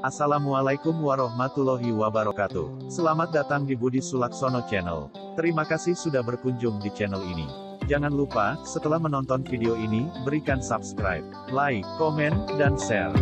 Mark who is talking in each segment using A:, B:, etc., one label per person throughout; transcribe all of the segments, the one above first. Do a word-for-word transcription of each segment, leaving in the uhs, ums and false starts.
A: Assalamualaikum warahmatullahi wabarakatuh. Selamat datang di Budi Sulaksono Channel. Terima kasih sudah berkunjung di channel ini. Jangan lupa, setelah menonton video ini, berikan subscribe, like, komen, dan share.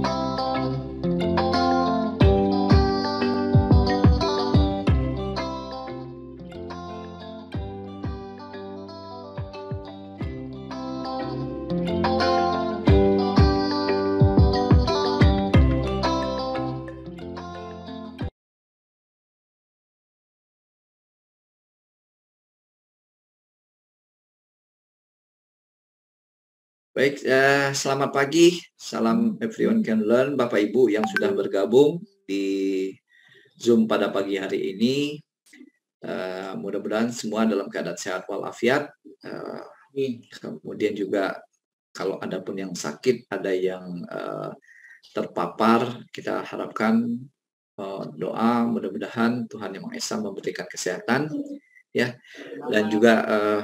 B: Baik, eh, selamat pagi, salam everyone can learn, Bapak Ibu yang sudah bergabung di Zoom pada pagi hari ini. Eh, mudah-mudahan semua dalam keadaan sehat walafiat. Eh, kemudian juga kalau ada pun yang sakit, ada yang eh, terpapar, kita harapkan eh, doa mudah-mudahan Tuhan Yang Maha Esa memberikan kesehatan. Ya, dan juga uh,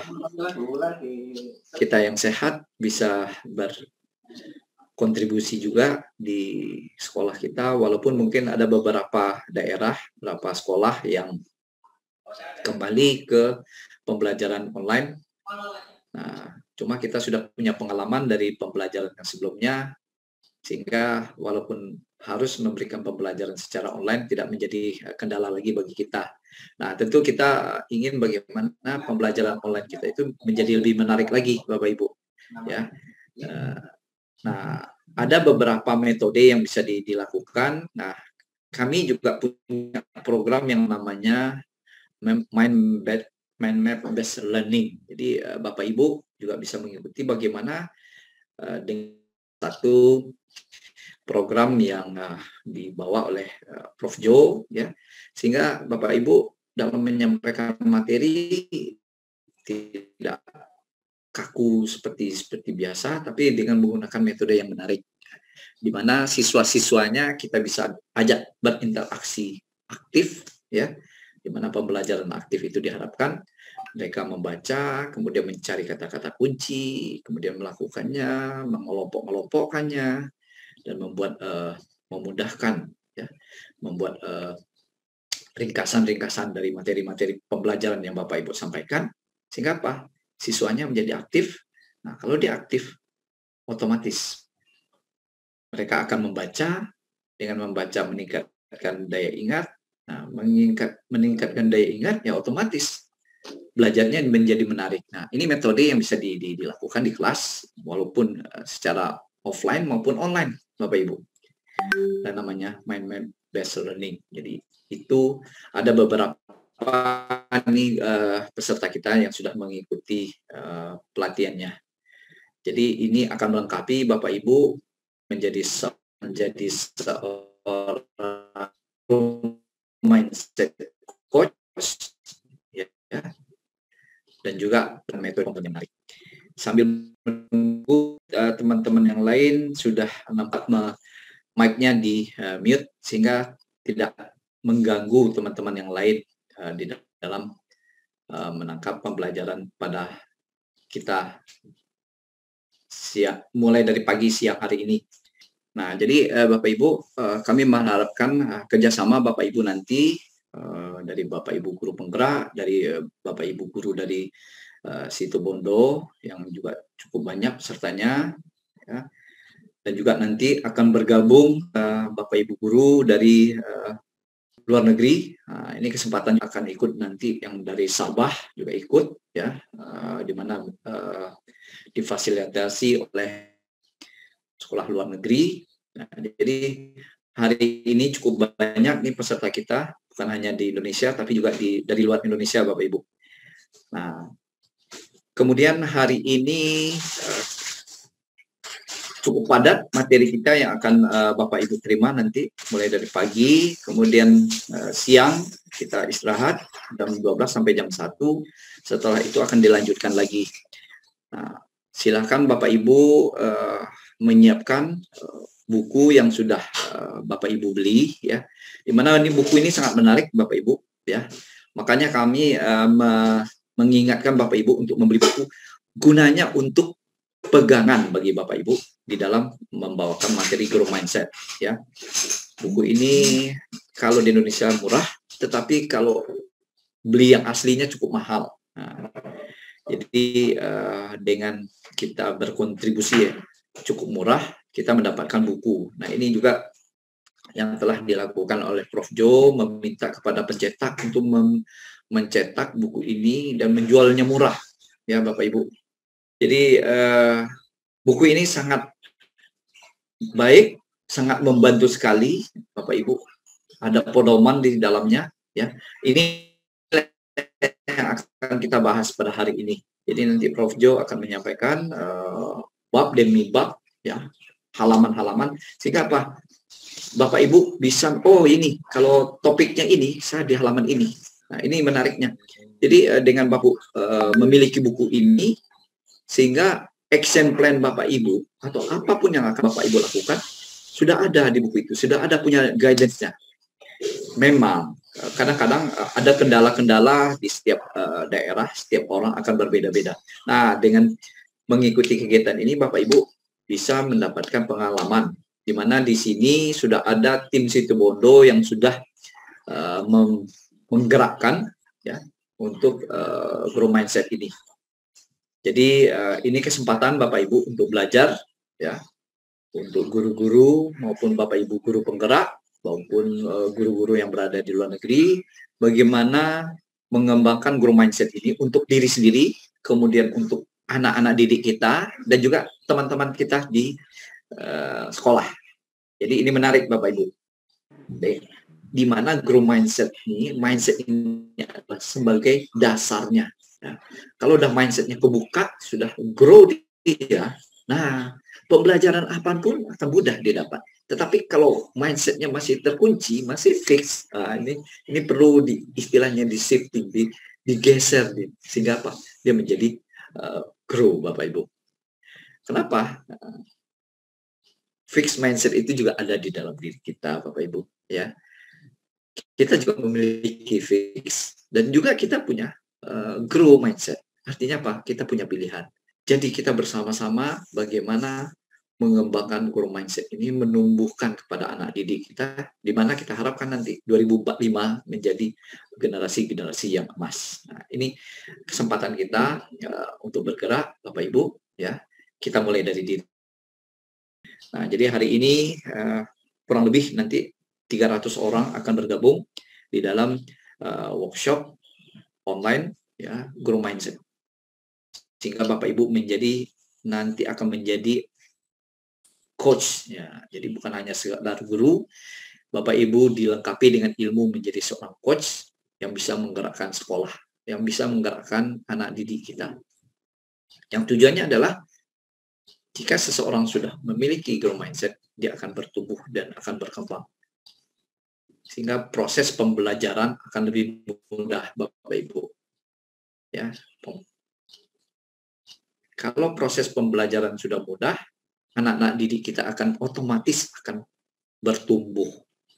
B: kita yang sehat bisa berkontribusi juga di sekolah kita, walaupun mungkin ada beberapa daerah, beberapa sekolah yang kembali ke pembelajaran online. Nah, cuma kita sudah punya pengalaman dari pembelajaran yang sebelumnya, sehingga walaupun harus memberikan pembelajaran secara online tidak menjadi kendala lagi bagi kita. Nah, tentu kita ingin bagaimana pembelajaran online kita itu menjadi lebih menarik lagi, Bapak Ibu. Ya, nah ada beberapa metode yang bisa dilakukan. Nah, kami juga punya program yang namanya Mind Map Based Learning. Jadi Bapak Ibu juga bisa mengikuti bagaimana dengan satu program yang uh, dibawa oleh uh, Prof Jo, ya, sehingga Bapak Ibu dalam menyampaikan materi tidak kaku seperti seperti biasa, tapi dengan menggunakan metode yang menarik, di mana siswa-siswanya kita bisa ajak berinteraksi aktif, ya, di mana pembelajaran aktif itu diharapkan mereka membaca, kemudian mencari kata-kata kunci, kemudian melakukannya, mengelompok-kelompokkannya, dan membuat uh, memudahkan, ya, membuat ringkasan-ringkasan uh, dari materi-materi pembelajaran yang Bapak Ibu sampaikan, sehingga apa? Siswanya menjadi aktif. Nah, kalau dia aktif, otomatis mereka akan membaca, dengan membaca meningkatkan daya ingat. Nah, meningkat, meningkatkan daya ingat, ya otomatis belajarnya menjadi menarik. Nah, ini metode yang bisa di, di, dilakukan di kelas, walaupun uh, secara offline maupun online, Bapak Ibu. Dan namanya Mind Map Based Learning. Jadi itu ada beberapa nih uh, peserta kita yang sudah mengikuti uh, pelatihannya. Jadi ini akan melengkapi Bapak Ibu menjadi menjadi seorang mindset coach, ya, dan juga metode yang menarik. Sambil menunggu teman-teman uh, yang lain sudah nampak mic-nya di uh, mute, sehingga tidak mengganggu teman-teman yang lain uh, di dalam uh, menangkap pembelajaran pada kita siang, mulai dari pagi siang hari ini. Nah, jadi uh, Bapak Ibu, uh, kami mengharapkan uh, kerjasama Bapak Ibu nanti uh, dari Bapak Ibu guru penggerak, dari uh, Bapak Ibu guru dari Uh, Situbondo yang juga cukup banyak pesertanya, ya. Dan juga nanti akan bergabung uh, Bapak Ibu guru dari uh, luar negeri. Nah, ini kesempatan akan ikut nanti yang dari Sabah juga ikut, ya, uh, di mana uh, difasilitasi oleh sekolah luar negeri. Nah, jadi hari ini cukup banyak nih peserta kita, bukan hanya di Indonesia tapi juga di dari luar Indonesia, Bapak Ibu. Nah, kemudian hari ini uh, cukup padat materi kita yang akan uh, Bapak Ibu terima nanti mulai dari pagi, kemudian uh, siang kita istirahat jam dua belas sampai jam satu. Setelah itu akan dilanjutkan lagi. Nah, silakan Bapak Ibu uh, menyiapkan uh, buku yang sudah uh, Bapak Ibu beli, ya. Dimana ini buku ini sangat menarik, Bapak Ibu, ya. Makanya kami uh, mengingatkan Bapak Ibu untuk membeli buku, gunanya untuk pegangan bagi Bapak Ibu di dalam membawakan materi Grow Mindset, ya. buku ini kalau di Indonesia murah, tetapi kalau beli yang aslinya cukup mahal. Nah, jadi uh, dengan kita berkontribusi ya, cukup murah, kita mendapatkan buku. Nah ini juga yang telah dilakukan oleh Prof Jo, meminta kepada pencetak untuk mencetak buku ini dan menjualnya murah, ya Bapak Ibu. Jadi uh, buku ini sangat baik, sangat membantu sekali, Bapak Ibu. Ada pedoman di dalamnya, ya. Ini yang akan kita bahas pada hari ini. Jadi nanti Prof Jo akan menyampaikan uh, bab demi bab, ya, halaman-halaman, sehingga apa? Bapak Ibu bisa, oh ini kalau topiknya ini saya di halaman ini. Nah ini menariknya. Jadi uh, dengan Bapak uh, memiliki buku ini, sehingga action plan Bapak Ibu atau apapun yang akan Bapak Ibu lakukan sudah ada di buku itu, sudah ada punya guidance-nya. Memang kadang-kadang ada kendala-kendala di setiap uh, daerah, setiap orang akan berbeda-beda. Nah, dengan mengikuti kegiatan ini Bapak Ibu bisa mendapatkan pengalaman di mana di sini sudah ada tim Situbondo yang sudah uh, menggerakkan ya untuk uh, grow mindset ini. Jadi uh, ini kesempatan Bapak Ibu untuk belajar ya, untuk guru-guru maupun Bapak Ibu guru penggerak maupun guru-guru uh, yang berada di luar negeri, bagaimana mengembangkan grow mindset ini untuk diri sendiri, kemudian untuk anak-anak didik kita dan juga teman-teman kita di uh, sekolah. Jadi ini menarik Bapak Ibu. Jadi, di mana grow mindset ini, mindset ini adalah sebagai dasarnya. Ya. Kalau udah mindsetnya kebuka, sudah grow dia, nah pembelajaran apapun akan mudah didapat. Tetapi kalau mindsetnya masih terkunci, masih fix, nah, ini ini perlu di, istilahnya di shifting, di, digeser, di, sehingga apa? Dia menjadi uh, grow, Bapak Ibu. Kenapa? Uh, fix mindset itu juga ada di dalam diri kita, Bapak Ibu. Ya, kita juga memiliki fix dan juga kita punya uh, grow mindset. Artinya apa? Kita punya pilihan. Jadi kita bersama-sama bagaimana mengembangkan grow mindset ini, menumbuhkan kepada anak didik kita, di mana kita harapkan nanti dua ribu empat puluh lima menjadi generasi-generasi yang emas. Nah, ini kesempatan kita uh, untuk bergerak, Bapak Ibu, ya. Kita mulai dari diri. Nah, jadi hari ini uh, kurang lebih nanti tiga ratus orang akan bergabung di dalam uh, workshop online, ya, grow mindset. Sehingga Bapak Ibu menjadi nanti akan menjadi coach, ya. Jadi bukan hanya sekedar guru, Bapak Ibu dilengkapi dengan ilmu menjadi seorang coach yang bisa menggerakkan sekolah, yang bisa menggerakkan anak didik kita. Yang tujuannya adalah jika seseorang sudah memiliki grow mindset, dia akan bertumbuh dan akan berkembang. Sehingga proses pembelajaran akan lebih mudah, Bapak Ibu. Ya. Kalau proses pembelajaran sudah mudah, anak-anak didik kita akan otomatis akan bertumbuh.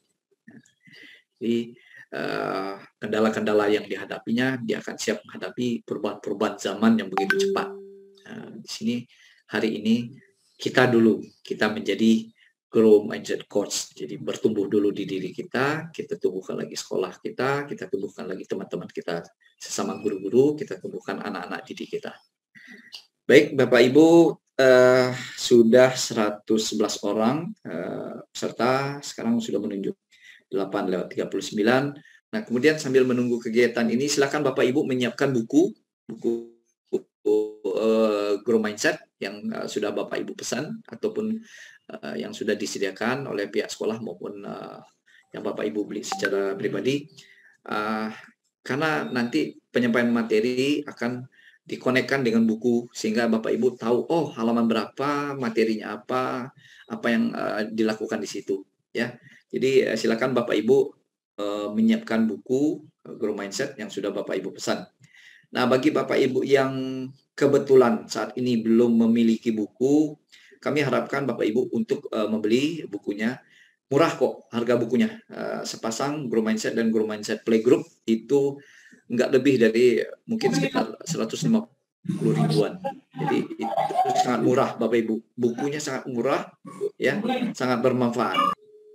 B: Jadi kendala-kendala uh, yang dihadapinya, dia akan siap menghadapi perubahan-perubahan zaman yang begitu cepat. Nah, di sini hari ini kita dulu, kita menjadi grow mindset coach. Jadi bertumbuh dulu di diri kita, kita tumbuhkan lagi sekolah kita, kita tumbuhkan lagi teman-teman kita sesama guru-guru, kita tumbuhkan anak-anak didik kita. Baik, Bapak Ibu, uh, sudah seratus sebelas orang uh, peserta, sekarang sudah menunjuk delapan lewat tiga puluh sembilan. Nah, kemudian sambil menunggu kegiatan ini, silakan Bapak Ibu menyiapkan buku, buku, buku uh, Grow Mindset yang uh, sudah Bapak Ibu pesan, ataupun uh, yang sudah disediakan oleh pihak sekolah maupun uh, yang Bapak Ibu beli secara pribadi. Uh, karena nanti penyampaian materi akan dikonekkan dengan buku sehingga Bapak Ibu tahu oh halaman berapa, materinya apa, apa yang uh, dilakukan di situ, ya. Jadi uh, silakan Bapak Ibu uh, menyiapkan buku uh, Grow Mindset yang sudah Bapak Ibu pesan. Nah, bagi Bapak Ibu yang kebetulan saat ini belum memiliki buku, kami harapkan Bapak Ibu untuk uh, membeli bukunya. Murah kok harga bukunya. Uh, sepasang Grow Mindset dan Grow Mindset Playgroup itu nggak lebih dari mungkin sekitar seratus lima puluh ribuan. Jadi itu sangat murah Bapak Ibu. Bukunya sangat murah, ya, sangat bermanfaat.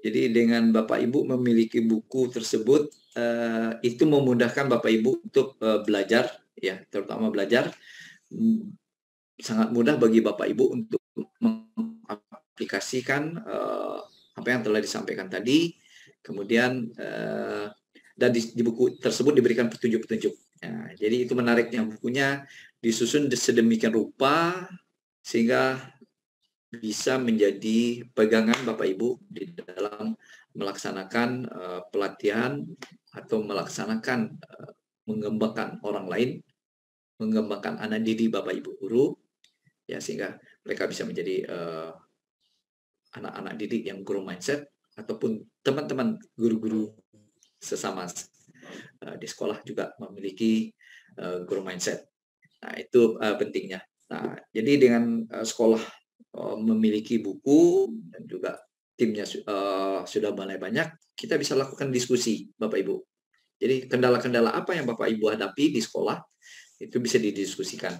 B: Jadi dengan Bapak Ibu memiliki buku tersebut, uh, itu memudahkan Bapak Ibu untuk uh, belajar, ya, terutama belajar. Hmm, sangat mudah bagi Bapak Ibu untuk mengaplikasikan uh, apa yang telah disampaikan tadi. Kemudian uh, dan di, di buku tersebut diberikan petunjuk-petunjuk. Ya, jadi itu menariknya, bukunya disusun sedemikian rupa sehingga bisa menjadi pegangan Bapak Ibu di dalam melaksanakan uh, pelatihan atau melaksanakan uh, mengembangkan orang lain, mengembangkan anak didik Bapak Ibu guru, ya, sehingga mereka bisa menjadi uh, anak-anak didik yang guru mindset ataupun teman-teman guru-guru sesama uh, di sekolah juga memiliki uh, guru mindset. Nah, itu uh, pentingnya. Nah, jadi dengan uh, sekolah uh, memiliki buku dan juga timnya uh, sudah mulai banyak, kita bisa lakukan diskusi, Bapak Ibu. Jadi kendala-kendala apa yang Bapak Ibu hadapi di sekolah, itu bisa didiskusikan.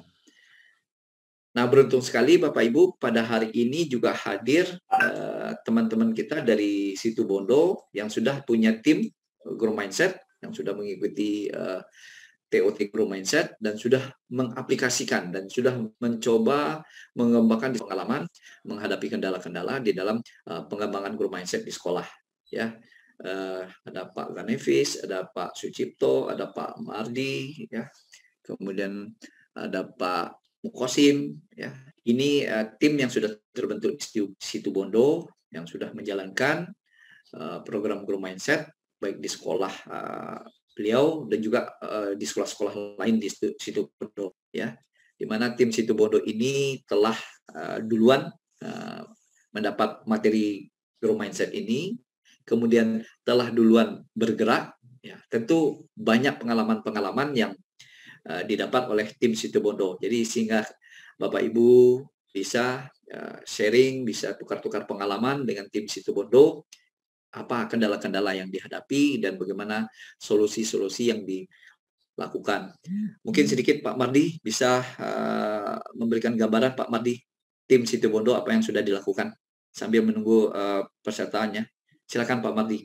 B: Nah, beruntung sekali Bapak Ibu pada hari ini juga hadir teman-teman uh, kita dari Situbondo yang sudah punya tim uh, Guru Mindset, yang sudah mengikuti uh, T O T Guru Mindset dan sudah mengaplikasikan dan sudah mencoba mengembangkan pengalaman menghadapi kendala-kendala di dalam uh, pengembangan Guru Mindset di sekolah. Ya, uh, ada Pak Ganevis, ada Pak Sucipto, ada Pak Mardi, ya, kemudian ada Pak Mukosim, ya. Ini uh, tim yang sudah terbentuk di Situbondo yang sudah menjalankan uh, program Guru Mindset baik di sekolah uh, beliau dan juga uh, di sekolah-sekolah lain di Situbondo, ya. Di mana tim Situbondo ini telah uh, duluan uh, mendapat materi Guru Mindset ini, kemudian telah duluan bergerak, ya. Tentu banyak pengalaman-pengalaman yang Uh, didapat oleh tim Situbondo. Jadi sehingga Bapak Ibu bisa uh, sharing, bisa tukar-tukar pengalaman dengan tim Situbondo, apa kendala-kendala yang dihadapi dan bagaimana solusi-solusi yang dilakukan. Mungkin sedikit Pak Mardi bisa uh, memberikan gambaran, Pak Mardi, tim Situbondo apa yang sudah dilakukan sambil menunggu uh, pesertaannya. Silakan Pak Mardi.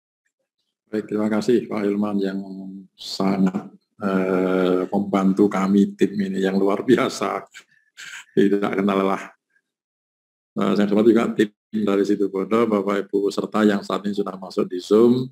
C: Baik, terima kasih Pak Hilman yang sangat Eh, membantu kami tim ini yang luar biasa, tidak kenal lelah. Eh, saya dapat juga tim dari Situbondo, Bapak Ibu serta yang saat ini sudah masuk di Zoom.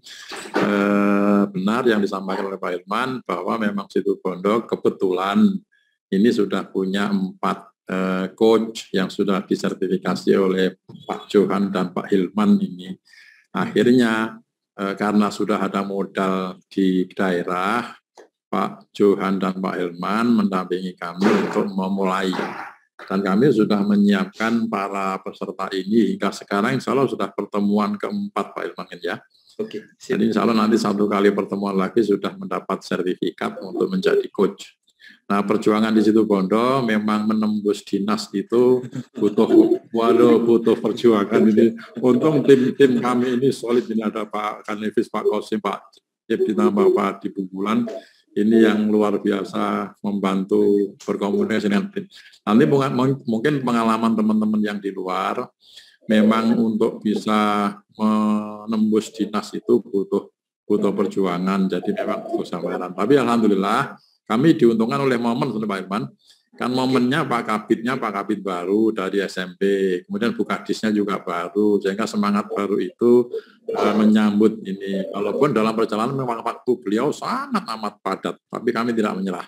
C: Eh, benar yang disampaikan oleh Pak Hilman bahwa memang Situbondo kebetulan ini sudah punya empat eh, coach yang sudah disertifikasi oleh Pak Johan dan Pak Hilman ini. Akhirnya eh, karena sudah ada modal di daerah, Pak Johan dan Pak Hilman mendampingi kami untuk memulai. Dan kami sudah menyiapkan para peserta ini hingga sekarang insya Allah sudah pertemuan keempat Pak Hilman, ya. Oke. Jadi insya Allah nanti satu kali pertemuan lagi sudah mendapat sertifikat untuk menjadi coach. Nah, perjuangan di Situbondo memang menembus dinas itu butuh, waduh, butuh perjuangan ini. Untung tim-tim kami ini solid, ini ada Pak Kanevis, Pak Kosim, Pak Cip, ditambah Pak Di Bubulan. Ini yang luar biasa membantu berkomunikasi dengan tim. Nanti mungkin pengalaman teman-teman yang di luar, memang untuk bisa menembus dinas itu butuh butuh perjuangan, jadi memang butuh sabaran. Tapi alhamdulillah kami diuntungkan oleh momen, Pak Irman. Kan momennya Pak Kabitnya Pak Kabit baru dari S M P, kemudian Bu Kadisnya juga baru, sehingga semangat baru itu uh, menyambut ini. Walaupun dalam perjalanan memang waktu beliau sangat amat padat, tapi kami tidak menyerah.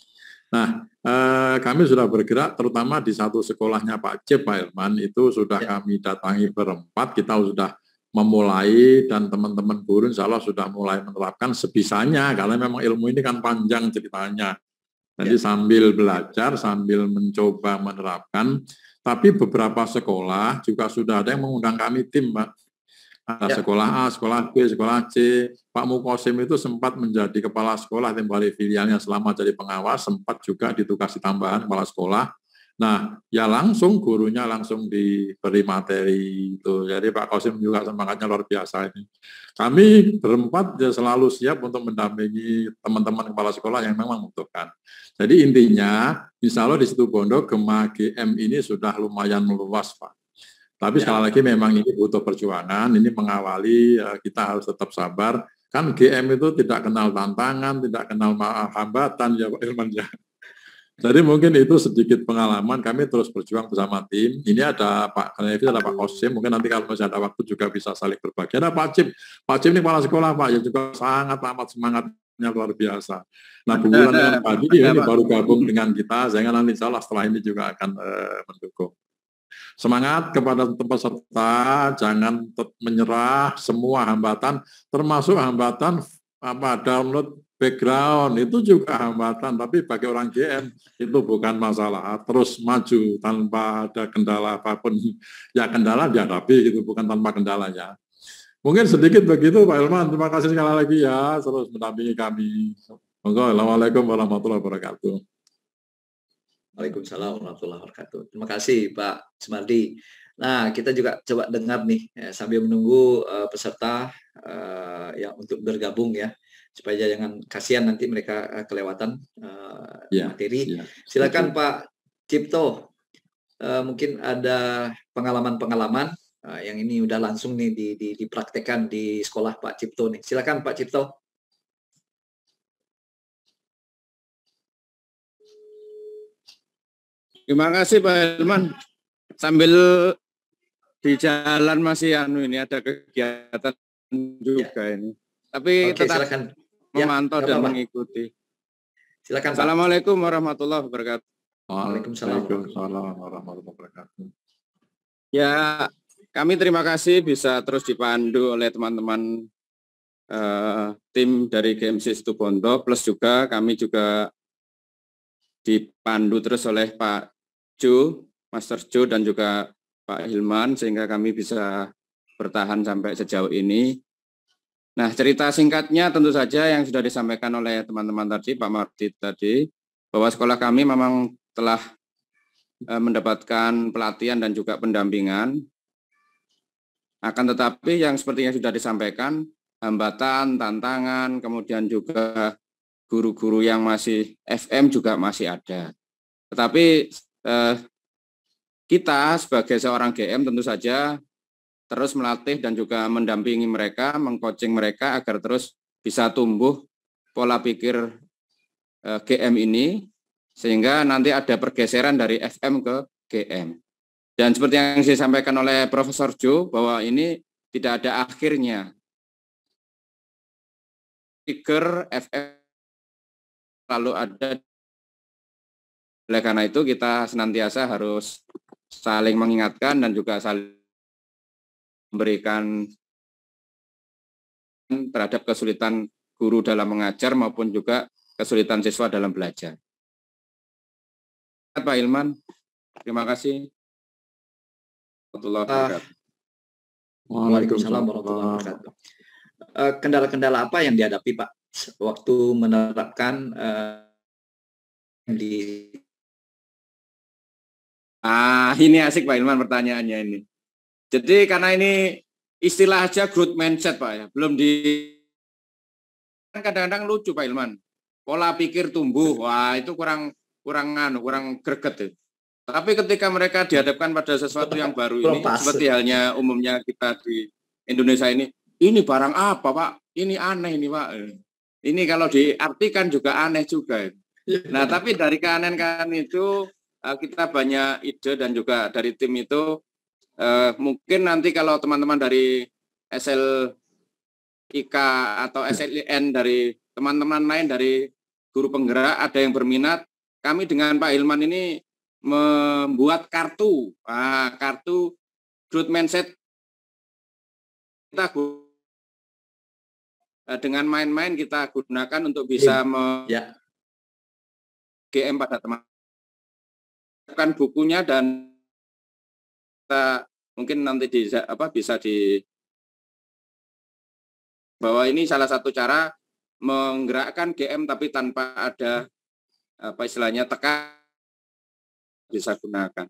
C: Nah, uh, kami sudah bergerak, terutama di satu sekolahnya Pak Cip, Pak Irman, itu sudah ya. Kami datangi berempat, kita sudah memulai dan teman-teman guru insya Allah sudah mulai menerapkan sebisanya, karena memang ilmu ini kan panjang ceritanya. Jadi ya. Sambil belajar, sambil mencoba menerapkan, tapi beberapa sekolah juga sudah ada yang mengundang kami tim, Pak. Ada ya. Sekolah A, sekolah B, sekolah C. Pak Mukosim itu sempat menjadi kepala sekolah, temporary filialnya selama jadi pengawas, sempat juga ditugasi tambahan kepala sekolah. Nah, ya langsung gurunya langsung diberi materi itu. Jadi Pak Kosim juga semangatnya luar biasa ini. Kami berempat ya selalu siap untuk mendampingi teman-teman kepala sekolah yang memang membutuhkan. Jadi intinya, insya Allah di Situbondo Gema G M ini sudah lumayan meluas, Pak. Tapi
B: Ya.
C: sekali lagi memang ini butuh perjuangan, ini mengawali, uh, kita harus tetap sabar. Kan G M itu tidak kenal tantangan, tidak kenal hambatan ya Pak Hilman ya. Jadi mungkin itu sedikit pengalaman, kami terus berjuang bersama tim. Ini ada Pak Kanevi, ada Pak Kosim, mungkin nanti kalau masih ada waktu juga bisa saling berbagi. Ada Pak Cip, Pak Cip ini kepala sekolah Pak, yang juga sangat amat semangatnya luar biasa. Nah, Bu Wulan dengan Pak Didi ini baru gabung dengan kita, sehingga nanti insya Allah setelah ini juga akan uh, mendukung. Semangat kepada peserta, jangan menyerah, semua hambatan, termasuk hambatan apa download background, itu juga hambatan, tapi bagi orang G M itu bukan masalah, terus maju tanpa ada kendala apapun. Ya kendala dihadapi, gitu, bukan tanpa kendalanya. Mungkin sedikit begitu Pak Hilman, terima kasih sekali lagi ya, terus mendampingi kami. Assalamualaikum warahmatullahi wabarakatuh.
B: Waalaikumsalam warahmatullahi wabarakatuh. Terima kasih Pak Sumardi. Nah, kita juga coba dengar nih ya, sambil menunggu uh, peserta uh, yang untuk bergabung ya, supaya jangan kasihan nanti mereka uh, kelewatan uh, ya, materi. Ya. Silakan Pak Cipto, uh, mungkin ada pengalaman-pengalaman uh, yang ini udah langsung nih di, di, dipraktekkan di sekolah Pak Cipto nih. Silakan Pak Cipto.
D: Terima kasih Pak Hilman. Sambil di jalan masih anu ini ada kegiatan juga ya. Ini. Tapi
B: Oke,
D: tetap
B: silakan.
D: memantau
B: ya,
D: dan
B: apa-apa.
D: mengikuti.
B: Silakan Pak.
D: Assalamualaikum warahmatullahi wabarakatuh.
B: Waalaikumsalam
C: warahmatullahi wabarakatuh.
D: Ya, kami terima kasih bisa terus dipandu oleh teman-teman uh, tim dari G M C Situbondo, plus juga kami juga dipandu terus oleh Pak Jo, Master Jo dan juga Pak Hilman sehingga kami bisa bertahan sampai sejauh ini. Nah, cerita singkatnya tentu saja yang sudah disampaikan oleh teman-teman tadi, Pak Mardi tadi, bahwa sekolah kami memang telah eh, mendapatkan pelatihan dan juga pendampingan. Akan tetapi yang seperti yang sudah disampaikan, hambatan, tantangan, kemudian juga guru-guru yang masih F M juga masih ada. Tetapi eh, kita sebagai seorang G M tentu saja terus melatih dan juga mendampingi mereka, mengcoaching mereka agar terus bisa tumbuh pola pikir eh, G M ini, sehingga nanti ada pergeseran dari F M ke G M. Dan seperti yang disampaikan oleh Profesor Jo, bahwa ini tidak ada akhirnya. Pikir F M lalu ada. Oleh karena itu kita senantiasa harus saling mengingatkan dan juga saling memberikan terhadap kesulitan guru dalam mengajar maupun juga kesulitan siswa dalam belajar. Pak Hilman, terima kasih.
B: Waalaikumsalam warahmatullahi wabarakatuh. Kendala-kendala apa yang dihadapi Pak waktu menerapkan uh, di
D: Ah, ini asik Pak Hilman pertanyaannya ini. Jadi karena ini istilah aja growth mindset Pak ya, belum di kadang-kadang lucu Pak Hilman. Pola pikir tumbuh, wah itu kurang kurang anu, kurang greget ya. Tapi ketika mereka dihadapkan pada sesuatu yang baru ini, seperti halnya umumnya kita di Indonesia ini, ini barang apa Pak? Ini aneh ini Pak. Ini kalau diartikan juga aneh juga. Nah, tapi dari keanehan itu kita banyak ide dan juga dari tim itu eh, mungkin nanti kalau teman-teman dari S L I K atau S L I N dari teman-teman lain dari guru penggerak ada yang berminat, kami dengan Pak Hilman ini membuat kartu, ah, kartu growth mindset kita dengan main-main kita gunakan untuk bisa me
B: ya.
D: G M pada teman kan bukunya dan kita mungkin nanti di apa bisa di bahwa ini salah satu cara menggerakkan G M tapi tanpa ada apa istilahnya tekan bisa gunakan.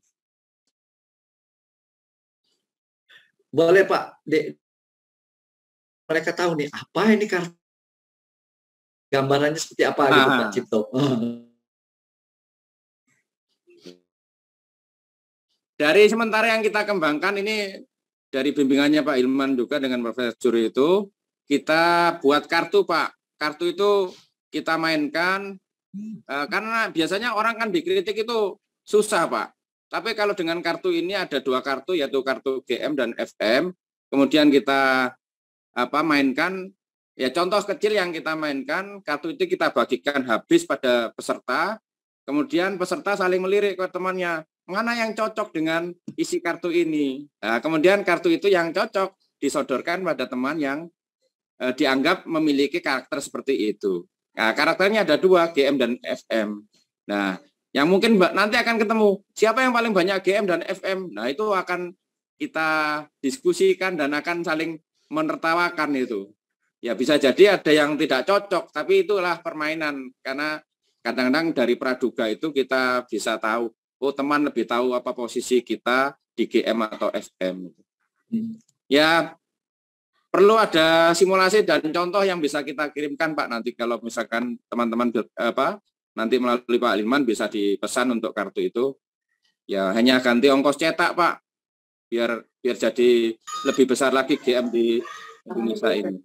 B: Boleh Pak, Dek. Mereka tahu nih apa ini kartu gambarannya seperti apa gitu ah. Pak Cipto.
D: dari sementara yang kita kembangkan ini dari bimbingannya Pak Hilman juga dengan Profesor Juri itu, kita buat kartu Pak. Kartu itu kita mainkan, eh, karena biasanya orang kan dikritik itu susah Pak. Tapi kalau dengan kartu ini ada dua kartu, yaitu kartu G M dan F M. Kemudian kita apa mainkan, ya contoh kecil yang kita mainkan, kartu itu kita bagikan habis pada peserta. Kemudian peserta saling melirik ke temannya, mana yang cocok dengan isi kartu ini. Nah, kemudian kartu itu yang cocok disodorkan pada teman yang eh, dianggap memiliki karakter seperti itu. Nah, karakternya ada dua, G M dan F M. Nah, yang mungkin nanti akan ketemu siapa yang paling banyak G M dan F M. Nah, itu akan kita diskusikan dan akan saling menertawakan itu. Ya bisa jadi ada yang tidak cocok, tapi itulah permainan, karena kadang-kadang dari praduga itu kita bisa tahu, oh teman lebih tahu apa posisi kita di G M atau F M. Ya perlu ada simulasi dan contoh yang bisa kita kirimkan Pak, nanti kalau misalkan teman-teman apa nanti melalui Pak Hilman bisa dipesan untuk kartu itu. Ya hanya ganti ongkos cetak Pak, biar biar jadi lebih besar lagi G M di Indonesia ini.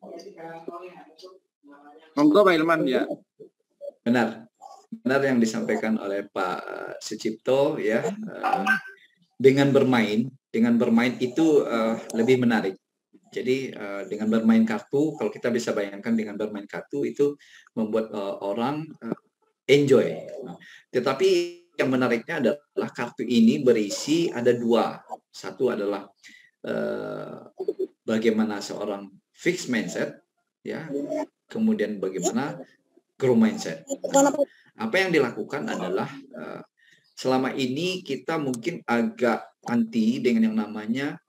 D: Monggo Pak Hilman ya.
B: Benar. Benar yang disampaikan oleh Pak Sucipto ya, uh, dengan bermain dengan bermain itu uh, lebih menarik. Jadi uh, dengan bermain kartu, kalau kita bisa bayangkan dengan bermain kartu itu membuat uh, orang uh, enjoy. Nah, tetapi yang menariknya adalah kartu ini berisi ada dua. Satu adalah uh, bagaimana seorang fixed mindset, ya, kemudian bagaimana grow mindset. Nah, apa yang dilakukan adalah uh, selama ini kita mungkin agak anti dengan yang namanya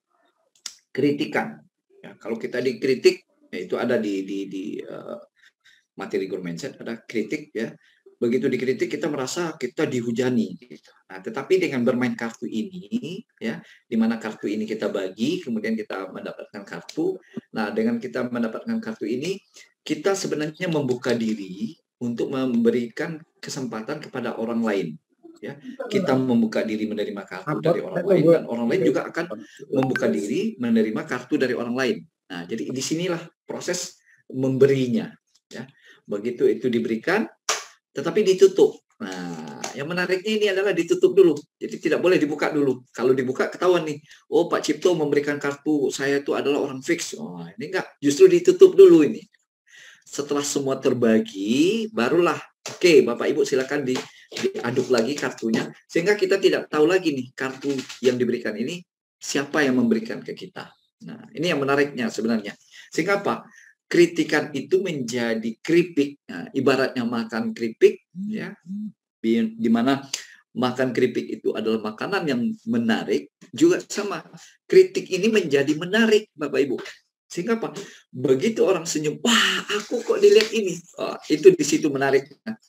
B: kritikan. Ya, kalau kita dikritik, ya itu ada di di, di uh, materi grow mindset, ada kritik ya. Begitu dikritik kita merasa kita dihujani. Gitu. Nah, tetapi dengan bermain kartu ini, ya, di mana kartu ini kita bagi, kemudian kita mendapatkan kartu. Nah, dengan kita mendapatkan kartu ini, kita sebenarnya membuka diri untuk memberikan kesempatan kepada orang lain. Ya, kita membuka diri menerima kartu dari orang lain, dan orang lain juga akan membuka diri menerima kartu dari orang lain. Nah, jadi disinilah proses memberinya. Ya, begitu itu diberikan, tetapi ditutup. Nah, yang menariknya ini adalah ditutup dulu. Jadi tidak boleh dibuka dulu. Kalau dibuka ketahuan nih, oh Pak Cipto memberikan kartu saya itu adalah orang fix. Oh, ini enggak, justru ditutup dulu ini. Setelah semua terbagi, barulah oke okay, Bapak Ibu silakan di, diaduk lagi kartunya, sehingga kita tidak tahu lagi nih kartu yang diberikan ini siapa yang memberikan ke kita. Nah, ini yang menariknya sebenarnya. Sehingga apa? Kritikan itu menjadi keripik. Nah, ibaratnya makan keripik, ya, di, di mana makan keripik itu adalah makanan yang menarik, juga sama. Kritik ini menjadi menarik, Bapak Ibu. Sehingga apa? Begitu orang senyum, wah aku kok dilihat ini. Oh, itu di situ menarik.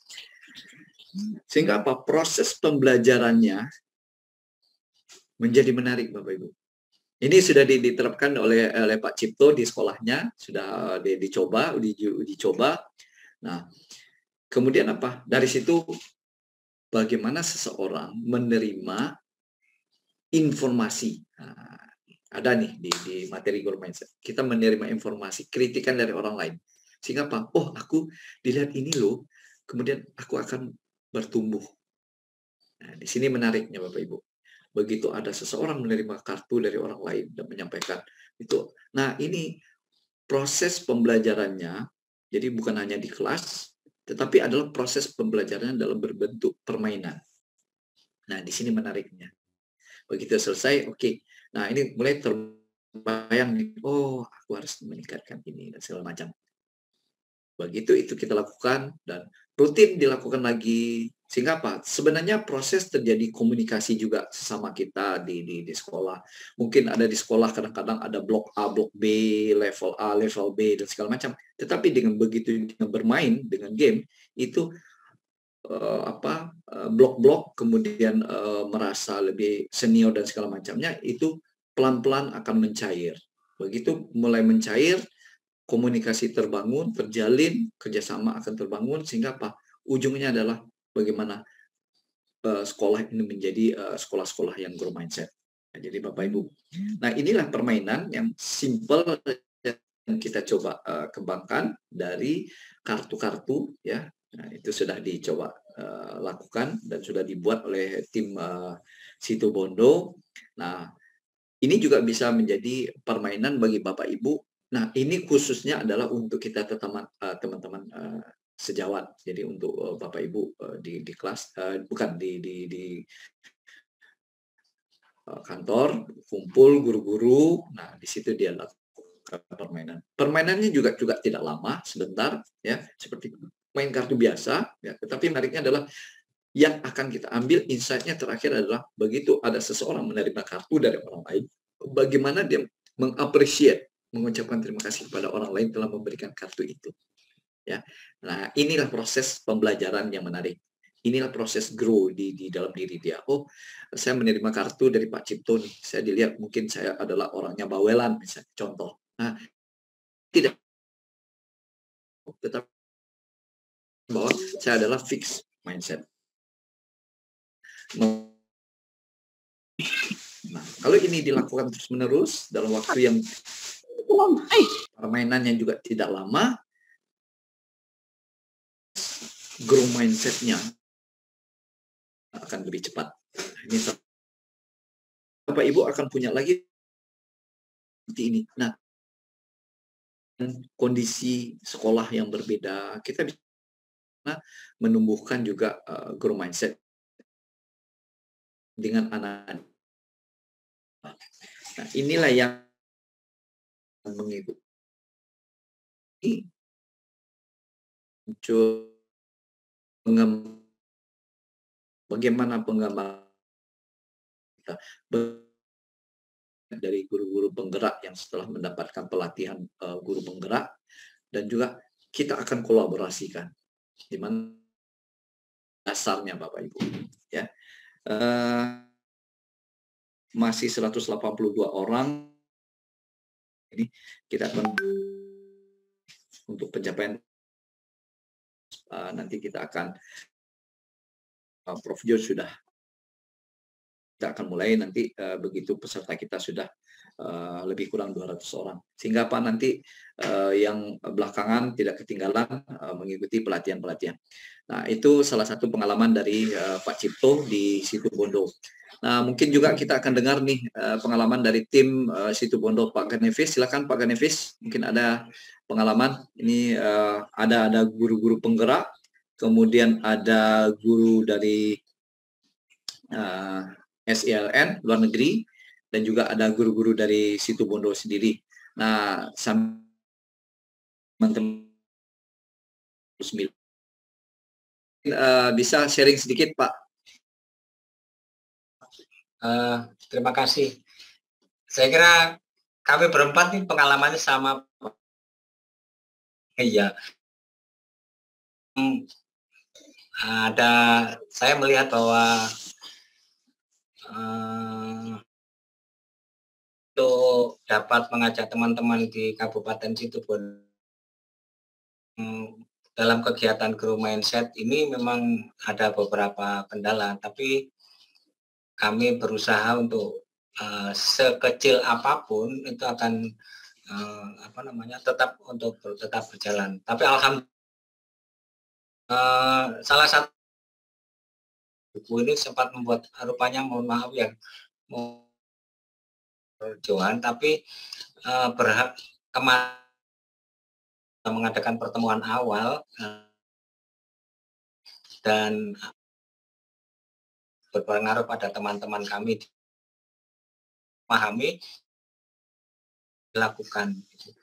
B: Sehingga apa? Proses pembelajarannya menjadi menarik, Bapak Ibu. Ini sudah diterapkan oleh, oleh Pak Cipto di sekolahnya, sudah di, dicoba, uji, uji coba. Nah, kemudian apa? Dari situ bagaimana seseorang menerima informasi. Nah, ada nih di, di materi Grow Mindset. Kita menerima informasi, kritikan dari orang lain. Sehingga apa? Oh, aku dilihat ini loh, kemudian aku akan bertumbuh. Nah, di sini menariknya Bapak Ibu. Begitu ada seseorang menerima kartu dari orang lain dan menyampaikan itu. Nah, ini proses pembelajarannya, jadi bukan hanya di kelas, tetapi adalah proses pembelajarannya dalam berbentuk permainan. Nah, di sini menariknya. Begitu selesai, oke. Okay. Nah, ini mulai terbayang nih, oh, aku harus meningkatkan ini dan segala macam. Begitu itu kita lakukan dan rutin dilakukan lagi. Sehingga apa? Sebenarnya proses terjadi komunikasi juga sesama kita di, di, di sekolah. Mungkin ada di sekolah kadang-kadang ada blok A, blok B, level A, level B, dan segala macam. Tetapi dengan begitu dengan bermain, dengan game, itu uh, apa uh, blok-blok, kemudian uh, merasa lebih senior dan segala macamnya, itu pelan-pelan akan mencair. Begitu mulai mencair, komunikasi terbangun, terjalin, kerjasama akan terbangun, sehingga apa? Ujungnya adalah bagaimana uh, sekolah ini menjadi sekolah-sekolah uh, yang grow mindset. Nah, jadi Bapak Ibu, nah inilah permainan yang simple yang kita coba uh, kembangkan dari kartu-kartu ya. Nah, itu sudah dicoba uh, lakukan dan sudah dibuat oleh tim uh, Situbondo. Nah, ini juga bisa menjadi permainan bagi Bapak Ibu. Nah, ini khususnya adalah untuk kita teman-teman uh, sejawat. Jadi untuk uh, Bapak Ibu uh, di, di kelas, uh, bukan di, di, di uh, kantor, kumpul guru-guru. Nah, di situ dia lakukan permainan. Permainannya juga juga tidak lama, sebentar, ya, seperti main kartu biasa. Ya, tetapi menariknya adalah yang akan kita ambil insight-nya terakhir adalah begitu ada seseorang menerima kartu dari orang lain, bagaimana dia mengapresiasi, mengucapkan terima kasih kepada orang lain telah memberikan kartu itu. Ya, nah inilah proses pembelajaran yang menarik. Inilah proses grow di, di dalam diri dia. Oh, saya menerima kartu dari Pak Cipto nih. Saya dilihat mungkin saya adalah orangnya bawelan, misalnya contoh. Nah, tidak, tetap bahwa saya adalah fixed mindset. Nah, kalau ini dilakukan terus-menerus dalam waktu yang permainannya juga tidak lama, grow mindset-nya akan lebih cepat. Nah, ini Bapak Ibu akan punya lagi seperti ini. Nah, kondisi sekolah yang berbeda, kita bisa menumbuhkan juga uh, grow mindset dengan anak-anak. Nah, inilah yang mengikuti muncul pengem, bagaimana pengembangan kita dari guru-guru penggerak yang setelah mendapatkan pelatihan uh, guru penggerak, dan juga kita akan kolaborasikan di mana dasarnya Bapak Ibu ya. Uh, masih seratus delapan puluh dua orang ini kita akan untuk pencapaian uh, nanti kita akan uh, Prof Jo sudah kita akan mulai nanti uh, begitu peserta kita sudah uh, lebih kurang dua ratus orang, sehingga Pak nanti uh, yang belakangan tidak ketinggalan uh, mengikuti pelatihan-pelatihan. Nah, itu salah satu pengalaman dari uh, Pak Cipto di Situbondo. Nah, mungkin juga kita akan dengar nih uh, pengalaman dari tim uh, Situbondo. Pak Ganevis, silakan Pak Ganevis, mungkin ada pengalaman. Ini uh, ada ada guru-guru penggerak, kemudian ada guru dari uh, S I L N luar negeri, dan juga ada guru-guru dari Situbondo sendiri. Nah, teman-teman uh, bisa sharing sedikit, Pak.
E: Uh, terima kasih. Saya kira kami berempat nih pengalamannya sama. Iya. Hmm, ada, saya melihat bahwa Uh, untuk dapat mengajak teman-teman di Kabupaten Situbondo um, dalam kegiatan Grow Mindset ini memang ada beberapa kendala, tapi kami berusaha untuk uh, sekecil apapun itu akan uh, apa namanya tetap untuk tetap berjalan. Tapi alhamdulillah uh, salah satu buku ini sempat membuat rupanya, mohon maaf ya, mau Johan, tapi uh, berhak kemarin mengadakan pertemuan awal uh, dan berpengaruh pada teman-teman kami memahami dilakukan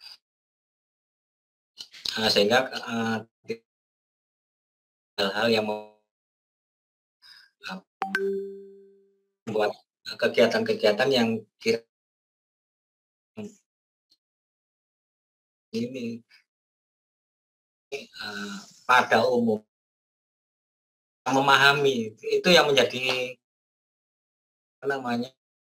E: uh, sehingga uh, hal-hal yang mau membuat kegiatan-kegiatan yang kira ini uh, pada umum memahami itu yang menjadi apa namanya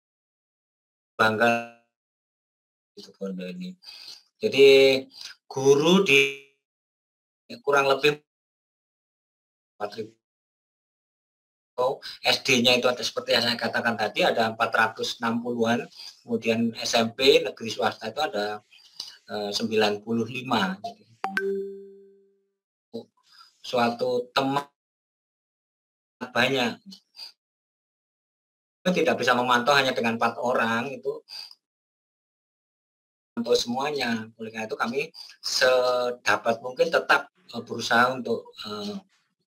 E: bangga itu Bondo ini. Jadi guru di kurang lebih empat ribu S D-nya itu ada seperti yang saya katakan tadi ada empat ratus enam puluhan, kemudian S M P negeri swasta itu ada uh, sembilan puluh lima. Jadi, suatu teman banyak. Kita tidak bisa memantau hanya dengan empat orang itu untuk semuanya. Oleh karena itu kami sedapat mungkin tetap uh, berusaha untuk uh,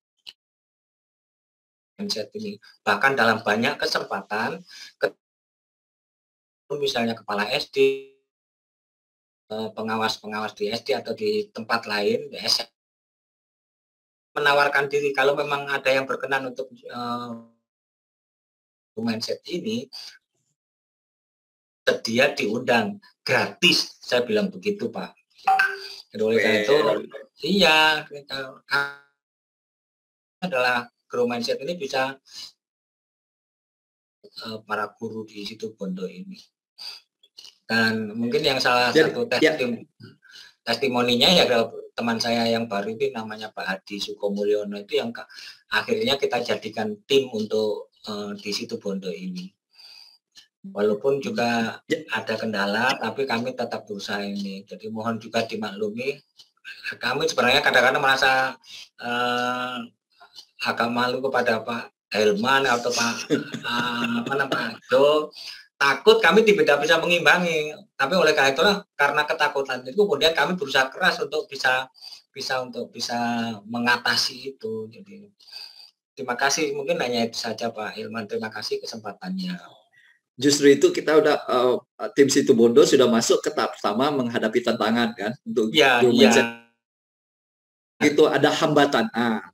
E: mindset ini. Bahkan dalam banyak kesempatan, misalnya kepala S D, pengawas-pengawas di S D atau di tempat lain, di S M P, menawarkan diri kalau memang ada yang berkenan untuk uh, mindset ini, sedia diundang gratis, saya bilang begitu Pak. Jadi oleh karena itu, iya, adalah Grow Mindset ini bisa uh, para guru di situ Bondo ini. Dan mungkin yang salah Jadi, satu testim ya. testimoninya ya teman saya yang baru itu namanya Pak Hadi Sukomulyono itu yang akhirnya kita jadikan tim untuk uh, di situ Bondo ini. Walaupun juga ada kendala, tapi kami tetap berusaha ini. Jadi mohon juga dimaklumi. Kami sebenarnya kadang-kadang merasa uh, agak malu kepada Pak Helman atau Pak uh, apa namanya Do, takut kami tidak bisa mengimbangi. Tapi oleh karena itu karena ketakutan itu kemudian kami berusaha keras untuk bisa bisa untuk bisa mengatasi itu. Jadi terima kasih, mungkin hanya itu saja Pak Hilman. Terima kasih kesempatannya.
B: Justru itu kita udah uh, tim Situ Bondo sudah masuk ke tahap pertama menghadapi tantangan kan untuk
E: ya, ya.
B: Itu ada hambatan. Ah,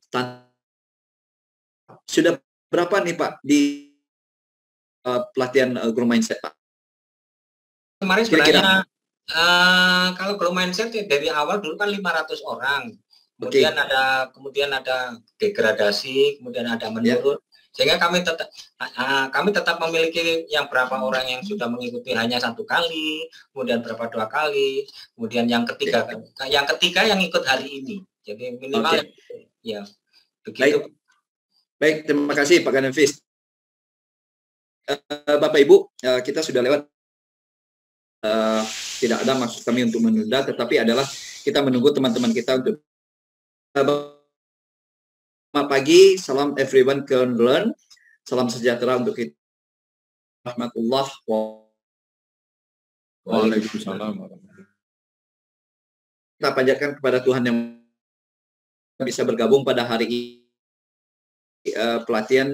B: sudah berapa nih Pak di uh, pelatihan uh, Grow Mindset Pak?
E: Kemarin sebenarnya uh, kalau Grow Mindset dari awal dulu kan lima ratus orang. Kemudian okay. ada kemudian ada degradasi, kemudian ada menurun. Yeah. Sehingga kami tetap uh, kami tetap memiliki yang berapa orang yang sudah mengikuti hanya satu kali, kemudian berapa dua kali, kemudian yang ketiga okay. yang ketiga yang ikut hari ini. Jadi minimal okay. ya begitu.
B: Baik. Baik, terima kasih Pak Ganefis. Uh, Bapak Ibu, uh, kita sudah lewat. Uh, tidak ada maksud kami untuk menunda, tetapi adalah kita menunggu teman-teman kita untuk. Uh, Selamat pagi, salam everyone can learn. Salam sejahtera untuk kita. Rahmatullah.
C: Waalaikumsalam.
B: Kita panjatkan kepada Tuhan yang bisa bergabung pada hari ini. Uh, pelatihan.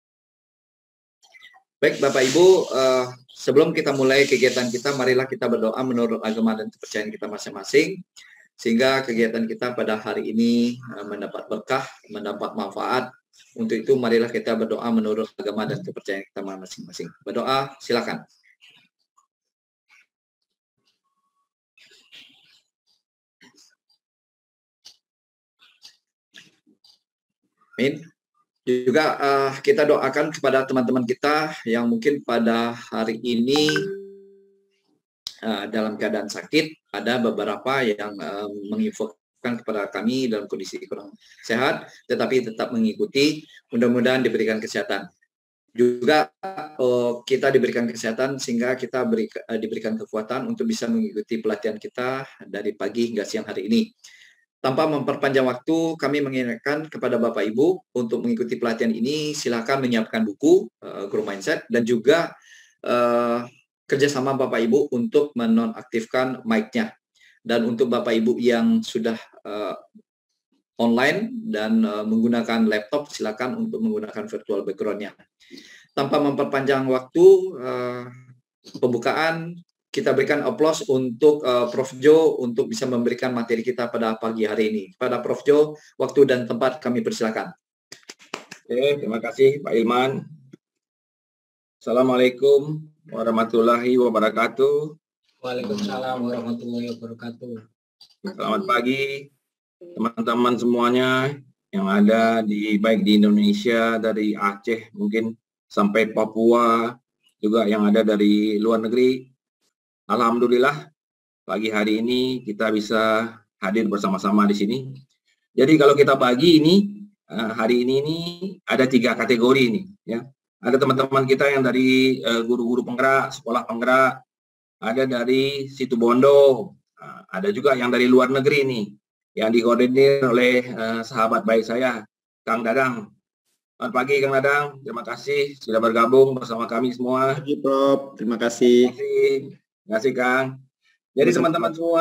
B: Baik Bapak Ibu, uh, sebelum kita mulai kegiatan kita, marilah kita berdoa menurut agama dan kepercayaan kita masing-masing, sehingga kegiatan kita pada hari ini uh, mendapat berkah, mendapat manfaat. Untuk itu marilah kita berdoa menurut agama dan kepercayaan kita masing-masing. Berdoa, silakan. Amin. Juga uh, kita doakan kepada teman-teman kita yang mungkin pada hari ini uh, dalam keadaan sakit. Ada beberapa yang uh, menginfokan kepada kami dalam kondisi kurang sehat, tetapi tetap mengikuti. Mudah-mudahan diberikan kesehatan. Juga uh, kita diberikan kesehatan sehingga kita beri, uh, diberikan kekuatan untuk bisa mengikuti pelatihan kita dari pagi hingga siang hari ini. Tanpa memperpanjang waktu, kami mengingatkan kepada Bapak Ibu untuk mengikuti pelatihan ini, silakan menyiapkan buku uh, Grow Mindset dan juga uh, kerjasama Bapak Ibu untuk menonaktifkan mic-nya. Dan untuk Bapak Ibu yang sudah uh, online dan uh, menggunakan laptop, silakan untuk menggunakan virtual background-nya. Tanpa memperpanjang waktu, uh, pembukaan, kita berikan aplaus untuk uh, Prof Jo untuk bisa memberikan materi kita pada pagi hari ini. Pada Prof Jo, waktu dan tempat kami persilakan.
F: Oke, terima kasih Pak Hilman. Assalamualaikum warahmatullahi wabarakatuh.
E: Waalaikumsalam warahmatullahi wabarakatuh.
F: Selamat pagi teman-teman semuanya yang ada di baik di Indonesia, dari Aceh mungkin sampai Papua, juga yang ada dari luar negeri. Alhamdulillah pagi hari ini kita bisa hadir bersama-sama di sini. Jadi kalau kita bagi ini uh, hari ini ini ada tiga kategori ini, ya. Ada teman-teman kita yang dari guru-guru uh, penggerak, sekolah penggerak, ada dari Situbondo, uh, ada juga yang dari luar negeri nih, yang dikoordinir oleh uh, sahabat baik saya, Kang Dadang. Selamat pagi Kang Dadang, terima kasih sudah bergabung bersama kami semua.
D: Terima kasih Prof, terima kasih.
F: Terima kasih, terima kasih Kang. Jadi teman-teman semua,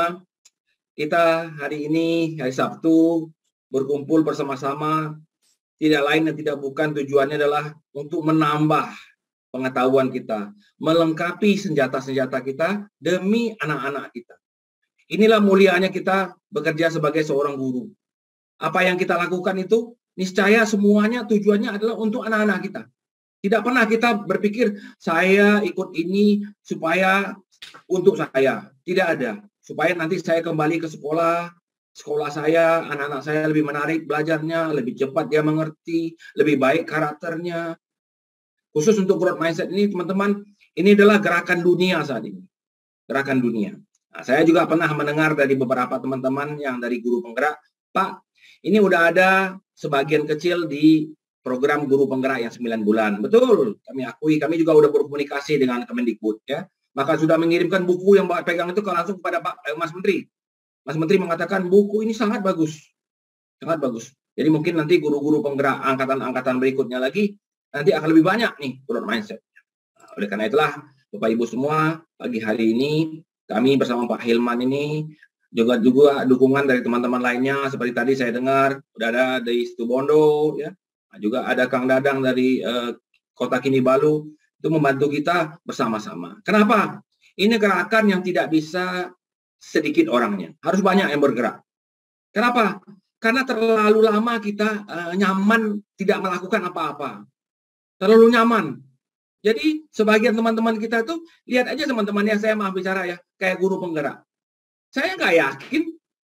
F: kita hari ini, hari Sabtu, berkumpul bersama-sama, tidak lain dan tidak bukan tujuannya adalah untuk menambah pengetahuan kita, melengkapi senjata-senjata kita demi anak-anak kita. Inilah mulianya kita bekerja sebagai seorang guru. Apa yang kita lakukan itu, niscaya semuanya tujuannya adalah untuk anak-anak kita. Tidak pernah kita berpikir, saya ikut ini supaya untuk saya. Tidak ada. Supaya nanti saya kembali ke sekolah, sekolah saya, anak-anak saya lebih menarik belajarnya, lebih cepat dia mengerti, lebih baik karakternya. Khusus untuk growth mindset ini, teman-teman, ini adalah gerakan dunia saat ini. Gerakan dunia. Nah, saya juga pernah mendengar dari beberapa teman-teman yang dari guru penggerak, Pak, ini udah ada sebagian kecil di program guru penggerak yang sembilan bulan. Betul, kami akui, kami juga udah berkomunikasi dengan Kemendikbud, ya. Maka sudah mengirimkan buku yang pegang itu langsung kepada Pak eh, Mas Menteri. Mas Menteri mengatakan buku ini sangat bagus, sangat bagus. Jadi mungkin nanti guru-guru penggerak angkatan-angkatan berikutnya lagi nanti akan lebih banyak nih growth mindset. Nah, oleh karena itulah Bapak Ibu semua, pagi hari ini kami bersama Pak Hilman ini juga juga dukungan dari teman-teman lainnya seperti tadi saya dengar udah ada dari Situbondo, ya. Nah, juga ada Kang Dadang dari uh, Kota Kinabalu itu membantu kita bersama-sama. Kenapa? Ini gerakan yang tidak bisa sedikit orangnya, harus banyak yang bergerak. Kenapa? Karena terlalu lama kita uh, nyaman tidak melakukan apa-apa, terlalu nyaman. Jadi sebagian teman-teman kita tuh lihat aja teman-teman yang saya maaf bicara ya, kayak guru penggerak. Saya nggak yakin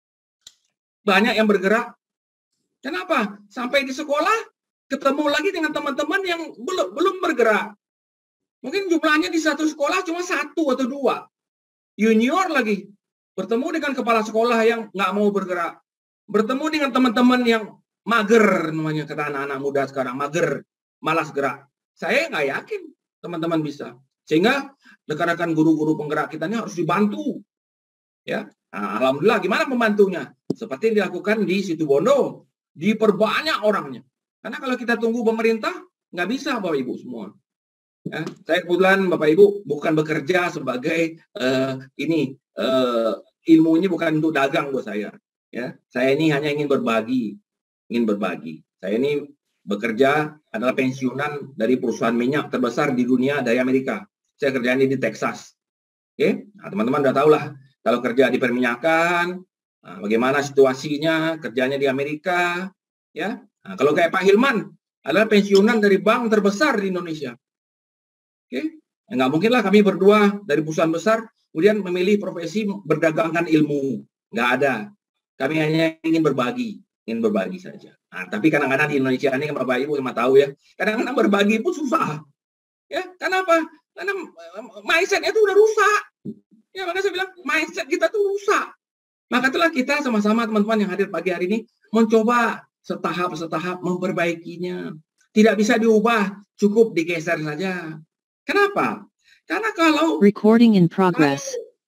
F: banyak yang bergerak. Kenapa? Sampai di sekolah ketemu lagi dengan teman-teman yang belum belum bergerak. Mungkin jumlahnya di satu sekolah cuma satu atau dua. Junior lagi. Bertemu dengan kepala sekolah yang nggak mau bergerak. Bertemu dengan teman-teman yang mager, namanya kata anak-anak muda sekarang, mager, malas gerak. Saya nggak yakin teman-teman bisa. Sehingga rekan-rekan guru-guru penggerak kita ini harus dibantu. Ya, nah, alhamdulillah gimana membantunya? Seperti yang dilakukan di Situbondo, diperbanyak orangnya. Karena kalau kita tunggu pemerintah, nggak bisa Bapak Ibu semua. Ya, saya kebetulan Bapak Ibu bukan bekerja sebagai uh, ini uh, ilmu ini bukan untuk dagang buat saya. Ya, saya ini hanya ingin berbagi, ingin berbagi. Saya ini bekerja adalah pensiunan dari perusahaan minyak terbesar di dunia dari Amerika. Saya kerjanya di Texas. Oke, nah, teman-teman udah tahu lah kalau kerja di perminyakan, nah, bagaimana situasinya kerjanya di Amerika, ya. Nah, kalau kayak Pak Hilman adalah pensiunan dari bank terbesar di Indonesia. Oke, nah, nggak mungkin lah kami berdua dari perusahaan besar kemudian memilih profesi berdagangkan ilmu, nggak ada. Kami hanya ingin berbagi, ingin berbagi saja. Nah, tapi kadang-kadang di Indonesia ini Bapak Ibu cuma tahu ya, kadang-kadang berbagi pun susah. Ya, kenapa? Karena mindset-nya itu udah rusak. Ya, makanya saya bilang mindset kita tuh rusak. Maka itulah kita sama-sama teman-teman yang hadir pagi hari ini mencoba setahap-setahap memperbaikinya. Tidak bisa diubah, cukup digeser saja. Kenapa? Karena kalau
G: recording in progress,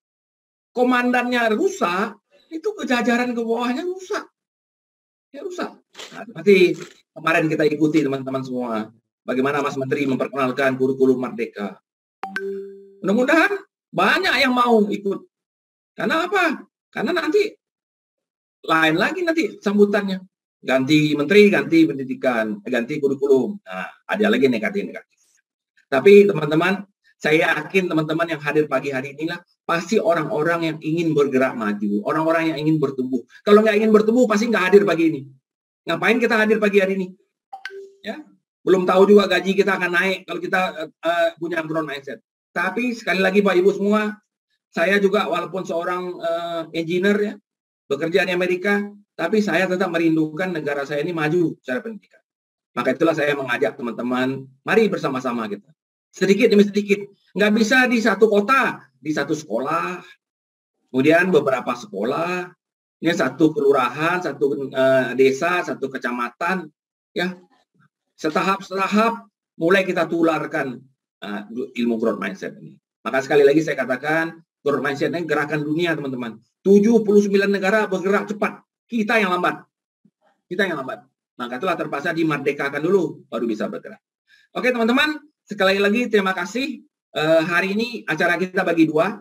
F: komandannya rusak, itu kejajaran ke bawahnya rusak. Ya rusak. Nah, berarti kemarin kita ikuti teman-teman semua. Bagaimana Mas Menteri memperkenalkan kurikulum Merdeka. Mudah-mudahan banyak yang mau ikut. Karena apa? Karena nanti lain lagi nanti sambutannya. Ganti menteri, ganti pendidikan, ganti kurikulum. Nah, ada lagi negatif-negatif. Tapi teman-teman, saya yakin teman-teman yang hadir pagi hari inilah pasti orang-orang yang ingin bergerak maju, orang-orang yang ingin bertumbuh. Kalau nggak ingin bertumbuh, pasti nggak hadir pagi ini. Ngapain kita hadir pagi hari ini? Ya, belum tahu juga gaji kita akan naik kalau kita uh, punya growth mindset. Tapi sekali lagi Pak Ibu semua, saya juga walaupun seorang uh, engineer ya, bekerja di Amerika, tapi saya tetap merindukan negara saya ini maju secara pendidikan. Maka itulah saya mengajak teman-teman, mari bersama-sama kita. Sedikit demi sedikit. Nggak bisa di satu kota, di satu sekolah, kemudian beberapa sekolah, ini satu kelurahan, satu uh, desa, satu kecamatan. Ya, setahap-setahap mulai kita tularkan uh, ilmu growth mindset ini. Maka sekali lagi saya katakan, growth mindset ini gerakan dunia, teman-teman. tujuh puluh sembilan negara bergerak cepat. Kita yang lambat. Kita yang lambat. Maka itulah terpaksa dimerdekakan dulu, baru bisa bergerak. Oke, teman-teman. Sekali lagi terima kasih. Uh, hari ini acara kita bagi dua.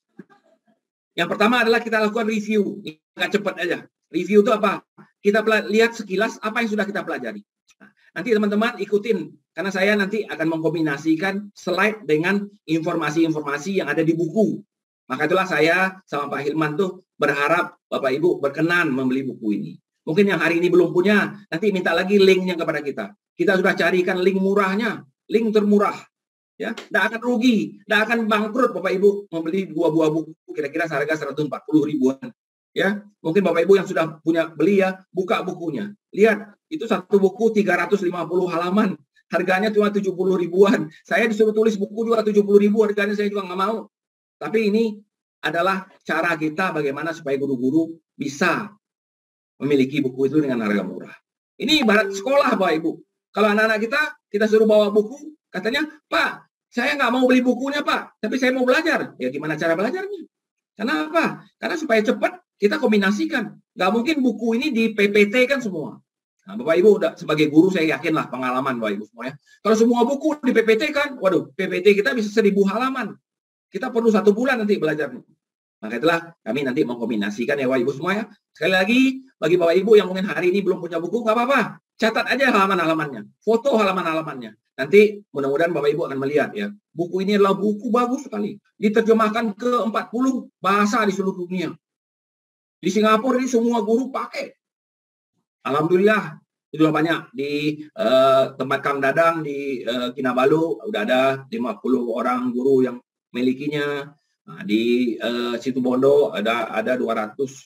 F: Yang pertama adalah kita lakukan review. Nggak cepat aja. Review itu apa? Kita lihat sekilas apa yang sudah kita pelajari. Nah, nanti teman-teman ikutin, karena saya nanti akan mengkombinasikan slide dengan informasi-informasi yang ada di buku. Maka itulah saya sama Pak Hilman tuh berharap Bapak Ibu berkenan membeli buku ini. Mungkin yang hari ini belum punya, nanti minta lagi linknya kepada kita. Kita sudah carikan link murahnya, link termurah. Ya, tidak akan rugi, tidak akan bangkrut Bapak Ibu membeli dua buah buku kira-kira seharga seratus empat puluh ribuan. Ya, mungkin Bapak Ibu yang sudah punya beli ya, buka bukunya. Lihat, itu satu buku tiga ratus lima puluh halaman. Harganya cuma tujuh puluh ribuan. Saya disuruh tulis buku juga tujuh puluh ribu, harganya saya juga nggak mau. Tapi ini adalah cara kita bagaimana supaya guru-guru bisa memiliki buku itu dengan harga murah. Ini ibarat sekolah Bapak Ibu. Kalau anak-anak kita, kita suruh bawa buku, katanya, Pak, saya nggak mau beli bukunya Pak, tapi saya mau belajar. Ya gimana cara belajarnya? Karena apa? Karena supaya cepat, kita kombinasikan. Nggak mungkin buku ini di P P T kan semua. Nah, Bapak Ibu udah sebagai guru saya yakin lah pengalaman Bapak Ibu semua ya. Kalau semua buku di P P T kan, waduh, P P T kita bisa seribu halaman. Kita perlu satu bulan nanti belajarnya. Maka itulah kami nanti mengkombinasikan ya Bapak Ibu semua ya. Sekali lagi, bagi Bapak Ibu yang mungkin hari ini belum punya buku, nggak apa-apa. Catat aja halaman-halamannya. Foto halaman-halamannya. Nanti mudah-mudahan Bapak Ibu akan melihat ya. Buku ini adalah buku bagus sekali. Diterjemahkan ke empat puluh bahasa di seluruh dunia. Di Singapura ini semua guru pakai. Alhamdulillah, itu sudah banyak. Di uh, tempat Kang Dadang, di uh, Kinabalu, udah ada lima puluh orang guru yang milikinya. Nah, di uh, Situbondo ada ada dua ratus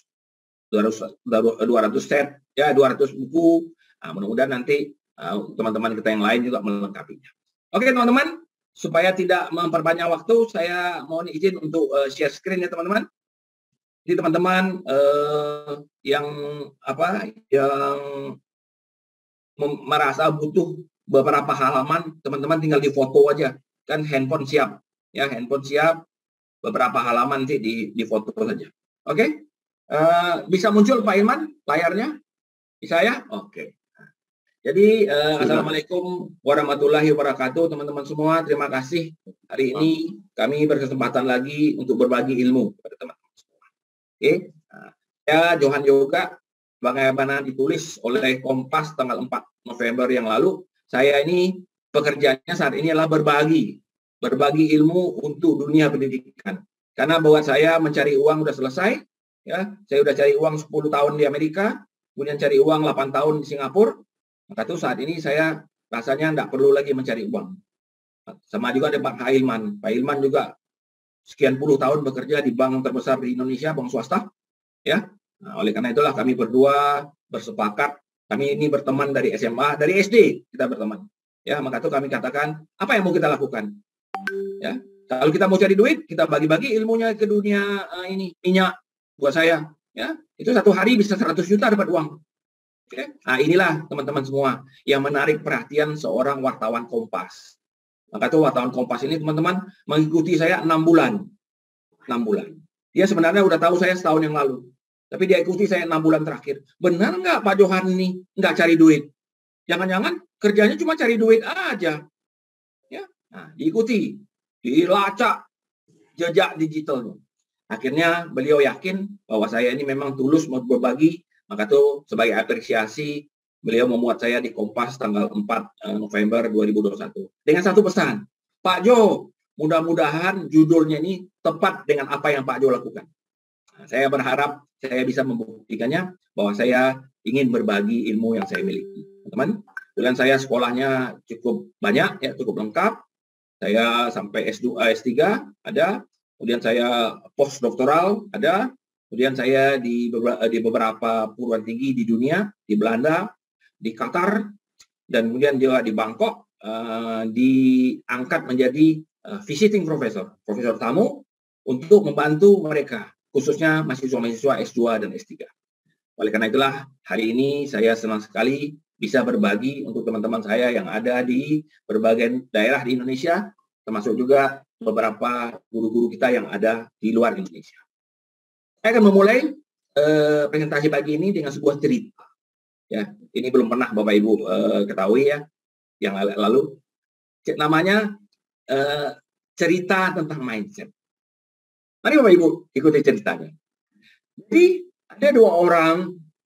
F: set, ya dua ratus buku. Nah, mudah-mudahan nanti teman-teman uh, kita yang lain juga melengkapinya. Oke teman-teman, supaya tidak memperbanyak waktu, saya mohon izin untuk uh, share screen ya teman-teman. Jadi teman-teman uh, yang apa yang merasa butuh beberapa halaman, teman-teman tinggal di foto aja, kan handphone siap, ya handphone siap, beberapa halaman sih di di foto saja. Oke, uh, bisa muncul Pak Ilman layarnya, bisa ya? Oke. Jadi uh, assalamualaikum warahmatullahi wabarakatuh teman-teman semua, terima kasih hari ini kami berkesempatan lagi untuk berbagi ilmu kepada teman-teman. Oke, nah, ya Johan Yoga, bagaimana ditulis oleh Kompas tanggal empat November yang lalu, saya ini pekerjaannya saat ini adalah berbagi, berbagi ilmu untuk dunia pendidikan. Karena buat saya mencari uang udah selesai, ya, saya udah cari uang sepuluh tahun di Amerika, kemudian cari uang delapan tahun di Singapura, maka itu saat ini saya rasanya tidak perlu lagi mencari uang. Sama juga ada Pak Hilman, Pak Hilman juga sekian puluh tahun bekerja di bank terbesar di Indonesia, bank swasta, ya. Nah, oleh karena itulah kami berdua bersepakat, kami ini berteman dari S M A, dari S D kita berteman, ya. Maka itu kami katakan apa yang mau kita lakukan, ya. Kalau kita mau cari duit, kita bagi-bagi ilmunya ke dunia uh, ini minyak buat saya, ya. Itu satu hari bisa seratus juta dapat uang. Oke. Nah inilah teman-teman semua yang menarik perhatian seorang wartawan Kompas. Maka itu wartawan Kompas ini teman-teman mengikuti saya enam bulan. enam bulan. Dia sebenarnya udah tahu saya setahun yang lalu. Tapi dia ikuti saya enam bulan terakhir. Benar nggak Pak Johan ini nggak cari duit? Jangan-jangan kerjanya cuma cari duit aja. Ya, nah, diikuti. Dilacak jejak digitalnya. Akhirnya beliau yakin bahwa saya ini memang tulus mau berbagi. Maka itu sebagai apresiasi beliau memuat saya di Kompas tanggal empat November dua ribu dua puluh satu. Dengan satu pesan, Pak Jo, mudah-mudahan judulnya ini tepat dengan apa yang Pak Jo lakukan. Nah, saya berharap saya bisa membuktikannya bahwa saya ingin berbagi ilmu yang saya miliki. Teman-teman, kemudian saya sekolahnya cukup banyak, ya cukup lengkap. Saya sampai S dua, S tiga ada, kemudian saya postdoktoral ada, kemudian saya di beberapa, di beberapa perguruan tinggi di dunia, di Belanda, di Qatar, dan kemudian juga di Bangkok, uh, diangkat menjadi uh, visiting professor, profesor tamu, untuk membantu mereka, khususnya mahasiswa-mahasiswa S dua dan S tiga. Oleh karena itulah, hari ini saya senang sekali bisa berbagi untuk teman-teman saya yang ada di berbagai daerah di Indonesia, termasuk juga beberapa guru-guru kita yang ada di luar Indonesia. Saya akan memulai uh, presentasi pagi ini dengan sebuah cerita. Ya, ini belum pernah Bapak Ibu uh, ketahui ya, yang lalu. Namanya uh, cerita tentang mindset. Mari Bapak Ibu ikuti ceritanya. Jadi ada dua orang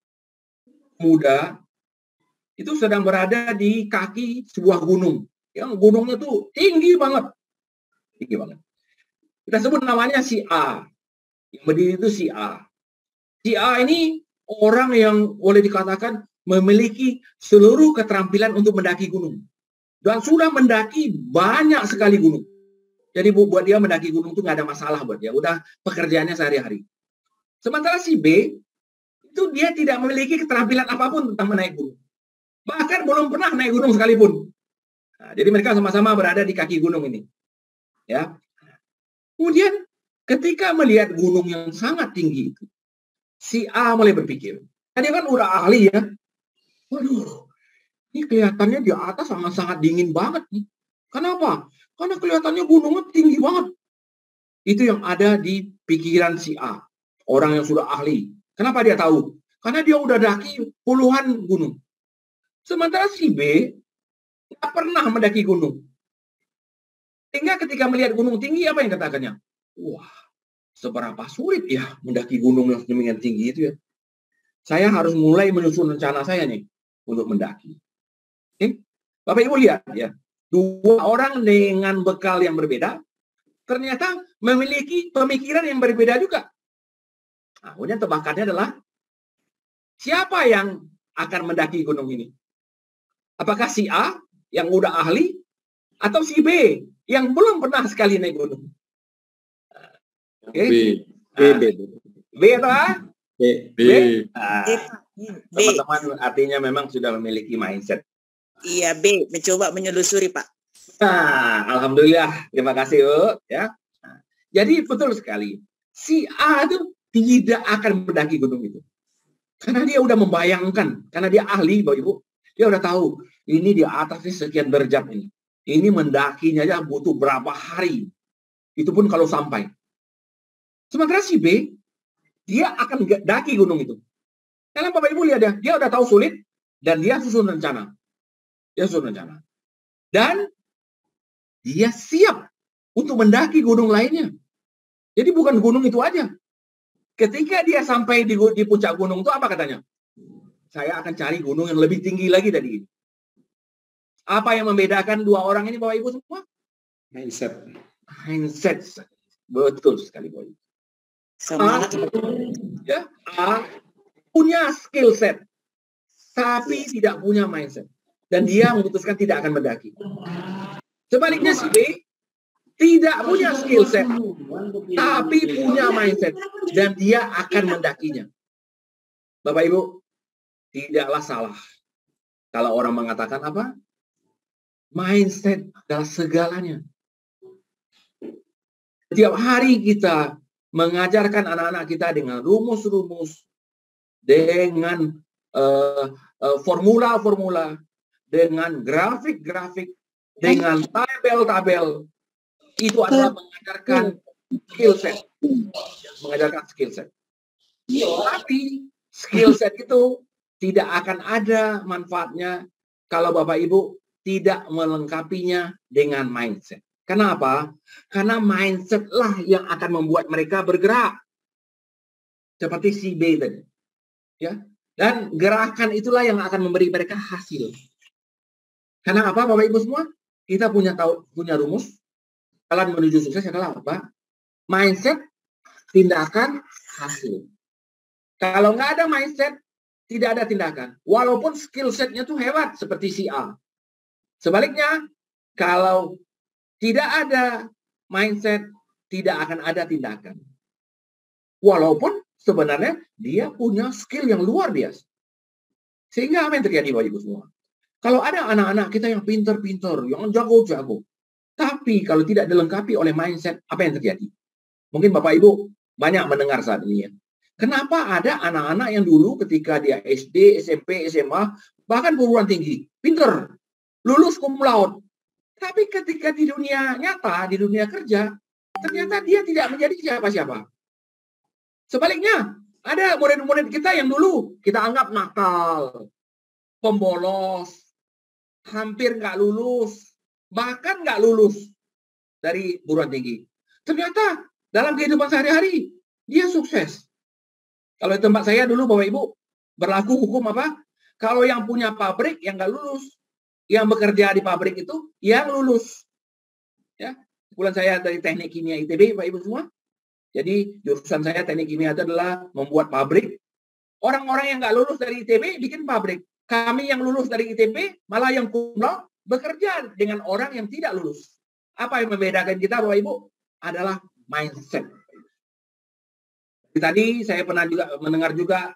F: muda itu sedang berada di kaki sebuah gunung. Yang gunungnya tuh tinggi banget. Tinggi banget. Kita sebut namanya si A. Yang berdiri itu si A. Si A ini orang yang boleh dikatakan memiliki seluruh keterampilan untuk mendaki gunung. Dan sudah mendaki banyak sekali gunung. Jadi buat dia mendaki gunung itu nggak ada masalah buat dia. Udah pekerjaannya sehari-hari. Sementara si B, itu dia tidak memiliki keterampilan apapun tentang menaik gunung. Bahkan belum pernah naik gunung sekalipun. Nah, jadi mereka sama-sama berada di kaki gunung ini. Ya. Kemudian ketika melihat gunung yang sangat tinggi itu, si A mulai berpikir. Dia kan udah ahli ya. Waduh, ini kelihatannya di atas sangat-sangat dingin banget nih. Kenapa? Karena kelihatannya gunungnya tinggi banget. Itu yang ada di pikiran si A. Orang yang sudah ahli. Kenapa dia tahu? Karena dia udah daki puluhan gunung. Sementara si B nggak pernah mendaki gunung. Sehingga ketika melihat gunung tinggi, apa yang katakannya? Wah, seberapa sulit ya mendaki gunung yang sedemikian tinggi itu ya. Saya harus mulai menyusun rencana saya nih untuk mendaki. Oke? Bapak Ibu lihat ya. Dua orang dengan bekal yang berbeda, ternyata memiliki pemikiran yang berbeda juga. Nah, kemudian tebakannya adalah, siapa yang akan mendaki gunung ini? Apakah si A yang udah ahli, atau si B yang belum pernah sekali naik gunung? Oke?
C: B.
F: B, B, B. B atau A?
C: B. B.
F: Nah, teman-teman artinya memang sudah memiliki mindset.
G: Iya, B, mencoba menyelusuri, Pak.
F: Nah, alhamdulillah, terima kasih, Bu. Ya. Nah, jadi betul sekali, si A itu tidak akan mendaki gunung itu, karena dia udah membayangkan, karena dia ahli, Bapak Ibu, dia udah tahu ini di atasnya sekian derajat ini, ini mendakinya aja butuh berapa hari, itu pun kalau sampai. Sementara si B, dia akan daki gunung itu. Karena Bapak Ibu lihat ya, dia udah tahu sulit dan dia susun rencana. Dia susun rencana. Dan dia siap untuk mendaki gunung lainnya. Jadi bukan gunung itu aja. Ketika dia sampai di, di puncak gunung itu apa katanya? Saya akan cari gunung yang lebih tinggi lagi dari ini. Apa yang membedakan dua orang ini Bapak Ibu semua?
C: Mindset.
F: Mindset. Betul sekali Bapak Ibu.
G: Semangat.
F: A, ya, A punya skill set, tapi tidak punya mindset. Dan dia memutuskan tidak akan mendaki. Sebaliknya si B tidak punya skill set, tapi punya mindset. Dan dia akan mendakinya. Bapak Ibu, tidaklah salah kalau orang mengatakan apa? Mindset adalah segalanya. Setiap hari kita mengajarkan anak-anak kita dengan rumus-rumus, dengan formula-formula, uh, uh, dengan grafik-grafik, dengan tabel-tabel. Itu adalah mengajarkan skill set. Mengajarkan skill set. Tapi skill set itu tidak akan ada manfaatnya kalau Bapak Ibu tidak melengkapinya dengan mindset. Kenapa? Karena mindset lah yang akan membuat mereka bergerak. Seperti si B tadi. Ya. Dan gerakan itulah yang akan memberi mereka hasil. Karena apa Bapak Ibu semua? Kita punya tahu punya rumus. Jalan menuju sukses adalah apa? Mindset, tindakan, hasil. Kalau nggak ada mindset, tidak ada tindakan. Walaupun skill setnya tuh hebat seperti si A. Sebaliknya, kalau tidak ada mindset, tidak akan ada tindakan. Walaupun sebenarnya dia punya skill yang luar biasa. Sehingga apa yang terjadi Bapak Ibu semua? Kalau ada anak-anak kita yang pintar-pintar, yang jago-jago, tapi kalau tidak dilengkapi oleh mindset, apa yang terjadi? Mungkin Bapak Ibu banyak mendengar saat ini ya. Kenapa ada anak-anak yang dulu ketika dia S D, S M P, S M A bahkan perguruan tinggi, pinter, lulus cum laude. Tapi ketika di dunia nyata, di dunia kerja, ternyata dia tidak menjadi siapa-siapa. Sebaliknya, ada murid-murid kita yang dulu kita anggap nakal, pembolos, hampir nggak lulus, bahkan nggak lulus dari perguruan tinggi. Ternyata dalam kehidupan sehari-hari, dia sukses. Kalau di tempat saya dulu, Bapak Ibu, berlaku hukum apa? Kalau yang punya pabrik yang nggak lulus, yang bekerja di pabrik itu yang lulus. Ya, kebetulan saya dari Teknik Kimia I T B, Bapak Ibu semua. Jadi jurusan saya Teknik Kimia itu adalah membuat pabrik. Orang-orang yang nggak lulus dari I T B bikin pabrik. Kami yang lulus dari I T B, malah yang cum laude bekerja dengan orang yang tidak lulus. Apa yang membedakan kita, Bapak Ibu? Adalah mindset. Tadi saya pernah juga mendengar juga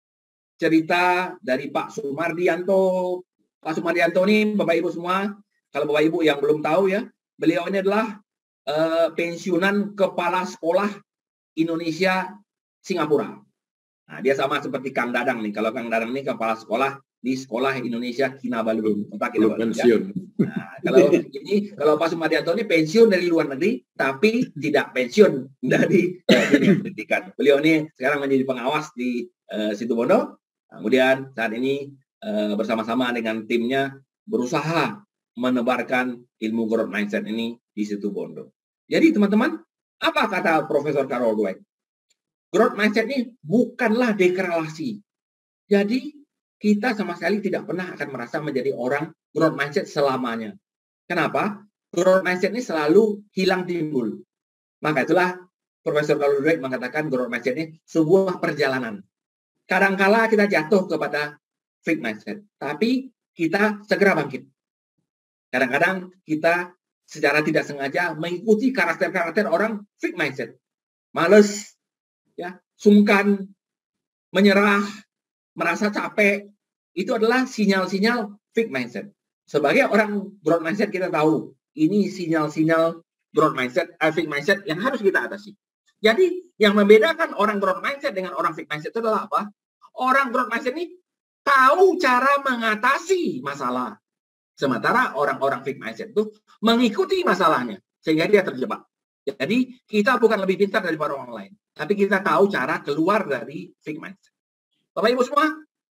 F: cerita dari Pak Sumardianto. Pak Sumardianto ini, Bapak Ibu semua, kalau Bapak Ibu yang belum tahu ya, beliau ini adalah uh, pensiunan kepala sekolah Indonesia Singapura. Nah, dia sama seperti Kang Dadang nih. Kalau Kang Dadang ini kepala sekolah di Sekolah Indonesia Kinabalu, Kota Kinabalu. Pensiun. Ya. Nah, kalau ini kalau Pak Sumardianto ini pensiun dari luar negeri, tapi tidak pensiun dari dunia pendidikan. Beliau ini sekarang menjadi pengawas di uh, Situbondo. Kemudian saat ini uh, bersama-sama dengan timnya berusaha menebarkan ilmu growth mindset ini di Situbondo. Jadi teman-teman, apa kata Profesor Carol Dweck? Growth mindset ini bukanlah deklarasi. Jadi kita sama sekali tidak pernah akan merasa menjadi orang growth mindset selamanya. Kenapa? Growth mindset ini selalu hilang timbul. Maka itulah Profesor Carol Dweck mengatakan growth mindset ini sebuah perjalanan. Kadangkala kita jatuh kepada fixed mindset, tapi kita segera bangkit. Kadang-kadang kita secara tidak sengaja mengikuti karakter-karakter orang fixed mindset. Males, ya, sungkan, menyerah, merasa capek, itu adalah sinyal-sinyal fixed mindset. Sebagai orang growth mindset kita tahu, ini sinyal-sinyal growth mindset, uh, fixed mindset yang harus kita atasi. Jadi, yang membedakan orang growth mindset dengan orang fixed mindset itu adalah apa? Orang growth mindset ini tahu cara mengatasi masalah. Sementara orang-orang fixed mindset itu mengikuti masalahnya, sehingga dia terjebak. Jadi, kita bukan lebih pintar daripada orang lain, tapi kita tahu cara keluar dari fixed mindset. Bapak Ibu semua,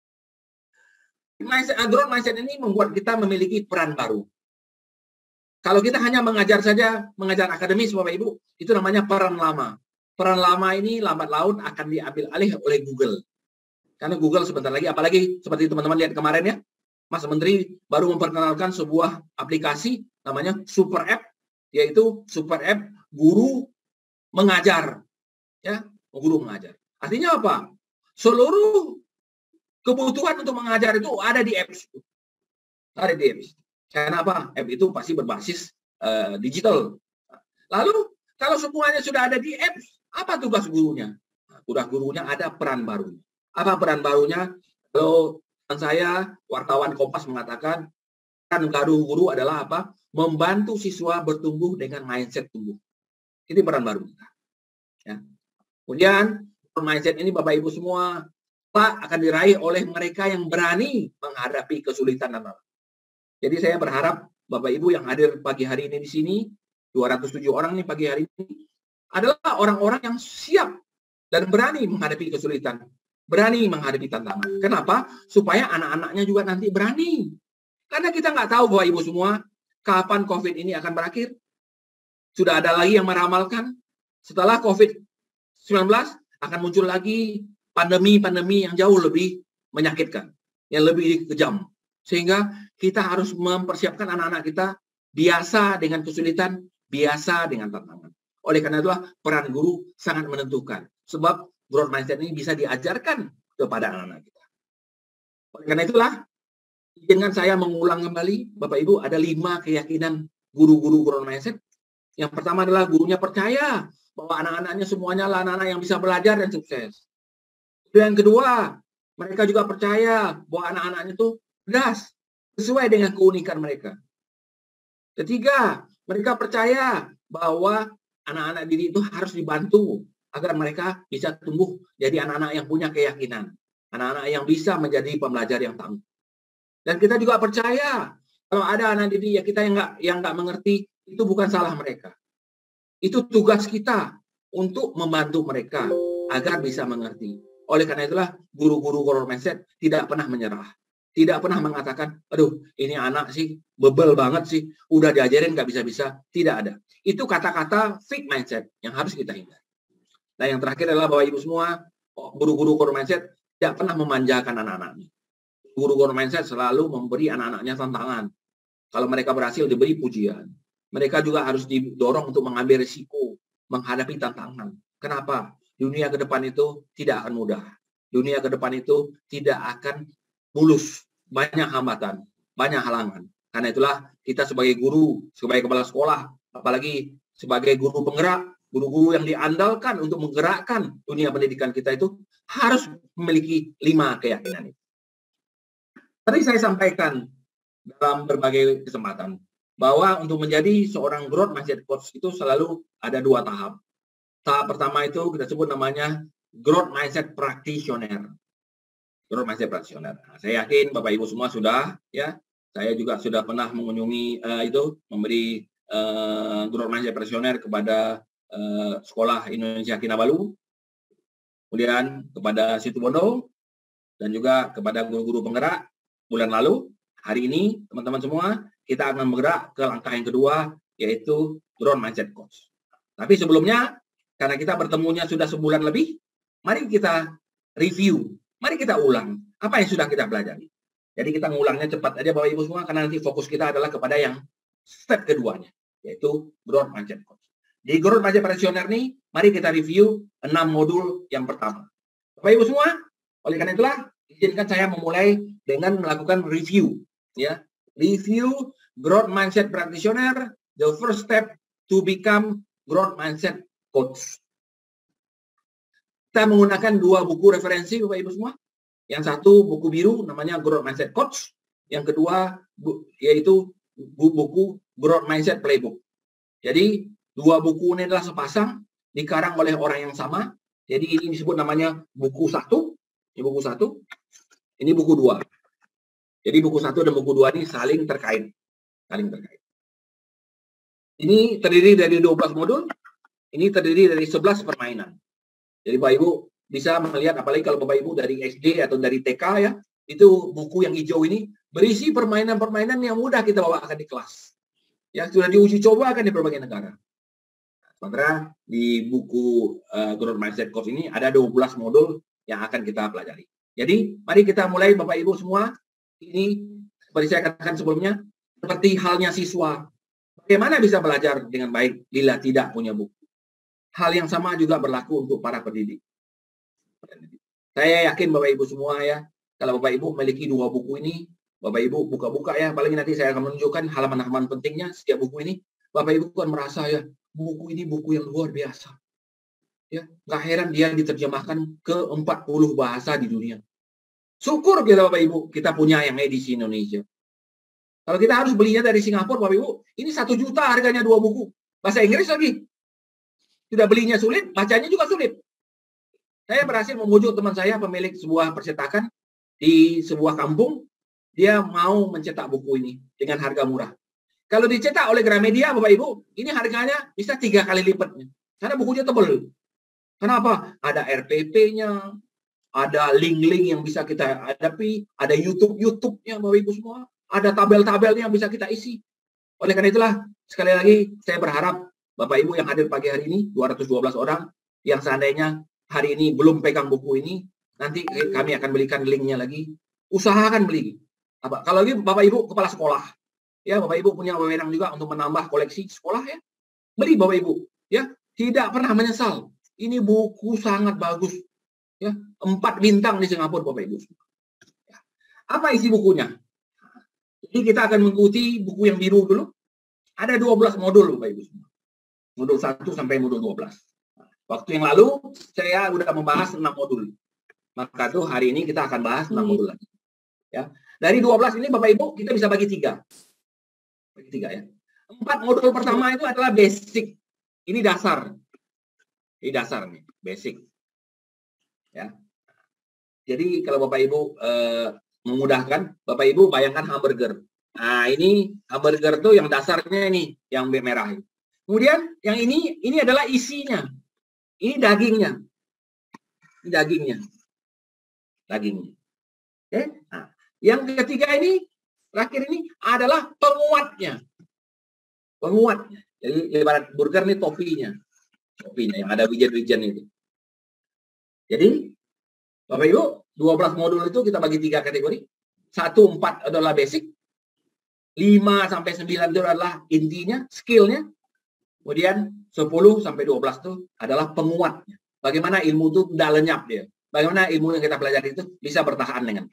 F: mindset, growth mindset ini membuat kita memiliki peran baru. Kalau kita hanya mengajar saja, mengajar akademis, Bapak Ibu, itu namanya peran lama. Peran lama ini lambat laun akan diambil alih oleh Google. Karena Google sebentar lagi, apalagi seperti teman-teman lihat kemarin ya, Mas Menteri baru memperkenalkan sebuah aplikasi namanya Super App, yaitu Super App guru mengajar. Ya, guru mengajar. Artinya apa? Seluruh kebutuhan untuk mengajar itu ada di apps. Ada di apps. Karena apa? App itu pasti berbasis uh, digital. Lalu, kalau semuanya sudah ada di apps, apa tugas gurunya? Nah, tugas gurunya ada peran baru. Apa peran barunya? Kalau saya, wartawan Kompas mengatakan, peran baru guru adalah apa? Membantu siswa bertumbuh dengan mindset tumbuh. Ini peran baru kita. Ya. Kemudian, mindset ini Bapak Ibu semua, Pak, akan diraih oleh mereka yang berani menghadapi kesulitan dan masalah. Jadi saya berharap Bapak Ibu yang hadir pagi hari ini di sini, dua ratus tujuh orang nih pagi hari ini, adalah orang-orang yang siap dan berani menghadapi kesulitan, berani menghadapi tantangan. Kenapa? Supaya anak-anaknya juga nanti berani. Karena kita nggak tahu Bapak Ibu semua, kapan COVID ini akan berakhir. Sudah ada lagi yang meramalkan, setelah COVID sembilan belas akan muncul lagi pandemi-pandemi yang jauh lebih menyakitkan, yang lebih kejam. Sehingga kita harus mempersiapkan anak-anak kita biasa dengan kesulitan, biasa dengan tantangan. Oleh karena itulah peran guru sangat menentukan. Sebab growth mindset ini bisa diajarkan kepada anak-anak kita. Oleh karena itulah, dengan saya mengulang kembali, Bapak Ibu, ada lima keyakinan guru-guru growth mindset. Yang pertama adalah gurunya percaya bahwa anak-anaknya semuanya adalah anak-anak yang bisa belajar dan sukses. Dan yang kedua, mereka juga percaya bahwa anak-anaknya itu cerdas, sesuai dengan keunikan mereka. Ketiga, mereka percaya bahwa anak-anak didik itu harus dibantu agar mereka bisa tumbuh jadi anak-anak yang punya keyakinan. Anak-anak yang bisa menjadi pembelajar yang tangguh. Dan kita juga percaya kalau ada anak didik ya kita yang nggak yang nggak mengerti, itu bukan salah mereka. Itu tugas kita untuk membantu mereka agar bisa mengerti. Oleh karena itulah guru-guru growth mindset tidak pernah menyerah. Tidak pernah mengatakan, aduh ini anak sih bebel banget sih, udah diajarin nggak bisa-bisa. Tidak ada. Itu kata-kata fixed mindset yang harus kita hindari. Nah yang terakhir adalah Bapak Ibu semua, guru-guru growth mindset tidak pernah memanjakan anak-anaknya. Guru growth mindset selalu memberi anak-anaknya tantangan. Kalau mereka berhasil diberi pujian. Mereka juga harus didorong untuk mengambil risiko, menghadapi tantangan. Kenapa? Dunia ke depan itu tidak akan mudah. Dunia ke depan itu tidak akan mulus. Banyak hambatan, banyak halangan. Karena itulah kita sebagai guru, sebagai kepala sekolah, apalagi sebagai guru penggerak, guru-guru yang diandalkan untuk menggerakkan dunia pendidikan kita itu harus memiliki lima keyakinan itu. Tadi saya sampaikan dalam berbagai kesempatan bahwa untuk menjadi seorang growth mindset coach itu selalu ada dua tahap. Tahap pertama itu kita sebut namanya growth mindset practitioner. Growth mindset practitioner. Nah, saya yakin Bapak Ibu semua sudah ya. Saya juga sudah pernah mengunjungi uh, itu memberi uh, growth mindset practitioner kepada uh, sekolah Indonesia Kinabalu, kemudian kepada Situbondo dan juga kepada guru-guru penggerak bulan lalu. Hari ini teman-teman semua kita akan bergerak ke langkah yang kedua, yaitu growth mindset coach. Tapi sebelumnya, karena kita bertemunya sudah sebulan lebih, mari kita review, mari kita ulang apa yang sudah kita pelajari. Jadi kita ngulangnya cepat aja Bapak Ibu semua, karena nanti fokus kita adalah kepada yang step keduanya, yaitu growth mindset coach. Di growth mindset practitioner nih, mari kita review enam modul yang pertama. Bapak Ibu semua, oleh karena itulah, izinkan saya memulai dengan melakukan review. Ya, review growth mindset practitioner, the first step to become growth mindset coach. Kita menggunakan dua buku referensi Bapak Ibu semua. Yang satu buku biru namanya Growth Mindset Coach, yang kedua bu, yaitu buku Growth Mindset Playbook. Jadi dua buku ini adalah sepasang, dikarang oleh orang yang sama. Jadi ini disebut namanya buku satu, ini buku satu, ini buku dua. Jadi buku satu dan buku dua ini saling terkait. Saling terkait. Ini terdiri dari dua belas modul. Ini terdiri dari sebelas permainan. Jadi Bapak Ibu bisa melihat, apalagi kalau Bapak Ibu dari S D atau dari T K ya, itu buku yang hijau ini berisi permainan-permainan yang mudah kita bawakan di kelas. Ya, sudah diuji cobakan di berbagai negara. Sementara di buku uh, Growth Mindset Course ini ada dua belas modul yang akan kita pelajari. Jadi, mari kita mulai Bapak Ibu semua. Ini seperti saya katakan sebelumnya, seperti halnya siswa. Bagaimana bisa belajar dengan baik bila tidak punya buku? Hal yang sama juga berlaku untuk para pendidik. Saya yakin Bapak Ibu semua ya, kalau Bapak Ibu memiliki dua buku ini, Bapak Ibu buka-buka ya, apalagi nanti saya akan menunjukkan halaman-halaman pentingnya setiap buku ini, Bapak Ibu kan merasa ya, buku ini buku yang luar biasa. Ya, nggak heran dia diterjemahkan ke empat puluh bahasa di dunia. Syukur kita Bapak Ibu, kita punya yang edisi Indonesia. Kalau kita harus belinya dari Singapura, Bapak Ibu, ini satu juta harganya dua buku. Bahasa Inggris lagi. Tidak belinya sulit, bacanya juga sulit. Saya berhasil memujuk teman saya, pemilik sebuah percetakan di sebuah kampung. Dia mau mencetak buku ini dengan harga murah. Kalau dicetak oleh Gramedia, Bapak Ibu, ini harganya bisa tiga kali lipatnya. Karena bukunya tebal. Kenapa? Ada R P P-nya, ada link-link yang bisa kita hadapi, ada YouTube-YouTube-nya Bapak Ibu semua, ada tabel-tabelnya yang bisa kita isi. Oleh karena itulah, sekali lagi saya berharap Bapak Ibu yang hadir pagi hari ini, dua ratus dua belas orang, yang seandainya hari ini belum pegang buku ini, nanti kami akan belikan linknya lagi. Usahakan beli. Apa? Kalau lagi Bapak Ibu kepala sekolah, ya Bapak Ibu punya wewenang juga untuk menambah koleksi sekolah ya, beli Bapak Ibu, ya tidak pernah menyesal. Ini buku sangat bagus. Ya, empat bintang di Singapura Bapak Ibu. Ya. Apa isi bukunya? Jadi kita akan mengikuti buku yang biru dulu. Ada dua belas modul Bapak Ibu semua. Modul satu sampai modul dua belas. Waktu yang lalu saya sudah membahas enam modul. Maka tuh hari ini kita akan bahas enam modul lagi. Ya. Dari dua belas ini Bapak Ibu kita bisa bagi tiga. Bagi tiga ya. Empat modul pertama itu adalah basic. Ini dasar. Ini dasar nih, basic. Ya. Jadi kalau Bapak Ibu eh, memudahkan, Bapak Ibu bayangkan hamburger. Nah, ini hamburger tuh yang dasarnya ini, yang merah ini. Kemudian yang ini, ini adalah isinya. Ini dagingnya. Ini dagingnya. Dagingnya. Oke. Nah, yang ketiga ini, terakhir ini adalah penguatnya. Penguatnya. Jadi ibarat burger ini topinya. Topinya yang ada wijen-wijen itu. Jadi, Bapak Ibu, dua belas modul itu kita bagi tiga kategori. Satu, empat adalah basic. lima sampai sembilan itu adalah intinya, skillnya. Kemudian sepuluh sampai dua belas itu adalah penguatnya. Bagaimana ilmu itu tidak lenyap dia. Bagaimana ilmu yang kita pelajari itu bisa bertahan dengan.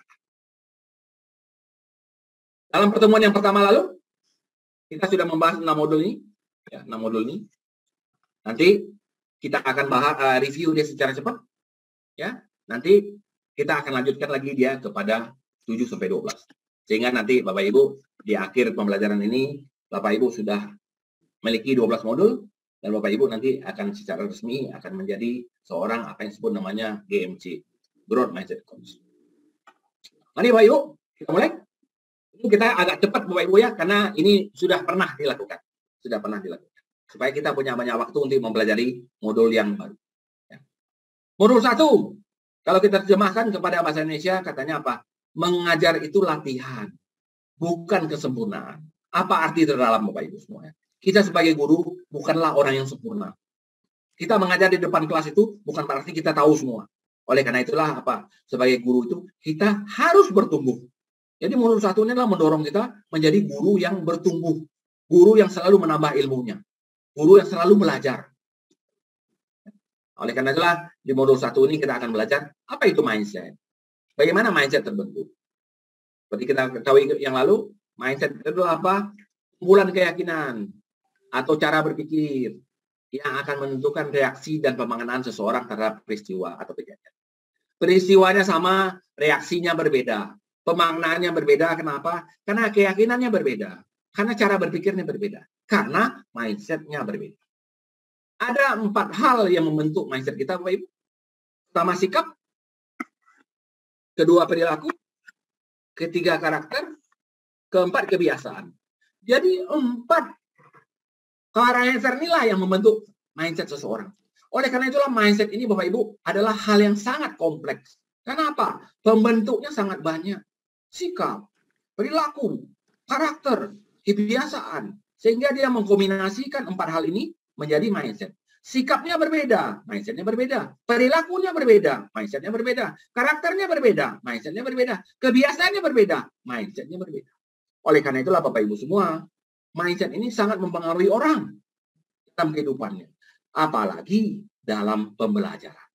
F: Dalam pertemuan yang pertama lalu, kita sudah membahas enam modul ini. Ya, enam modul ini. Nanti kita akan bahas, uh, review dia secara cepat. Ya, nanti kita akan lanjutkan lagi dia kepada tujuh sampai dua belas. Sehingga nanti Bapak Ibu di akhir pembelajaran ini, Bapak Ibu sudah memiliki dua belas modul, dan Bapak Ibu nanti akan secara resmi akan menjadi seorang apa yang disebut namanya G M C, Growth Mindset Coach. Mari Bapak Ibu, kita mulai. Ini kita agak cepat Bapak Ibu ya, karena ini sudah pernah dilakukan. Sudah pernah dilakukan. Supaya kita punya banyak waktu untuk mempelajari modul yang baru. Ya. Modul satu, kalau kita terjemahkan kepada bahasa Indonesia, katanya apa? Mengajar itu latihan, bukan kesempurnaan. Apa arti terdalam Bapak Ibu semuanya? Kita sebagai guru bukanlah orang yang sempurna. Kita mengajar di depan kelas itu bukan berarti kita tahu semua. Oleh karena itulah apa? Sebagai guru itu kita harus bertumbuh. Jadi modul satu ini adalah mendorong kita menjadi guru yang bertumbuh. Guru yang selalu menambah ilmunya. Guru yang selalu belajar. Oleh karena itulah di modul satu ini kita akan belajar apa itu mindset. Bagaimana mindset terbentuk? Seperti kita ketahui yang lalu, mindset itu adalah apa? Kumpulan keyakinan atau cara berpikir yang akan menentukan reaksi dan pemaknaan seseorang terhadap peristiwa atau kejadian. Peristiwanya sama, reaksinya berbeda. Pemaknaannya berbeda, kenapa? Karena keyakinannya berbeda. Karena cara berpikirnya berbeda. Karena mindsetnya berbeda. Ada empat hal yang membentuk mindset kita, Bapak Ibu. Pertama, sikap. Kedua, perilaku. Ketiga, karakter. Keempat, kebiasaan. Jadi, empat karakter inilah yang membentuk mindset seseorang. Oleh karena itulah mindset ini, Bapak Ibu, adalah hal yang sangat kompleks. Kenapa? Pembentuknya sangat banyak. Sikap, perilaku, karakter, kebiasaan. Sehingga dia mengkombinasikan empat hal ini menjadi mindset. Sikapnya berbeda, mindsetnya berbeda. Perilakunya berbeda, mindsetnya berbeda. Karakternya berbeda, mindsetnya berbeda. Kebiasaannya berbeda, mindsetnya berbeda. Oleh karena itulah Bapak Ibu semua, mindset ini sangat mempengaruhi orang dalam kehidupannya. Apalagi dalam pembelajaran.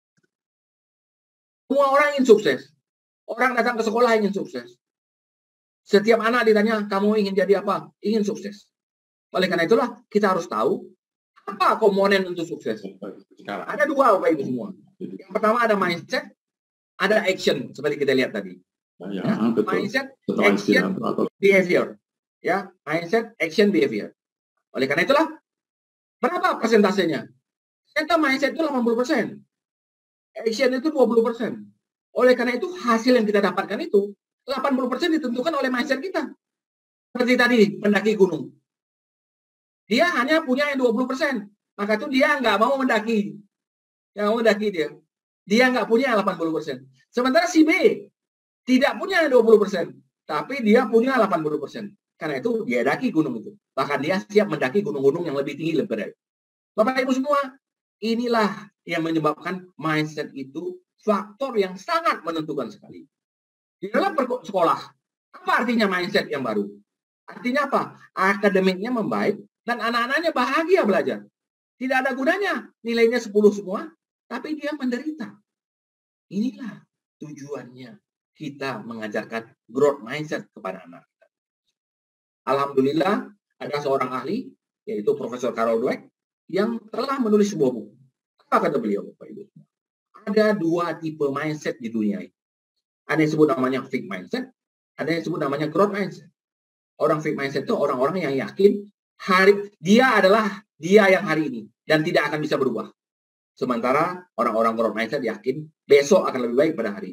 F: Semua orang ingin sukses. Orang datang ke sekolah ingin sukses. Setiap anak ditanya, kamu ingin jadi apa? Ingin sukses. Oleh karena itulah kita harus tahu apa komponen untuk sukses. Ada dua Bapak Ibu semua. Yang pertama ada mindset, ada action seperti kita lihat tadi.
C: Ya,
F: ya, mindset, action, behavior. Ya, mindset, action, behavior. Oleh karena itulah berapa persentasenya? Kita mindset itu delapan puluh persen. Action itu dua puluh persen. Oleh karena itu hasil yang kita dapatkan itu delapan puluh persen ditentukan oleh mindset kita. Seperti tadi, mendaki gunung. Dia hanya punya yang dua puluh persen. Maka itu dia nggak mau mendaki. Yang mau mendaki dia. Dia nggak punya delapan puluh persen. Sementara si B tidak punya dua puluh persen. Tapi dia punya delapan puluh persen. Karena itu dia daki gunung itu. Bahkan dia siap mendaki gunung-gunung yang lebih tinggi, lebih berat. Bapak Ibu semua, inilah yang menyebabkan mindset itu faktor yang sangat menentukan sekali. Di dalam sekolah, apa artinya mindset yang baru? Artinya apa? Akademiknya membaik dan anak-anaknya bahagia belajar. Tidak ada gunanya nilainya sepuluh semua, tapi dia menderita. Inilah tujuannya kita mengajarkan growth mindset kepada anak kita. Alhamdulillah ada seorang ahli, yaitu Profesor Carol Dweck, yang telah menulis sebuah buku. Apa kata beliau, Bapak Ibu? Ada dua tipe mindset di dunia ini. Ada yang disebut namanya fixed mindset, ada yang disebut namanya growth mindset. Orang fixed mindset itu orang-orang yang yakin hari dia adalah dia yang hari ini dan tidak akan bisa berubah. Sementara orang-orang growth mindset yakin besok akan lebih baik pada hari ini.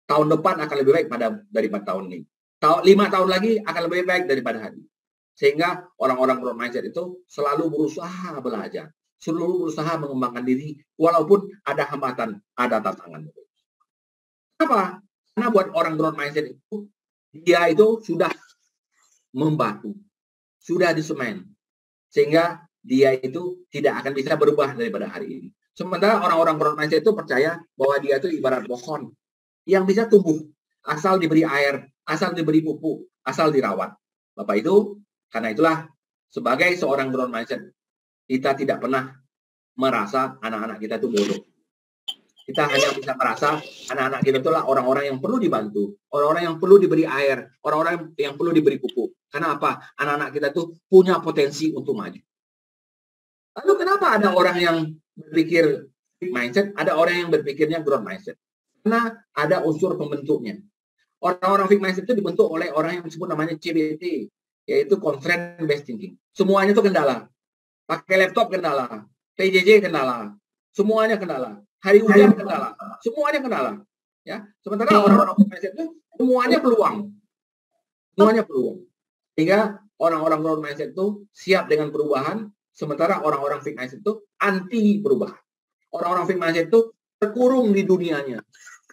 F: tahun depan akan lebih baik pada daripada tahun ini. Tahun lima tahun lagi akan lebih baik daripada hari ini. Sehingga orang-orang growth mindset itu selalu berusaha belajar, selalu berusaha mengembangkan diri, walaupun ada hambatan, ada tantangan. Kenapa? Karena buat orang growth mindset itu, dia itu sudah membatu, sudah disemen, sehingga dia itu tidak akan bisa berubah daripada hari ini. Sementara orang-orang growth mindset itu percaya bahwa dia itu ibarat pohon yang bisa tumbuh asal diberi air, asal diberi pupuk, asal dirawat. Bapak itu, karena itulah sebagai seorang growth mindset, kita tidak pernah merasa anak-anak kita itu bodoh. Kita hanya bisa merasa anak-anak kita itulah orang-orang yang perlu dibantu, orang-orang yang perlu diberi air, orang-orang yang perlu diberi pupuk. Karena apa? Anak-anak kita itu punya potensi untuk maju. Lalu kenapa ada orang yang berpikir mindset, ada orang yang berpikirnya growth mindset? Karena ada unsur pembentuknya. Orang-orang fixed mindset itu dibentuk oleh orang yang disebut namanya C B T, yaitu constraint based thinking. Semuanya itu kendala. Pakai laptop kendala, P J J kendala, semuanya kendala. Hari hujan kendala, semuanya kendala. Ya, sementara orang-orang fixed mindset itu semuanya peluang, semuanya peluang. Sehingga orang-orang growth mindset itu siap dengan perubahan, sementara orang-orang fixed mindset itu anti perubahan. Orang-orang fixed mindset itu terkurung di dunianya.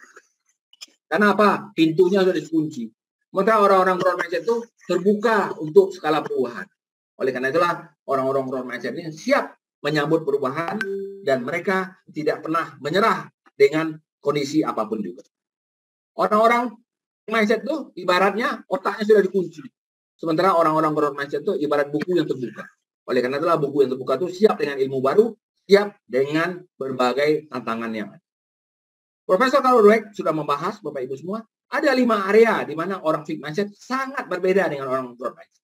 F: Karena apa? Pintunya sudah dikunci. Sementara orang-orang growth mindset itu terbuka untuk skala perubahan. Oleh karena itulah orang-orang growth mindset ini siap menyambut perubahan dan mereka tidak pernah menyerah dengan kondisi apapun juga. Orang-orang mindset itu ibaratnya otaknya sudah dikunci. Sementara orang-orang growth mindset itu ibarat buku yang terbuka. Oleh karena itulah buku yang terbuka itu siap dengan ilmu baru, siap dengan berbagai tantangan yang ada. Profesor Carol Dweck sudah membahas, Bapak Ibu semua, ada lima area di mana orang fixed mindset sangat berbeda dengan orang growth mindset.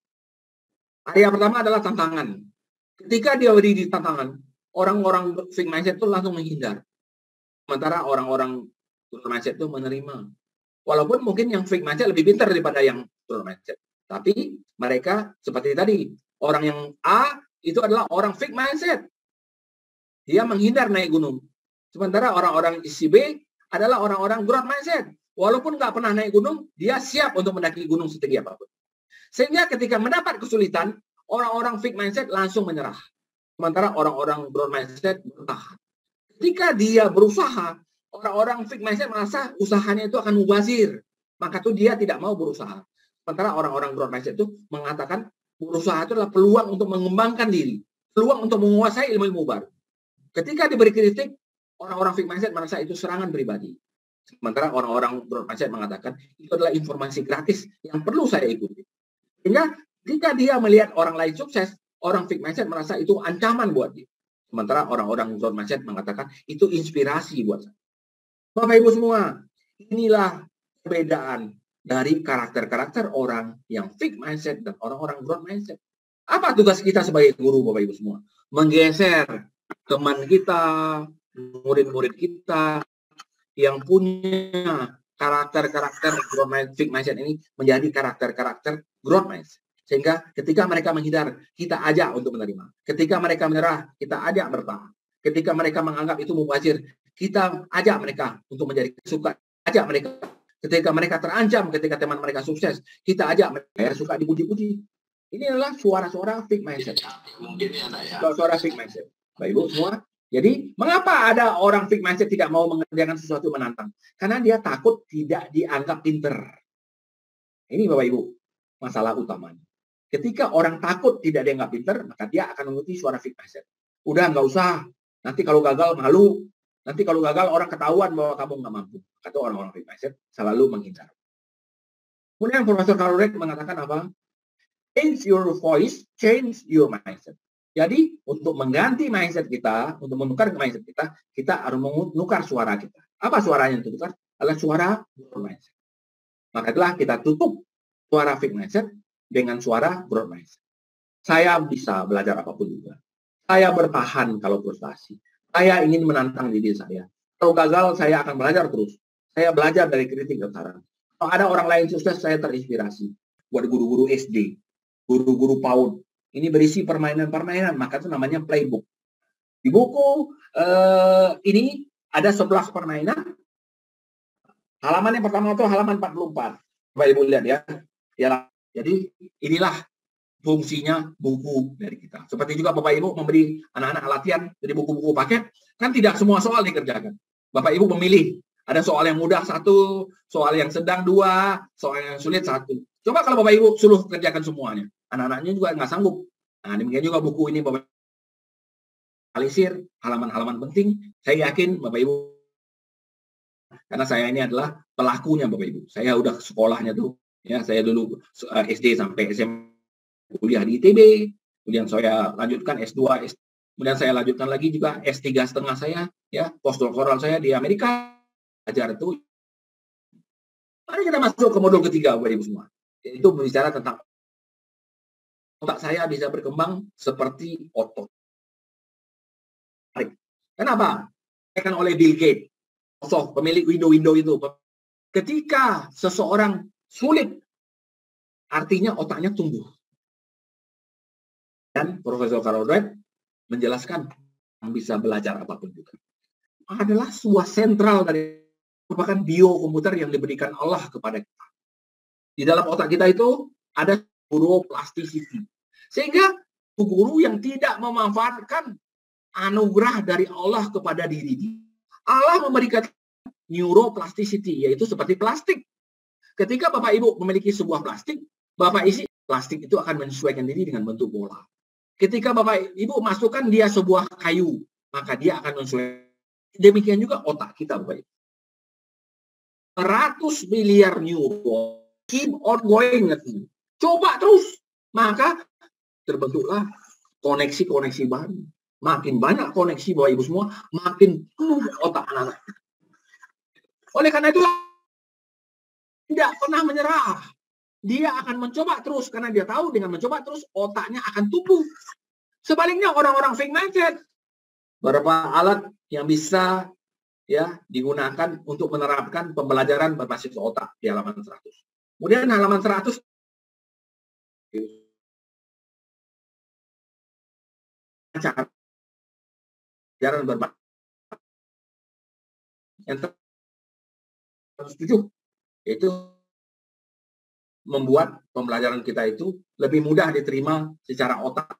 F: Area pertama adalah tantangan. Ketika dia berdiri di tantangan, orang-orang fixed mindset itu langsung menghindar. Sementara orang-orang growth mindset itu menerima. Walaupun mungkin yang fixed mindset lebih pintar daripada yang growth mindset. Tapi mereka seperti tadi, orang yang A itu adalah orang fixed mindset. Dia menghindar naik gunung. Sementara orang-orang isi B adalah orang-orang growth mindset. Walaupun nggak pernah naik gunung, dia siap untuk mendaki gunung setinggi apapun. Sehingga ketika mendapat kesulitan, orang-orang fixed mindset langsung menyerah. Sementara orang-orang growth mindset bertahan. Ketika dia berusaha, orang-orang fixed mindset merasa usahanya itu akan mubazir. Maka tuh dia tidak mau berusaha. Sementara orang-orang growth mindset itu mengatakan berusaha itu adalah peluang untuk mengembangkan diri. Peluang untuk menguasai ilmu-ilmu baru. Ketika diberi kritik, orang-orang fixed mindset merasa itu serangan pribadi. Sementara orang-orang growth mindset mengatakan itu adalah informasi gratis yang perlu saya ikuti. Sehingga ketika dia melihat orang lain sukses, orang fixed mindset merasa itu ancaman buat dia. Sementara orang-orang growth mindset mengatakan itu inspirasi buat saya. Bapak Ibu semua, inilah perbedaan dari karakter-karakter orang yang fixed mindset dan orang-orang growth mindset. Apa tugas kita sebagai guru, Bapak Ibu semua? Menggeser teman kita, murid-murid kita yang punya karakter-karakter growth mindset, fixed mindset ini menjadi karakter-karakter growth mindset. Sehingga ketika mereka menghindar, kita ajak untuk menerima. Ketika mereka menyerah, kita ajak bertahan. Ketika mereka menganggap itu mubazir, kita ajak mereka untuk menjadi suka, ajak mereka. Ketika mereka terancam, ketika teman mereka sukses, kita ajak mereka suka dipuji-puji. Ini adalah suara-suara fixed mindset. Suara-suara fixed mindset. Bapak Ibu semua. Jadi, mengapa ada orang fixed mindset tidak mau mengerjakan sesuatu menantang? Karena dia takut tidak dianggap pinter. Ini Bapak Ibu, masalah utamanya. Ketika orang takut tidak dianggap pinter, maka dia akan mengikuti suara fixed mindset. Udah, nggak usah. Nanti kalau gagal malu. Nanti kalau gagal orang ketahuan bahwa kamu nggak mampu. Kata orang-orang fixed mindset selalu menghindar. Kemudian Profesor Carol Dweck mengatakan apa? Change your voice, change your mindset. Jadi untuk mengganti mindset kita, untuk menukar mindset kita, kita harus menukar suara kita. Apa suaranya yang ditukar? Adalah suara growth mindset. Maka itulah kita tutup suara fixed mindset dengan suara growth mindset. Saya bisa belajar apapun juga. Saya bertahan kalau frustasi. Saya ingin menantang diri saya. Kalau gagal, saya akan belajar terus. Saya belajar dari kritik dan saran. Kalau ada orang lain sukses, saya terinspirasi. Buat guru-guru S D, guru-guru PAUD. Ini berisi permainan-permainan, maka itu namanya playbook. Di buku eh, ini ada sebelas permainan. Halaman yang pertama itu halaman empat puluh empat. Bapak Ibu lihat ya. Ya, jadi inilah fungsinya buku dari kita. Seperti juga Bapak Ibu memberi anak-anak latihan dari buku-buku paket, kan tidak semua soal dikerjakan. Bapak Ibu memilih, ada soal yang mudah satu, soal yang sedang dua, soal yang sulit satu. Coba kalau Bapak Ibu suruh kerjakan semuanya, anak-anaknya juga nggak sanggup. Nah, demikian juga buku ini Bapak alisir halaman-halaman penting. Saya yakin Bapak Ibu, karena saya ini adalah pelakunya Bapak Ibu. Saya udah sekolahnya tuh, ya saya dulu S D sampai S M A, kuliah di I T B, kemudian saya lanjutkan S dua, S, kemudian saya lanjutkan lagi juga S tiga setengah saya, ya postdoktoral saya di Amerika, ajar itu. Mari kita masuk ke modul ketiga Bapak Ibu semua. Itu berbicara tentang otak saya bisa berkembang seperti otot. Kenapa? Dikatakan oleh Bill Gates, pemilik window-window itu. Ketika seseorang sulit, artinya otaknya tumbuh. Dan Profesor Carol Dweck menjelaskan yang bisa belajar apapun juga. Adalah sebuah sentral dari merupakan biokomputer yang diberikan Allah kepada kita. Di dalam otak kita itu ada neuroplasticity. Sehingga guru yang tidak memanfaatkan anugerah dari Allah kepada diri dia. Allah memberikan neuroplasticity, yaitu seperti plastik. Ketika Bapak Ibu memiliki sebuah plastik, Bapak isi plastik itu akan menyesuaikan diri dengan bentuk bola. Ketika Bapak Ibu masukkan dia sebuah kayu, maka dia akan menyesuaikan. Demikian juga otak kita, Bapak Ibu. seratus miliar neuron keep on going. Coba terus, maka terbentuklah koneksi-koneksi baru. Makin banyak koneksi Bapak Ibu semua, makin penuh otak anak-anak. Oleh karena itu, tidak pernah menyerah. Dia akan mencoba terus, karena dia tahu dengan mencoba terus, otaknya akan tumbuh. Sebaliknya orang-orang fixed mindset, beberapa alat yang bisa ya digunakan untuk menerapkan pembelajaran berbasis otak di halaman seratus. Kemudian halaman seratus, cara pembelajaran berbasis yang tertuju, yaitu membuat pembelajaran kita itu lebih mudah diterima secara otak.